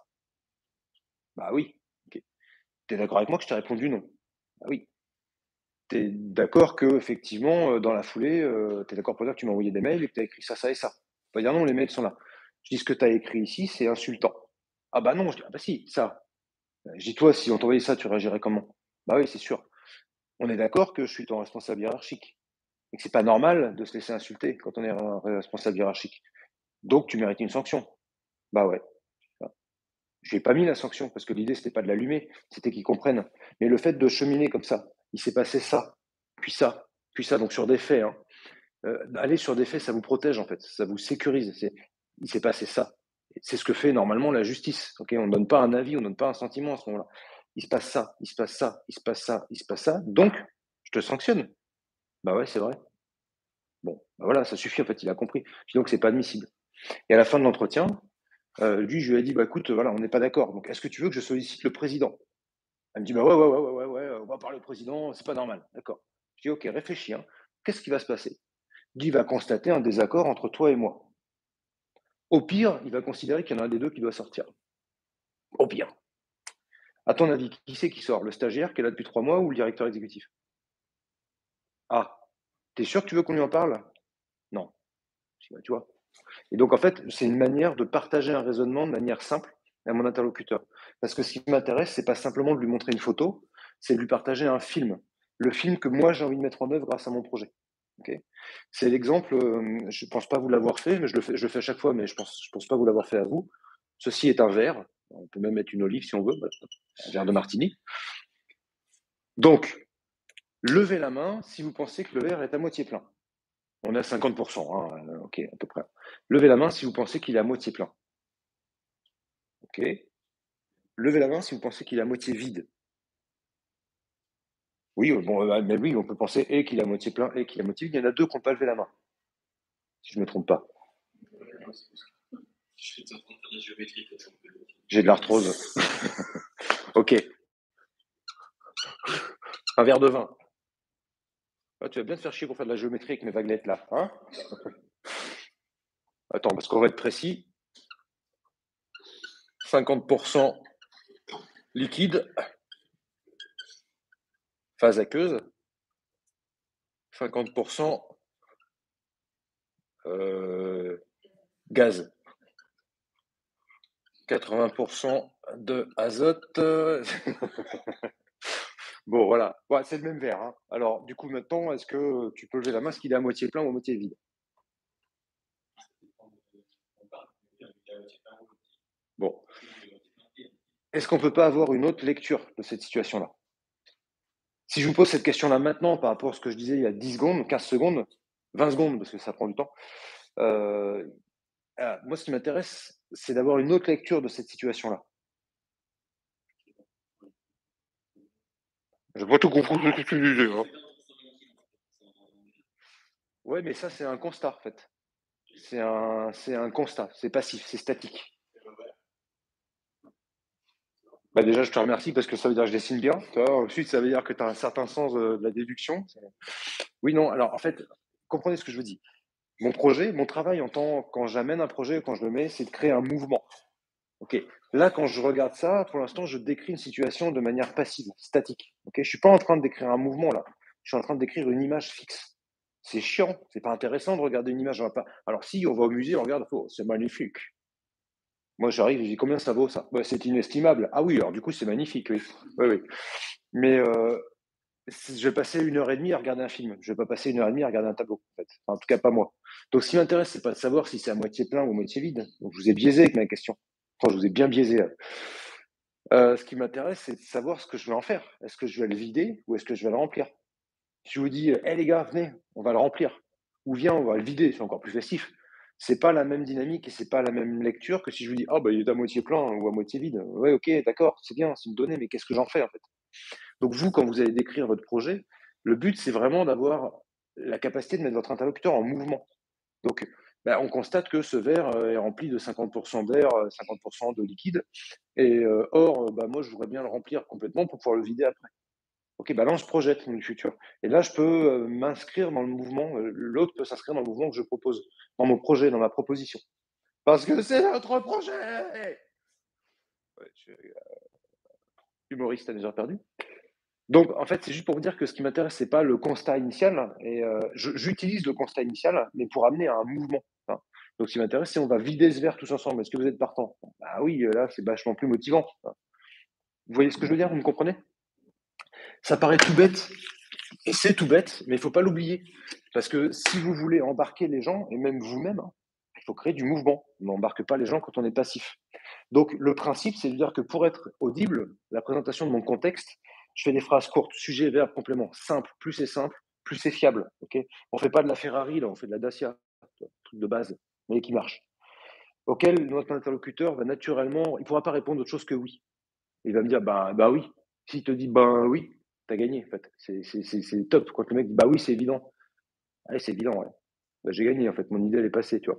Bah oui. Okay. Tu es d'accord avec moi que je t'ai répondu non? Bah oui. Tu es d'accord que effectivement, dans la foulée, euh, tu es d'accord pour dire que tu m'as envoyé des mails et que tu as écrit ça, ça et ça. On va dire non, les mails sont là. Je dis ce que tu as écrit ici, c'est insultant. Ah bah non, je dis ah bah si, ça. Je dis toi, si on t'envoyait ça, tu réagirais comment? Bah oui, c'est sûr. On est d'accord que je suis ton responsable hiérarchique et que c'est pas normal de se laisser insulter quand on est un responsable hiérarchique. Donc tu mérites une sanction. Bah ouais. Je n'ai pas mis la sanction parce que l'idée, c'était pas de l'allumer, c'était qu'ils comprennent. Mais le fait de cheminer comme ça, il s'est passé ça, puis ça, puis ça, donc sur des faits. Hein. Euh, aller sur des faits, ça vous protège en fait, ça vous sécurise. C'est, il s'est passé ça. C'est ce que fait normalement la justice. Okay, on ne donne pas un avis, on ne donne pas un sentiment à ce moment-là. Il se passe ça, il se passe ça, il se passe ça, il se passe ça. Donc, je te sanctionne. Bah ouais, c'est vrai. Bon, bah voilà, ça suffit en fait, il a compris. Donc, c'est pas admissible. Et à la fin de l'entretien, Euh, lui, je lui ai dit, bah écoute, voilà, on n'est pas d'accord. Donc, est-ce que tu veux que je sollicite le président? Elle me dit, bah ouais, ouais, ouais, ouais, ouais, ouais, on va parler au président, c'est pas normal. D'accord. Je dis, ok, réfléchis. Hein. Qu'est-ce qui va se passer? Lui, il va constater un désaccord entre toi et moi. Au pire, il va considérer qu'il y en a un des deux qui doit sortir. Au pire. À ton avis, qui c'est qui sort? Le stagiaire qui est là depuis trois mois ou le directeur exécutif? Ah, t'es sûr que tu veux qu'on lui en parle? Non. Je dis, bah, tu vois. Et donc, en fait, c'est une manière de partager un raisonnement de manière simple à mon interlocuteur. Parce que ce qui m'intéresse, c'est pas simplement de lui montrer une photo, c'est de lui partager un film. Le film que moi, j'ai envie de mettre en œuvre grâce à mon projet. Okay, c'est l'exemple, euh, je ne pense pas vous l'avoir fait, mais je le fais, je le fais à chaque fois, mais je ne pense, je pense pas vous l'avoir fait à vous. Ceci est un verre, on peut même mettre une olive si on veut, un verre de martini. Donc, levez la main si vous pensez que le verre est à moitié plein. On est à cinquante pour cent, hein, ok, à peu près. Levez la main si vous pensez qu'il est à moitié plein. Ok. Levez la main si vous pensez qu'il est à moitié vide. Oui, bon, mais oui, on peut penser et qu'il est à moitié plein et qu'il est à moitié vide. Il y en a deux qui n'ont pas levé la main, si je ne me trompe pas. J'ai de l'arthrose. Ok. Un verre de vin. Ah, tu vas bien te faire chier pour faire de la géométrie avec mes vaguelettes là, hein? Attends, parce qu'on va être précis. cinquante pour cent liquide, phase aqueuse. cinquante pour cent euh, gaz. quatre-vingts pour cent de azote. euh, Bon, voilà. Ouais, c'est le même verre, hein. Alors, du coup, maintenant, est-ce que tu peux lever la main? Est-ce qu'il est à moitié plein ou à moitié vide? Ça dépend de on parle. Il y a moitié plein ou moitié Bon. vide. Est-ce qu'on peut pas avoir une autre lecture de cette situation-là? Si je vous pose cette question-là maintenant par rapport à ce que je disais il y a dix secondes, quinze secondes, vingt secondes, parce que ça prend du temps, euh, ah, moi, ce qui m'intéresse, c'est d'avoir une autre lecture de cette situation-là. J'ai pas tout compris ce que tu disais, hein. Ouais, mais ça, c'est un constat, en fait. C'est un, c'est un constat, c'est passif, c'est statique. Bah déjà, je te remercie parce que ça veut dire que je dessine bien. Tu vois. Ensuite, ça veut dire que tu as un certain sens de, de la déduction. Oui, non. Alors, en fait, comprenez ce que je vous dis. Mon projet, mon travail en tant quand j'amène un projet, quand je le mets, c'est de créer un mouvement. Ok. Là, quand je regarde ça, pour l'instant, je décris une situation de manière passive, statique. Ok. Je suis pas en train de décrire un mouvement là. Je suis en train de décrire une image fixe. C'est chiant. C'est pas intéressant de regarder une image. On va pas... Alors, si on va au musée, on regarde, oh, c'est magnifique. Moi, j'arrive, je dis combien ça vaut ça? Bah, c'est inestimable. Ah oui, alors du coup, c'est magnifique, oui. Oui, oui. Mais euh, je vais passer une heure et demie à regarder un film. Je vais pas passer une heure et demie à regarder un tableau, en fait. Enfin, en tout cas, pas moi. Donc, ce qui m'intéresse, c'est pas de savoir si c'est à moitié plein ou à moitié vide. Donc, je vous ai biaisé avec ma question. Enfin, je vous ai bien biaisé. Euh, ce qui m'intéresse, c'est de savoir ce que je vais en faire. Est-ce que je vais le vider ou est-ce que je vais le remplir? Si je vous dis, hé les gars, venez, on va le remplir. Ou viens, on va le vider, c'est encore plus festif. C'est pas la même dynamique et c'est pas la même lecture que si je vous dis, ah bah il est à moitié plein ou à moitié vide. Ouais, ok, d'accord, c'est bien, c'est une donnée, mais qu'est-ce que j'en fais en fait? Donc vous, quand vous allez décrire votre projet, le but c'est vraiment d'avoir la capacité de mettre votre interlocuteur en mouvement. Donc bah, on constate que ce verre euh, est rempli de cinquante pour cent d'air, euh, cinquante pour cent de liquide. Et euh, or, euh, bah, moi je voudrais bien le remplir complètement pour pouvoir le vider après. Ok, bah là, on se projette dans le futur. Et là, je peux euh, m'inscrire dans le mouvement, euh, l'autre peut s'inscrire dans le mouvement que je propose, dans mon projet, dans ma proposition. Parce que c'est notre projet. Ouais, je suis euh, humoriste à des heures perdues. Donc, en fait, c'est juste pour vous dire que ce qui m'intéresse, c'est pas le constat initial. Et euh, je- j'utilise le constat initial, mais pour amener à un mouvement. Hein. Donc, ce qui m'intéresse, c'est on va vider ce verre tous ensemble. Est-ce que vous êtes partant? Bah oui, euh, là, c'est vachement plus motivant. Hein. Vous voyez ce que je veux dire? Vous me comprenez? Ça paraît tout bête, et c'est tout bête, mais il ne faut pas l'oublier. Parce que si vous voulez embarquer les gens, et même vous-même, hein, il faut créer du mouvement. On n'embarque pas les gens quand on est passif. Donc le principe, c'est de dire que pour être audible, la présentation de mon contexte, je fais des phrases courtes, sujet, verbe, complément, simple. Plus c'est simple, plus c'est fiable. Okay, on ne fait pas de la Ferrari, là, on fait de la Dacia, truc de base, mais qui marche. Auquel notre interlocuteur va naturellement, il ne pourra pas répondre autre chose que oui. Il va me dire, bah, bah oui. S'il te dit, ben oui, t'as gagné, en fait. C'est, c'est, c'est, c'est top. Quand le mec dit, bah oui, c'est évident. Ouais, c'est évident, ouais. Bah, j'ai gagné, en fait. Mon idée, elle est passée, tu vois.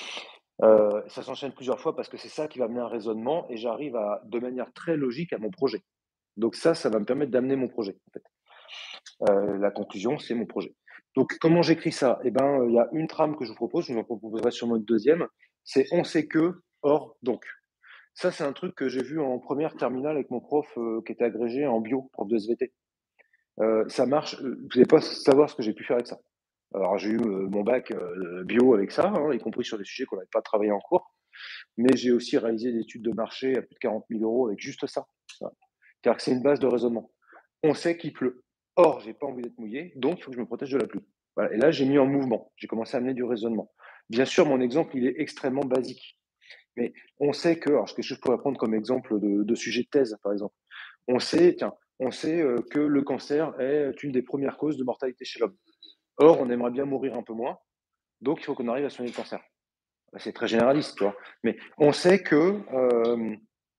Euh, ça s'enchaîne plusieurs fois parce que c'est ça qui va amener un raisonnement et j'arrive à, de manière très logique à mon projet. Donc ça, ça va me permettre d'amener mon projet, en fait. Euh, la conclusion, c'est mon projet. Donc, comment j'écris ça? Eh ben, il y a une trame que je vous propose, je vous en proposerai sûrement une deuxième. C'est on sait que, or, donc. Ça, c'est un truc que j'ai vu en première terminale avec mon prof euh, qui était agrégé en bio, prof de S V T. Euh, ça marche. euh, Vous n'allez pas savoir ce que j'ai pu faire avec ça. Alors, j'ai eu euh, mon bac euh, bio avec ça, hein, y compris sur des sujets qu'on n'avait pas travaillé en cours. Mais j'ai aussi réalisé des études de marché à plus de quarante mille euros avec juste ça. Voilà. C'est-à-dire que c'est une base de raisonnement. On sait qu'il pleut. Or, j'ai pas envie d'être mouillé, donc il faut que je me protège de la pluie. Voilà. Et là, j'ai mis en mouvement. J'ai commencé à amener du raisonnement. Bien sûr, mon exemple, il est extrêmement basique. Mais on sait que, alors ce que je pourrais prendre comme exemple de, de sujet de thèse, par exemple, on sait, tiens, on sait euh, que le cancer est une des premières causes de mortalité chez l'homme. Or, on aimerait bien mourir un peu moins, donc il faut qu'on arrive à soigner le cancer. C'est très généraliste, tu vois. Mais on sait que euh,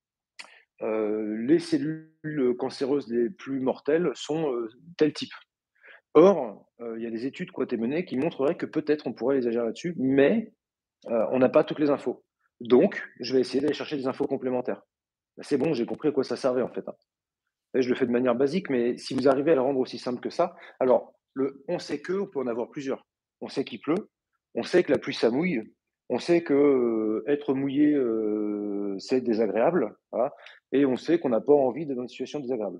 euh, les cellules cancéreuses les plus mortelles sont euh, tel type. Or, euh, il y a des études qui ont été menées qui montreraient que peut-être on pourrait les agir là-dessus, mais euh, on n'a pas toutes les infos. Donc, je vais essayer d'aller chercher des infos complémentaires. C'est bon, j'ai compris à quoi ça servait en fait. Hein. Et je le fais de manière basique, mais si vous arrivez à le rendre aussi simple que ça, alors le on sait que, on peut en avoir plusieurs. On sait qu'il pleut, on sait que la pluie ça mouille, on sait que euh, être mouillé euh, c'est désagréable, voilà, et on sait qu'on n'a pas envie d'être dans une situation désagréable.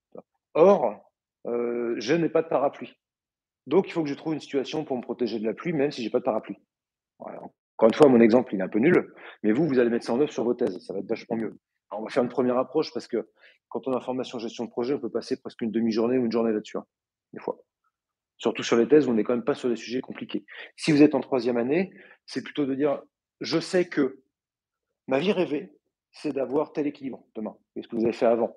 Or, euh, je n'ai pas de parapluie, donc il faut que je trouve une situation pour me protéger de la pluie, même si j'ai pas de parapluie. Voilà. Encore une fois, mon exemple il est un peu nul, mais vous, vous allez mettre ça en œuvre sur vos thèses, ça va être vachement mieux. Alors, on va faire une première approche parce que quand on est en formation gestion de projet, on peut passer presque une demi-journée ou une journée là-dessus, hein, des fois. Surtout sur les thèses, on n'est quand même pas sur des sujets compliqués. Si vous êtes en troisième année, c'est plutôt de dire, je sais que ma vie rêvée, c'est d'avoir tel équilibre demain. Qu'est-ce que vous avez fait avant?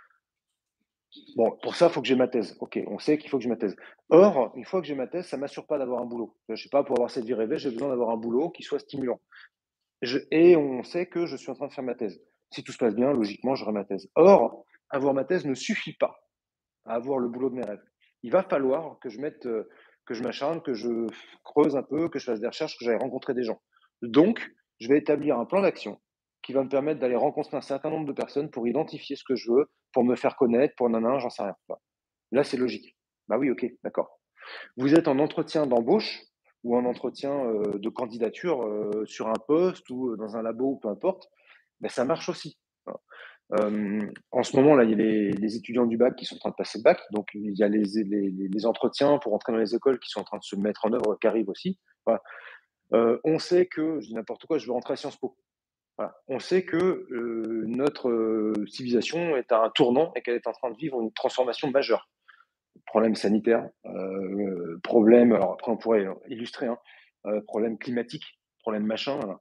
Bon, pour ça, il faut que j'ai ma thèse. Ok, on sait qu'il faut que j'ai ma thèse. Or, une fois que j'ai ma thèse, ça ne m'assure pas d'avoir un boulot. Je ne sais pas, pour avoir cette vie rêvée, j'ai besoin d'avoir un boulot qui soit stimulant. Je, et on sait que je suis en train de faire ma thèse. Si tout se passe bien, logiquement, j'aurai ma thèse. Or, avoir ma thèse ne suffit pas à avoir le boulot de mes rêves. Il va falloir que je mette, euh, que je m'acharne, que je creuse un peu, que je fasse des recherches, que j'aille rencontrer des gens. Donc, je vais établir un plan d'action qui va me permettre d'aller rencontrer un certain nombre de personnes pour identifier ce que je veux, pour me faire connaître, pour nanana, j'en sais rien. Là, c'est logique. Bah oui, ok, d'accord. Vous êtes en entretien d'embauche ou en entretien euh, de candidature euh, sur un poste ou euh, dans un labo ou peu importe, ben, ça marche aussi. Euh, en ce moment, là, il y a les, les étudiants du bac qui sont en train de passer le bac, donc il y a les, les, les entretiens pour entrer dans les écoles qui sont en train de se mettre en œuvre, qui arrivent aussi. Voilà. Euh, on sait que, je dis n'importe quoi, je veux rentrer à Sciences Po. Voilà. On sait que euh, notre euh, civilisation est à un tournant et qu'elle est en train de vivre une transformation majeure. Problème sanitaire, euh, problème, alors après on pourrait illustrer, hein, euh, problème climatique, problème machin. Voilà.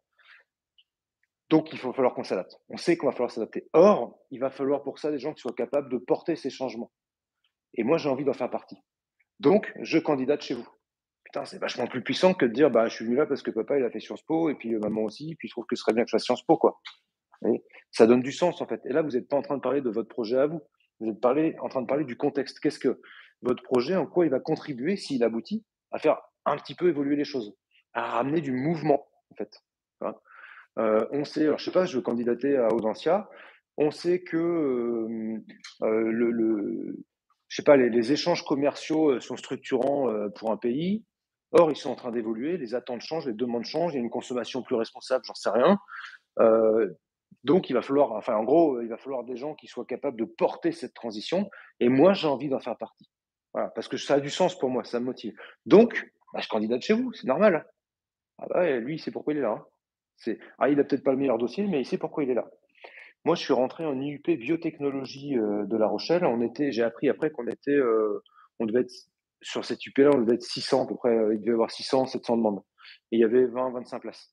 Donc il va falloir qu'on s'adapte. On sait qu'on va falloir s'adapter. Or, il va falloir pour ça des gens qui soient capables de porter ces changements. Et moi, j'ai envie d'en faire partie. Donc, je candidate chez vous. Putain, c'est vachement plus puissant que de dire, bah, je suis venu là parce que papa, il a fait Sciences Po, et puis euh, maman aussi, puis je trouve que ce serait bien que je fasse Sciences Po, quoi. Et ça donne du sens, en fait. Et là, vous n'êtes pas en train de parler de votre projet à vous. Vous êtes parlé, en train de parler du contexte. Qu'est-ce que votre projet, en quoi il va contribuer, s'il aboutit, à faire un petit peu évoluer les choses, à ramener du mouvement, en fait. Voilà. Euh, on sait, alors je sais pas, je veux candidater à Audencia, on sait que euh, euh, le, le, je sais pas, les, les échanges commerciaux sont structurants euh, pour un pays. Or, ils sont en train d'évoluer, les attentes changent, les demandes changent, il y a une consommation plus responsable, j'en sais rien. Euh, donc, il va falloir, enfin, en gros, il va falloir des gens qui soient capables de porter cette transition. Et moi, j'ai envie d'en faire partie. Voilà, parce que ça a du sens pour moi, ça me motive. Donc, bah, je candidate chez vous, c'est normal. Ah bah ouais, lui, il sait pourquoi il est là. Hein. C'est... Ah, il n'a peut-être pas le meilleur dossier, mais il sait pourquoi il est là. Moi, je suis rentré en I U P biotechnologie euh, de La Rochelle. On était, j'ai appris après qu'on était, euh, on devait être sur cette U P-là, on devait être six cents à peu près. Il devait y avoir six cents, sept cents demandes. Et il y avait vingt, vingt-cinq places.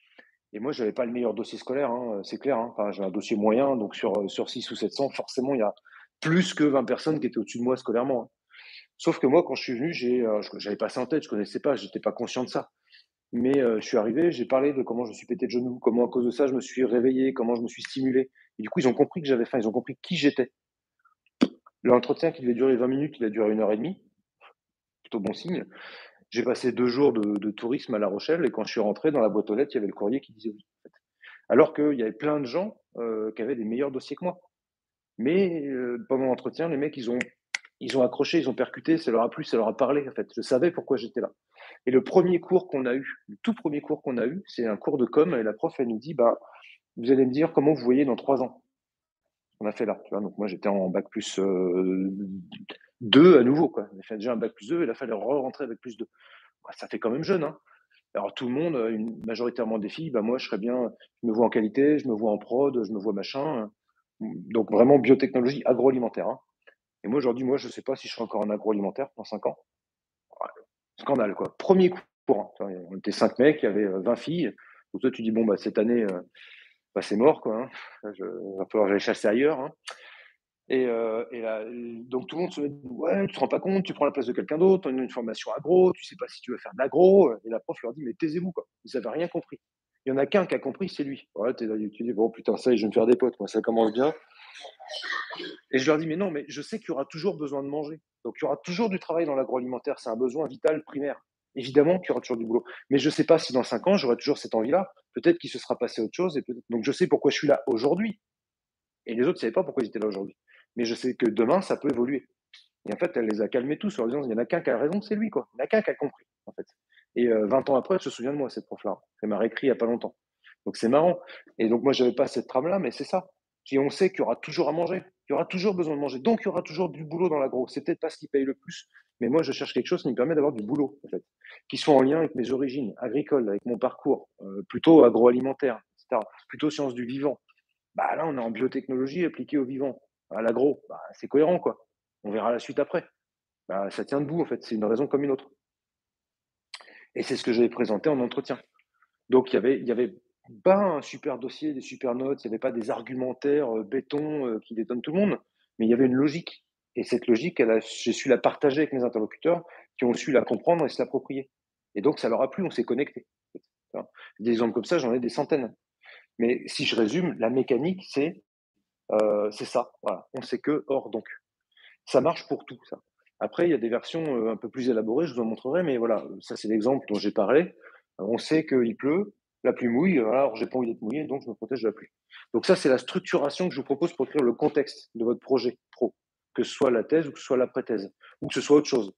Et moi, j'avais pas le meilleur dossier scolaire, hein, c'est clair. Hein. Enfin, j'ai un dossier moyen, donc sur sur six ou sept cents, forcément, il y a plus que vingt personnes qui étaient au-dessus de moi scolairement. Hein. Sauf que moi, quand je suis venu, j'ai, euh, j'avais pas ça en tête, je connaissais pas, j'étais pas conscient de ça. Mais euh, je suis arrivé, j'ai parlé de comment je me suis pété de genoux, comment à cause de ça je me suis réveillé, comment je me suis stimulé. Et du coup, ils ont compris que j'avais faim, ils ont compris qui j'étais. L'entretien qui devait durer vingt minutes, il a duré une heure et demie. Plutôt bon signe. J'ai passé deux jours de, de tourisme à La Rochelle et quand je suis rentré dans la boîte aux lettres, il y avait le courrier qui disait oui. En fait. Alors qu'il y avait plein de gens euh, qui avaient des meilleurs dossiers que moi. Mais euh, pendant l'entretien, les mecs, ils ont, ils ont accroché, ils ont percuté, ça leur a plu, ça leur a parlé. En fait, je savais pourquoi j'étais là. Et le premier cours qu'on a eu, le tout premier cours qu'on a eu, c'est un cours de com. Et la prof, elle nous dit, bah, vous allez me dire comment vous voyez dans trois ans. On a fait là, tu vois. Donc moi, j'étais en bac plus euh, deux à nouveau, quoi. J'ai fait déjà un bac plus deux, et il a fallu re-rentrer avec plus deux. Bah, ça fait quand même jeune, hein. Alors tout le monde, une, majoritairement des filles, bah moi, je serais bien, je me vois en qualité, je me vois en prod, je me vois machin. Donc vraiment biotechnologie agroalimentaire. Hein. Et moi, aujourd'hui, moi, je sais pas si je serai encore en agroalimentaire dans cinq ans. Ouais, scandale, quoi. Premier cours. Hein. On était cinq mecs, il y avait vingt filles. Donc toi, tu dis, bon, bah, cette année, euh, bah, c'est mort, quoi. Hein. Je, il va falloir que j'aille chasser ailleurs. Hein. Et, euh, et là, donc tout le monde se dit, ouais, tu te rends pas compte, tu prends la place de quelqu'un d'autre, tu as une formation agro, tu sais pas si tu veux faire de l'agro. Et la prof leur dit, mais taisez-vous, quoi. Vous avez rien compris. Il y en a qu'un qui a compris, c'est lui. Ouais, t'es là, tu dis, bon, putain, ça, je vais me faire des potes, moi, ça commence bien. Et je leur dis, mais non, mais je sais qu'il y aura toujours besoin de manger. Donc, il y aura toujours du travail dans l'agroalimentaire. C'est un besoin vital primaire. Évidemment qu'il y aura toujours du boulot. Mais je ne sais pas si dans cinq ans, j'aurai toujours cette envie-là. Peut-être qu'il se sera passé autre chose. Et peut-être... Donc, je sais pourquoi je suis là aujourd'hui. Et les autres ne savaient pas pourquoi ils étaient là aujourd'hui. Mais je sais que demain, ça peut évoluer. Et en fait, elle les a calmés tous en disant, il n'y en a qu'un qui a raison, c'est lui, quoi. Il n'y en a qu'un qui a compris, en fait. Et euh, vingt ans après, je me souviens de moi, cette prof-là. Elle m'a réécrit il n'y a pas longtemps. Donc, c'est marrant. Et donc, moi, je n'avais pas cette trame-là, mais c'est ça. Et on sait qu'il y aura toujours à manger. Il y aura toujours besoin de manger. Donc, il y aura toujours du boulot dans l'agro. C'est peut-être pas ce qui paye le plus, mais moi, je cherche quelque chose qui me permet d'avoir du boulot, en fait, qui soit en lien avec mes origines agricoles, avec mon parcours, euh, plutôt agroalimentaire, et cetera. Plutôt sciences du vivant. Bah, là, on est en biotechnologie appliquée au vivant, à l'agro. Bah, c'est cohérent, quoi. On verra la suite après. Bah, ça tient debout, en fait. C'est une raison comme une autre. Et c'est ce que j'avais présenté en entretien. Donc, il y avait, il y avait pas un super dossier, des super notes, il n'y avait pas des argumentaires euh, béton euh, qui détonnent tout le monde, mais il y avait une logique. Et cette logique, elle a, j'ai su la partager avec mes interlocuteurs qui ont su la comprendre et se l'approprier. Et donc, ça leur a plu, on s'est connecté. Des exemples comme ça, j'en ai des centaines. Mais si je résume, la mécanique, c'est euh, c'est ça. Voilà. On sait que, or, donc. Ça marche pour tout, ça. Après, il y a des versions euh, un peu plus élaborées, je vous en montrerai, mais voilà, ça c'est l'exemple dont j'ai parlé. Euh, On sait qu'il pleut, la pluie mouille, voilà, alors j'ai pas envie d'être mouillé, donc je me protège de la pluie. Donc ça, c'est la structuration que je vous propose pour écrire le contexte de votre projet pro, que ce soit la thèse ou que ce soit l'après-thèse, ou que ce soit autre chose.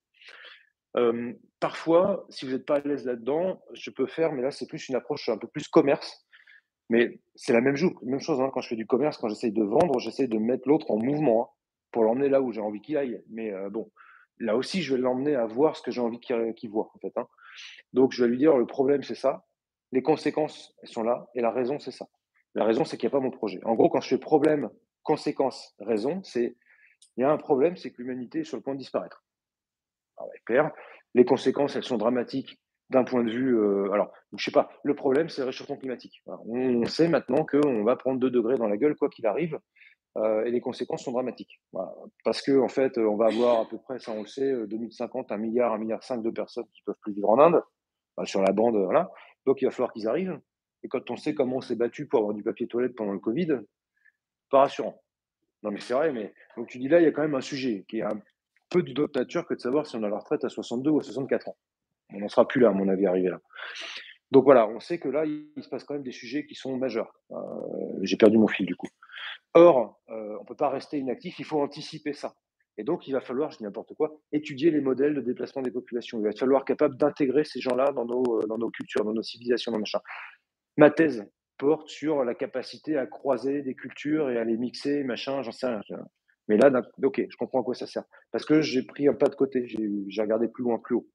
Euh, parfois, si vous n'êtes pas à l'aise là-dedans, je peux faire, mais là c'est plus une approche un peu plus commerce, mais c'est la même, jou- même chose hein, quand je fais du commerce, quand j'essaye de vendre, j'essaye de mettre l'autre en mouvement hein, pour l'emmener là où j'ai envie qu'il aille. Mais euh, bon, là aussi, je vais l'emmener à voir ce que j'ai envie qu'il qu'il voit, en fait. Hein. Donc, je vais lui dire, le problème, c'est ça. Les conséquences, elles sont là. Et la raison, c'est ça. La raison, c'est qu'il n'y a pas mon projet. En gros, quand je fais problème, conséquence, raison, c'est il y a un problème, c'est que l'humanité est sur le point de disparaître. Alors, clair. Les conséquences, elles sont dramatiques d'un point de vue. Euh, alors, je sais pas. Le problème, c'est le réchauffement climatique. Voilà. On sait maintenant qu'on va prendre deux degrés dans la gueule, quoi qu'il arrive, euh, et les conséquences sont dramatiques. Voilà. Parce que, en fait, on va avoir à peu près, ça on le sait, deux mille cinquante, un milliard, un milliard cinq de personnes qui peuvent plus vivre en Inde, enfin, sur la bande, voilà. Donc, il va falloir qu'ils arrivent. Et quand on sait comment on s'est battu pour avoir du papier toilette pendant le Covid, pas rassurant. Non, mais c'est vrai, mais donc tu dis là, il y a quand même un sujet qui est un peu du d'autre nature que de savoir si on a la retraite à soixante-deux ou à soixante-quatre ans. On n'en sera plus là, à mon avis, arrivé là. Donc voilà, on sait que là, il se passe quand même des sujets qui sont majeurs. Euh, j'ai perdu mon fil du coup. Or, euh, on ne peut pas rester inactif, il faut anticiper ça. Et donc, il va falloir, je dis n'importe quoi, étudier les modèles de déplacement des populations. Il va falloir être capable d'intégrer ces gens-là dans nos, dans nos cultures, dans nos civilisations, dans machin. Ma thèse porte sur la capacité à croiser des cultures et à les mixer, machin, j'en sais rien. Mais là, ok, je comprends à quoi ça sert. Parce que j'ai pris un pas de côté, j'ai regardé plus loin, plus haut.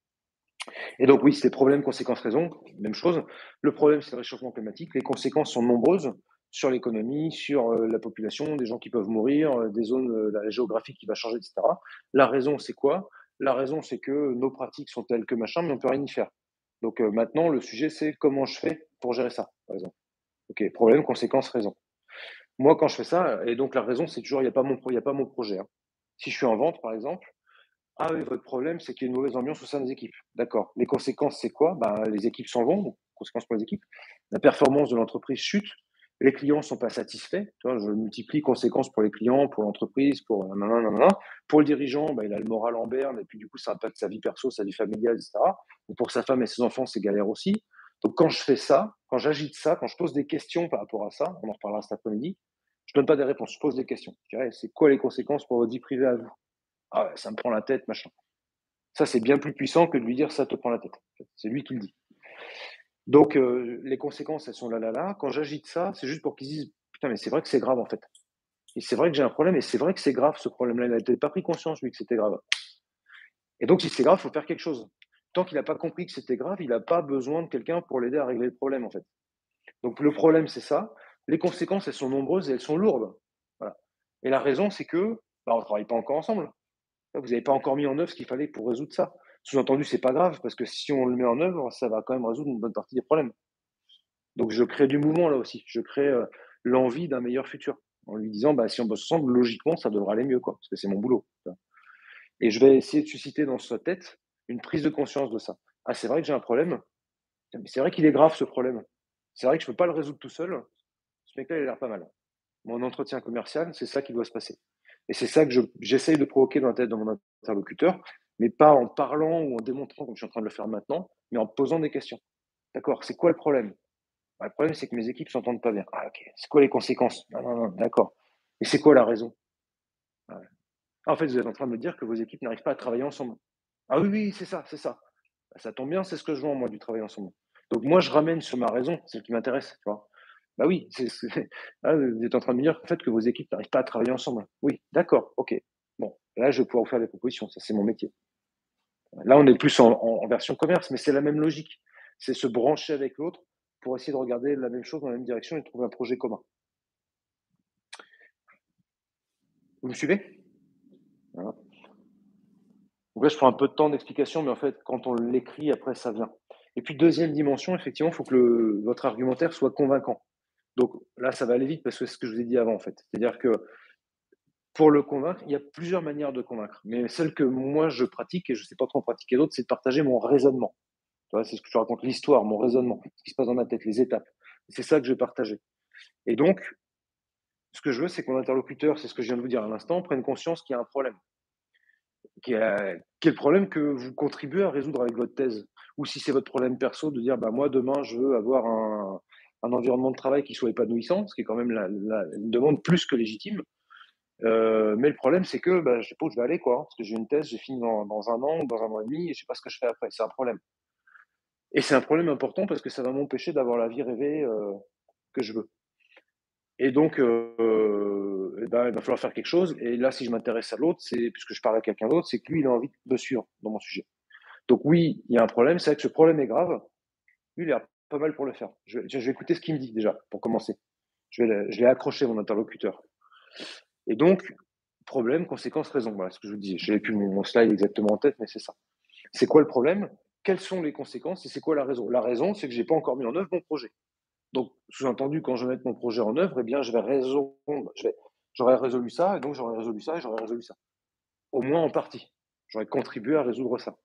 Et donc, oui, c'est problème, conséquences, raison, même chose. Le problème, c'est le réchauffement climatique. Les conséquences sont nombreuses sur l'économie, sur euh, la population, des gens qui peuvent mourir, euh, des zones, euh, la géographie qui va changer, et cetera. La raison, c'est quoi? La raison, c'est que nos pratiques sont telles que machin, mais on peut rien y faire. Donc euh, maintenant, le sujet, c'est comment je fais pour gérer ça, par exemple. Ok, problème, conséquence, raison. Moi, quand je fais ça, et donc la raison, c'est toujours, il n'y a pas mon, il y a pas mon projet. Hein. Si je suis en vente, par exemple, ah oui, votre problème, c'est qu'il y a une mauvaise ambiance au sein des équipes. D'accord. Les conséquences, c'est quoi? Ben, les équipes s'en vont, donc conséquences pour les équipes. La performance de l'entreprise chute. Les clients ne sont pas satisfaits. Tu vois, je multiplie conséquences pour les clients, pour l'entreprise, pour nanana, nanana. Pour le dirigeant, ben, il a le moral en berne, et puis du coup, ça impacte sa vie perso, sa vie familiale, et cetera. Et pour sa femme et ses enfants, c'est galère aussi. Donc, quand je fais ça, quand j'agite ça, quand je pose des questions par rapport à ça, on en reparlera cet après-midi, je donne pas des réponses, je pose des questions. Je dirais, c'est quoi les conséquences pour votre vie privée à vous? Ah ouais, ça me prend la tête, machin. Ça, c'est bien plus puissant que de lui dire ça te prend la tête. C'est lui qui le dit. Donc, euh, les conséquences, elles sont là, là, là. Quand j'agite ça, c'est juste pour qu'ils disent putain, mais c'est vrai que c'est grave en fait. Et c'est vrai que j'ai un problème, et c'est vrai que c'est grave ce problème-là. Il n'a peut-être pas pris conscience, lui, que c'était grave. Et donc, si c'est grave, il faut faire quelque chose. Tant qu'il n'a pas compris que c'était grave, il n'a pas besoin de quelqu'un pour l'aider à régler le problème en fait. Donc, le problème, c'est ça. Les conséquences, elles sont nombreuses et elles sont lourdes. Voilà. Et la raison, c'est que bah, on ne travaille pas encore ensemble. Vous n'avez pas encore mis en œuvre ce qu'il fallait pour résoudre ça. Sous-entendu, c'est pas grave, parce que si on le met en œuvre, ça va quand même résoudre une bonne partie des problèmes. Donc je crée du mouvement là aussi. Je crée euh, l'envie d'un meilleur futur. En lui disant, bah, si on bosse ensemble, logiquement, ça devrait aller mieux, quoi, parce que c'est mon boulot. Et je vais essayer de susciter dans sa tête une prise de conscience de ça. Ah, c'est vrai que j'ai un problème. Mais c'est vrai qu'il est grave ce problème. C'est vrai que je peux pas le résoudre tout seul. Ce mec-là, il a l'air pas mal. Mon entretien commercial, c'est ça qui doit se passer. Et c'est ça que je, j'essaye de provoquer dans la tête de mon interlocuteur, mais pas en parlant ou en démontrant comme je suis en train de le faire maintenant, mais en posant des questions. D'accord, c'est quoi le problème? Bah, le problème, c'est que mes équipes s'entendent pas bien. Ah, ok. C'est quoi les conséquences? Non, non, non, d'accord. Et c'est quoi la raison? Ah, ouais. Ah, en fait, vous êtes en train de me dire que vos équipes n'arrivent pas à travailler ensemble. Ah oui, oui, c'est ça, c'est ça. Bah, ça tombe bien, c'est ce que je vends, moi, du travail ensemble. Donc moi, je ramène sur ma raison, c'est ce qui m'intéresse, tu vois. Bah oui, c'est, c'est- ah, vous êtes en train de me dire en fait, que vos équipes n'arrivent pas à travailler ensemble. Oui, d'accord, ok. Bon, là, je vais pouvoir vous faire des propositions, ça c'est mon métier. Là, on est plus en, en- en version commerce, mais c'est la même logique. C'est se brancher avec l'autre pour essayer de regarder la même chose dans la même direction et de trouver un projet commun. Vous me suivez? Voilà. Donc là, je prends un peu de temps d'explication, mais en fait, quand on l'écrit, après, ça vient. Et puis, deuxième dimension, effectivement, il faut que le, votre argumentaire soit convaincant. Donc là, ça va aller vite parce que c'est ce que je vous ai dit avant, en fait. C'est-à-dire que pour le convaincre, il y a plusieurs manières de convaincre. Mais celle que moi, je pratique, et je ne sais pas trop en pratiquer d'autres, c'est de partager mon raisonnement. Tu vois, c'est ce que je te raconte, l'histoire, mon raisonnement, ce qui se passe dans ma tête, les étapes. C'est ça que je vais partager. Et donc, ce que je veux, c'est que mon interlocuteur, c'est ce que je viens de vous dire à l'instant, prenne conscience qu'il y a un problème. Qui est, qui est le problème que vous contribuez à résoudre avec votre thèse. Ou si c'est votre problème perso, de dire, bah, moi, demain, je veux avoir un, un environnement de travail qui soit épanouissant, ce qui est quand même la, la, une demande plus que légitime. Euh, mais le problème, c'est que bah, je sais pas où je vais aller, quoi. Parce que j'ai une thèse, j'ai fini dans, dans un an, dans un an et demi, et je sais pas ce que je fais après. C'est un problème. Et c'est un problème important parce que ça va m'empêcher d'avoir la vie rêvée euh, que je veux. Et donc, euh, eh ben, il va falloir faire quelque chose. Et là, si je m'intéresse à l'autre, c'est puisque je parle à quelqu'un d'autre, c'est que lui, il a envie de me suivre dans mon sujet. Donc oui, il y a un problème. C'est vrai que ce problème est grave. Lui, il a pas mal pour le faire. Je, je vais écouter ce qu'il me dit déjà, pour commencer. Je vais, je l'ai accroché, mon interlocuteur. Et donc, problème, conséquence, raison. Voilà ce que je vous disais. Je n'avais plus mon, mon slide exactement en tête, mais c'est ça. C'est quoi le problème? Quelles sont les conséquences et c'est quoi la raison? La raison, c'est que je n'ai pas encore mis en œuvre mon projet. Donc, sous-entendu, quand je vais mettre mon projet en œuvre, eh bien, je vais résoudre, je vais, j'aurais résolu ça, et donc j'aurais résolu ça, et j'aurais résolu ça. Au moins en partie. J'aurais contribué à résoudre ça.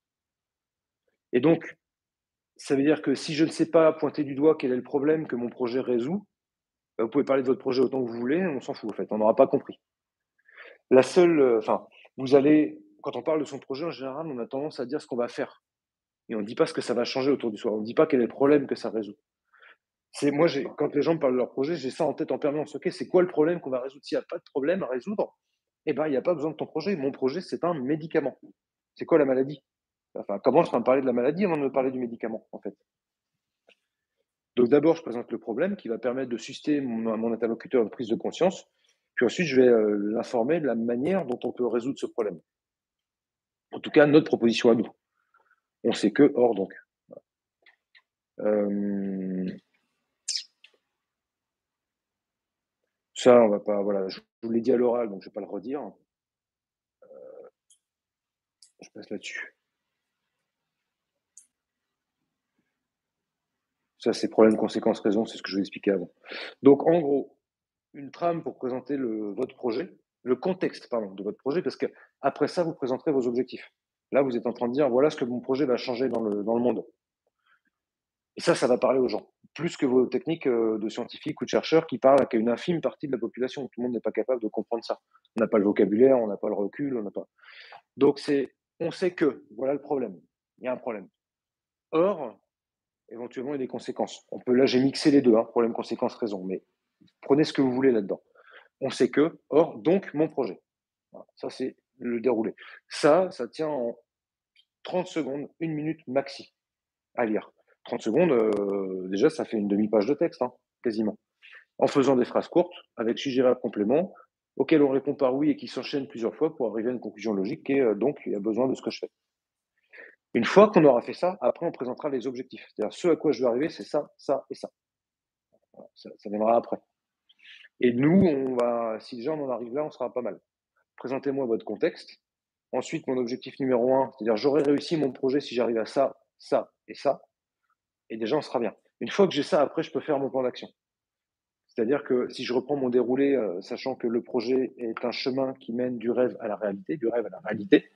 Et donc, ça veut dire que si je ne sais pas pointer du doigt quel est le problème que mon projet résout, vous pouvez parler de votre projet autant que vous voulez, on s'en fout en fait, on n'aura pas compris. La seule, enfin, euh, vous allez, quand on parle de son projet en général, on a tendance à dire ce qu'on va faire. Et on ne dit pas ce que ça va changer autour du soi, on ne dit pas quel est le problème que ça résout. C'est, moi, j'ai, quand les gens me parlent de leur projet, j'ai ça en tête en permanence. Ok, c'est quoi le problème qu'on va résoudre? S'il n'y a pas de problème à résoudre, eh ben, il n'y a pas besoin de ton projet. Mon projet, c'est un médicament. C'est quoi la maladie? Enfin, commence par me parler de la maladie avant de me parler du médicament, en fait. Donc d'abord, je présente le problème qui va permettre de susciter mon, mon interlocuteur une prise de conscience. Puis ensuite, je vais euh, l'informer de la manière dont on peut résoudre ce problème. En tout cas, notre proposition à nous. On sait que, or donc. Euh, ça, on va pas. Voilà, je vous l'ai dit à l'oral, donc je ne vais pas le redire. Euh, je passe là-dessus. Ça, c'est problème, conséquence, raison, c'est ce que je vous ai expliqué avant. Donc, en gros, une trame pour présenter le, votre projet, le contexte, pardon, de votre projet, parce qu'après ça, vous présenterez vos objectifs. Là, vous êtes en train de dire, voilà ce que mon projet va changer dans le, dans le monde. Et ça, ça va parler aux gens, plus que vos techniques de scientifiques ou de chercheurs qui parlent à une infime partie de la population. Tout le monde n'est pas capable de comprendre ça. On n'a pas le vocabulaire, on n'a pas le recul, on n'a pas. Donc, c'est, on sait que, voilà le problème. Il y a un problème. Or, éventuellement, il y a des conséquences. On peut, là, j'ai mixé les deux, hein, problème, conséquence, raison, mais prenez ce que vous voulez là-dedans. On sait que, or, donc, mon projet. Voilà, ça, c'est le déroulé. Ça, ça tient en trente secondes, une minute maxi à lire. trente secondes, euh, déjà, ça fait une demi-page de texte, hein, quasiment. En faisant des phrases courtes, avec sujet verbe complément, auxquelles on répond par oui et qui s'enchaînent plusieurs fois pour arriver à une conclusion logique et euh, donc, il y a besoin de ce que je fais. Une fois qu'on aura fait ça, après, on présentera les objectifs. C'est-à-dire, ce à quoi je veux arriver, c'est ça, ça et ça. Voilà, ça. Ça viendra après. Et nous, on va, si déjà on en arrive là, on sera pas mal. Présentez-moi votre contexte. Ensuite, mon objectif numéro un, c'est-à-dire, j'aurai réussi mon projet si j'arrive à ça, ça et ça. Et déjà, on sera bien. Une fois que j'ai ça, après, je peux faire mon plan d'action. C'est-à-dire que si je reprends mon déroulé, euh, sachant que le projet est un chemin qui mène du rêve à la réalité, du rêve à la réalité,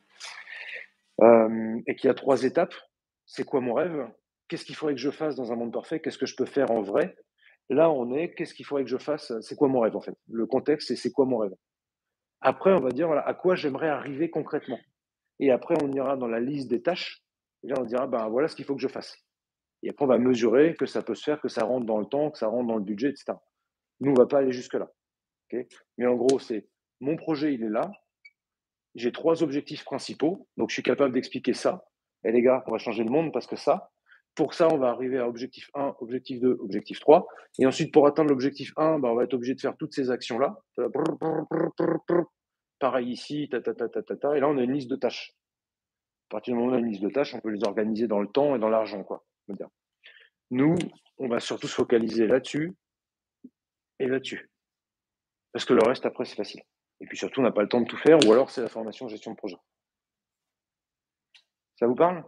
euh, et qu'il y a trois étapes, c'est quoi mon rêve? Qu'est-ce qu'il faudrait que je fasse dans un monde parfait? Qu'est-ce que je peux faire en vrai? Là, on est, qu'est-ce qu'il faudrait que je fasse? C'est quoi mon rêve, en fait? Le contexte, c'est c'est quoi mon rêve? Après, on va dire, voilà, à quoi j'aimerais arriver concrètement. Et après, on ira dans la liste des tâches, et là, on dira, ben voilà ce qu'il faut que je fasse. Et après, on va mesurer que ça peut se faire, que ça rentre dans le temps, que ça rentre dans le budget, et cetera. Nous, on ne va pas aller jusque-là. Okay, mais en gros, c'est mon projet, il est là. J'ai trois objectifs principaux, donc je suis capable d'expliquer ça. Et les gars, on va changer le monde parce que ça, pour ça, on va arriver à objectif un, objectif deux, objectif trois. Et ensuite, pour atteindre l'objectif un, bah, on va être obligé de faire toutes ces actions-là. Pareil ici, ta, ta, ta, ta, ta, ta. Et là, on a une liste de tâches. À partir du moment où on a une liste de tâches, on peut les organiser dans le temps et dans l'argent, quoi. Nous, on va surtout se focaliser là-dessus et là-dessus. Parce que le reste, après, c'est facile. puis surtout, on n'a pas le temps de tout faire, ou alors c'est la formation gestion de projet. Ça vous parle?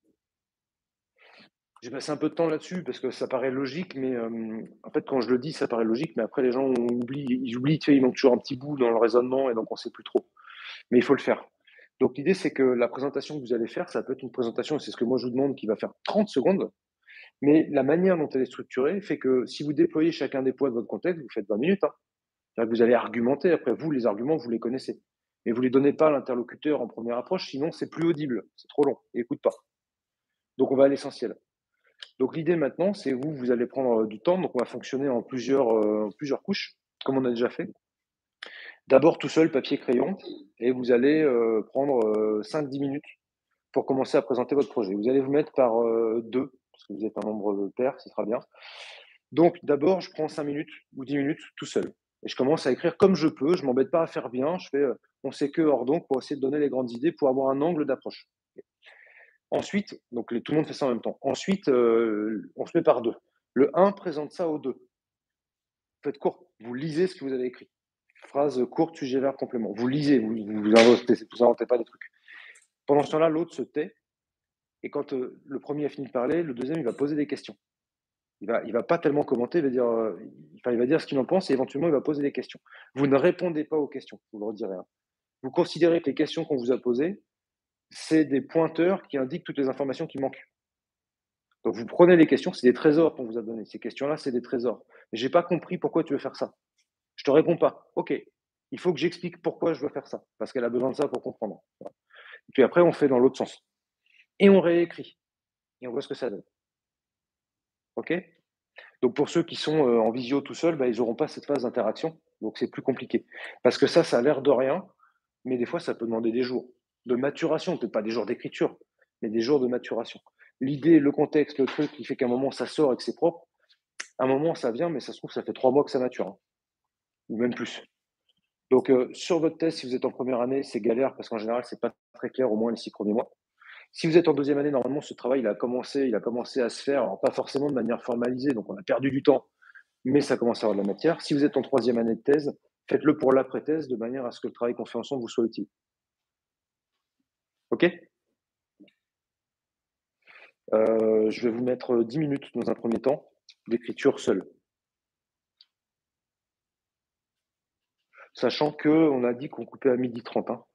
J'ai passé un peu de temps là-dessus parce que ça paraît logique, mais euh, en fait, quand je le dis, ça paraît logique, mais après, les gens oublient, ils oublient, tu sais, il manque toujours un petit bout dans le raisonnement et donc on ne sait plus trop. Mais il faut le faire. Donc l'idée, c'est que la présentation que vous allez faire, ça peut être une présentation, et c'est ce que moi je vous demande, qui va faire trente secondes, mais la manière dont elle est structurée fait que si vous déployez chacun des points de votre contexte, vous faites vingt minutes. Hein. C'est-à-dire que vous allez argumenter, après vous, les arguments, vous les connaissez. Mais vous ne les donnez pas à l'interlocuteur en première approche, sinon c'est plus audible, c'est trop long, il n'écoute pas. Donc on va à l'essentiel. Donc l'idée maintenant, c'est vous, vous allez prendre du temps, donc on va fonctionner en plusieurs, euh, plusieurs couches, comme on a déjà fait. D'abord tout seul, papier, crayon, et vous allez euh, prendre euh, cinq dix minutes pour commencer à présenter votre projet. Vous allez vous mettre par euh, deux, parce que vous êtes un nombre pair, ce sera bien. Donc d'abord, je prends cinq minutes ou dix minutes tout seul. Et je commence à écrire comme je peux, je ne m'embête pas à faire bien, je fais euh, on sait que hors donc pour essayer de donner les grandes idées, pour avoir un angle d'approche. Ensuite, donc les, tout le monde fait ça en même temps. Ensuite, euh, on se met par deux. Le un présente ça au deux. Faites court, vous lisez ce que vous avez écrit. Phrase courte, sujet, verbe, complément. Vous lisez, vous vous inventez, vous inventez pas des trucs. Pendant ce temps-là, l'autre se tait. Et quand euh, le premier a fini de parler, le deuxième, il va poser des questions. Il va, il va pas tellement commenter, il va dire, euh, enfin, il va dire ce qu'il en pense et éventuellement, il va poser des questions. Vous ne répondez pas aux questions, vous le redirez. Hein. Vous considérez que les questions qu'on vous a posées, c'est des pointeurs qui indiquent toutes les informations qui manquent. Donc, vous prenez les questions, c'est des trésors qu'on vous a donnés. Ces questions-là, c'est des trésors. Mais j'ai pas compris pourquoi tu veux faire ça. Je te réponds pas. OK. Il faut que j'explique pourquoi je veux faire ça. Parce qu'elle a besoin de ça pour comprendre. Et puis après, on fait dans l'autre sens. Et on réécrit. Et on voit ce que ça donne. OK? Donc, pour ceux qui sont euh, en visio tout seuls, bah, ils n'auront pas cette phase d'interaction. Donc, c'est plus compliqué. Parce que ça, ça a l'air de rien. Mais des fois, ça peut demander des jours de maturation. Peut-être pas des jours d'écriture, mais des jours de maturation. L'idée, le contexte, le truc qui fait qu'à un moment, ça sort et que c'est propre. À un moment, ça vient, mais ça se trouve, ça fait trois mois que ça mature. Hein. Ou même plus. Donc, euh, sur votre thèse, si vous êtes en première année, c'est galère parce qu'en général, c'est pas très clair, au moins les six premiers mois. Si vous êtes en deuxième année, normalement, ce travail, il a commencé, il a commencé à se faire, alors pas forcément de manière formalisée, donc on a perdu du temps, mais ça commence à avoir de la matière. Si vous êtes en troisième année de thèse, faites-le pour l'après-thèse, de manière à ce que le travail qu'on fait ensemble vous soit utile. OK? euh, Je vais vous mettre dix minutes dans un premier temps d'écriture seule. Sachant qu'on a dit qu'on coupait à midi trente. Hein.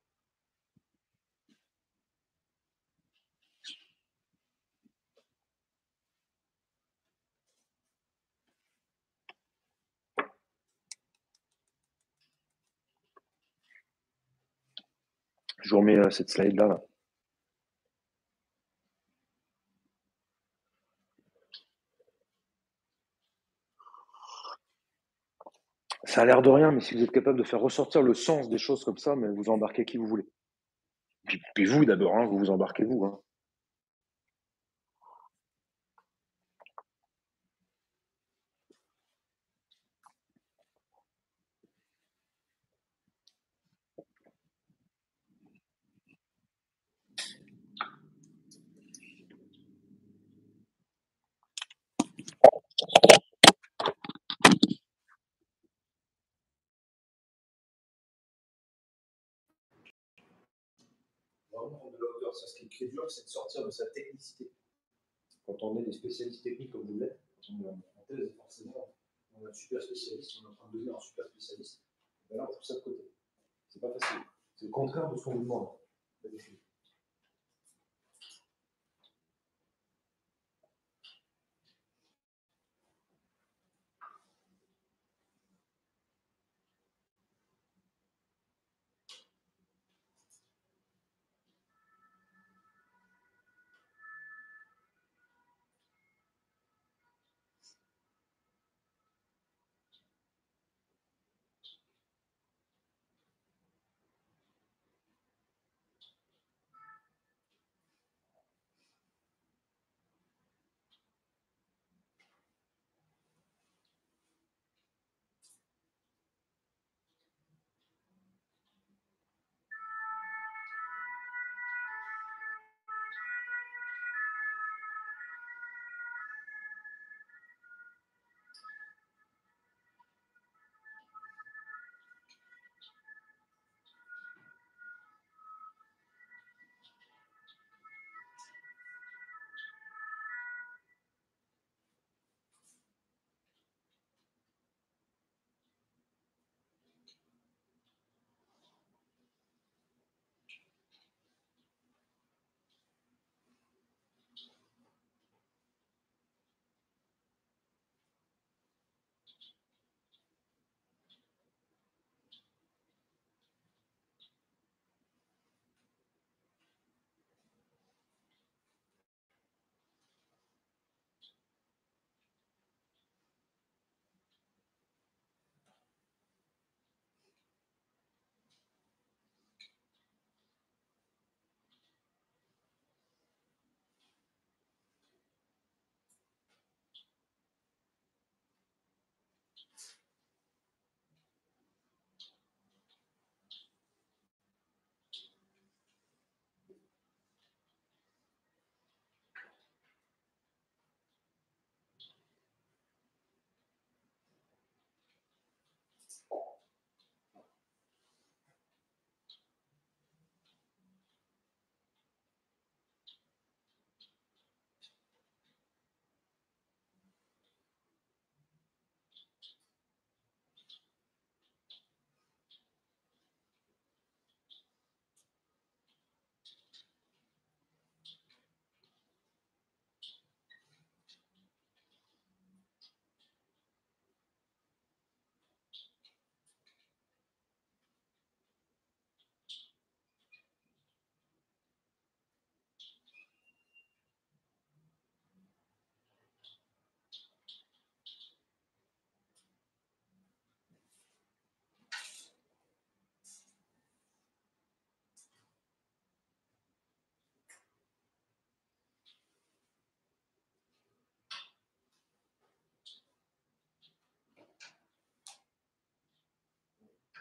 Je vous remets euh, cette slide-là. Là. Ça a l'air de rien, mais si vous êtes capable de faire ressortir le sens des choses comme ça, mais vous embarquez qui vous voulez. Puis, puis vous d'abord, hein, vous vous embarquez vous. Hein. Vraiment prendre de la hauteur. Ça, ce qui est très dur, c'est de sortir de sa technicité. Quand on est des spécialistes techniques comme vous l'êtes, quand on est en thèse, forcément, on est un super spécialiste, on est en train de devenir un super spécialiste. Ben là, on pousse ça de côté. C'est pas facile. C'est le contraire de ce qu'on vous demande.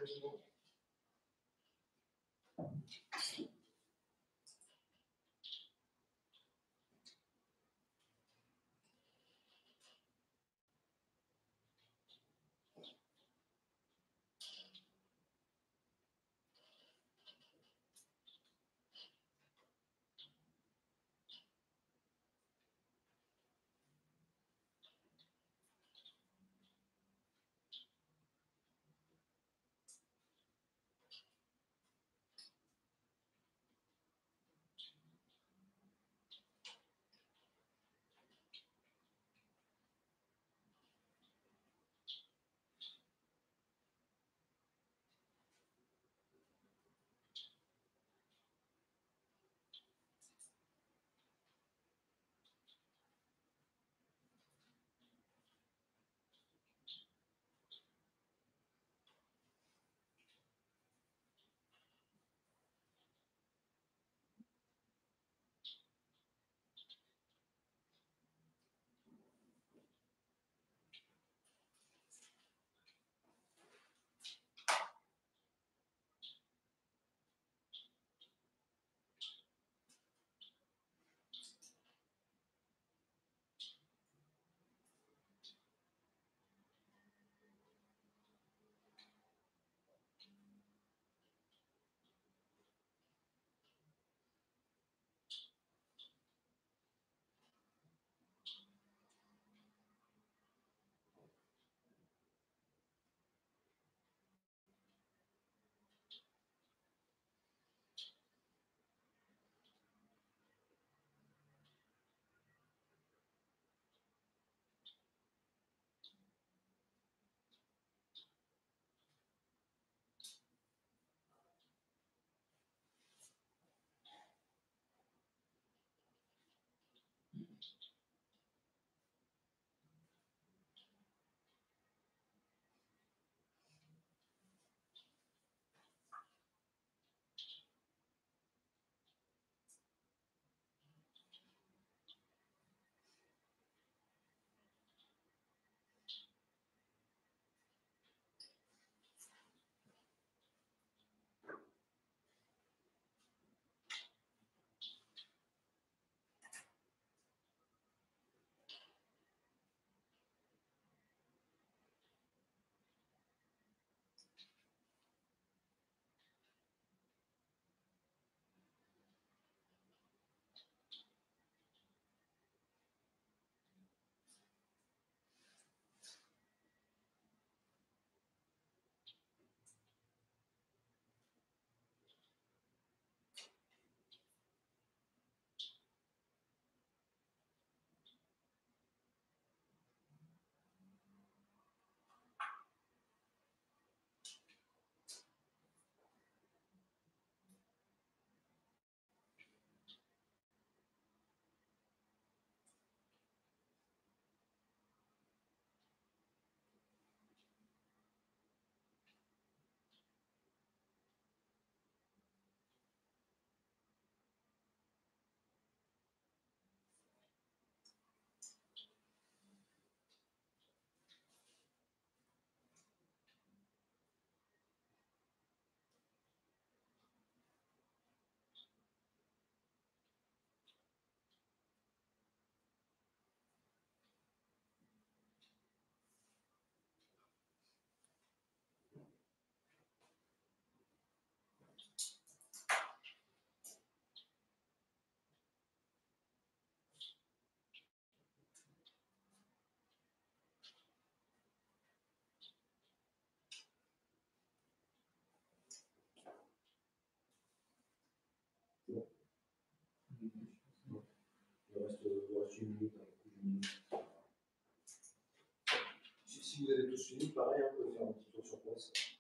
Il reste, il reste une minute. Si vous avez tous fini, pareil, on peut faire un petit tour sur place.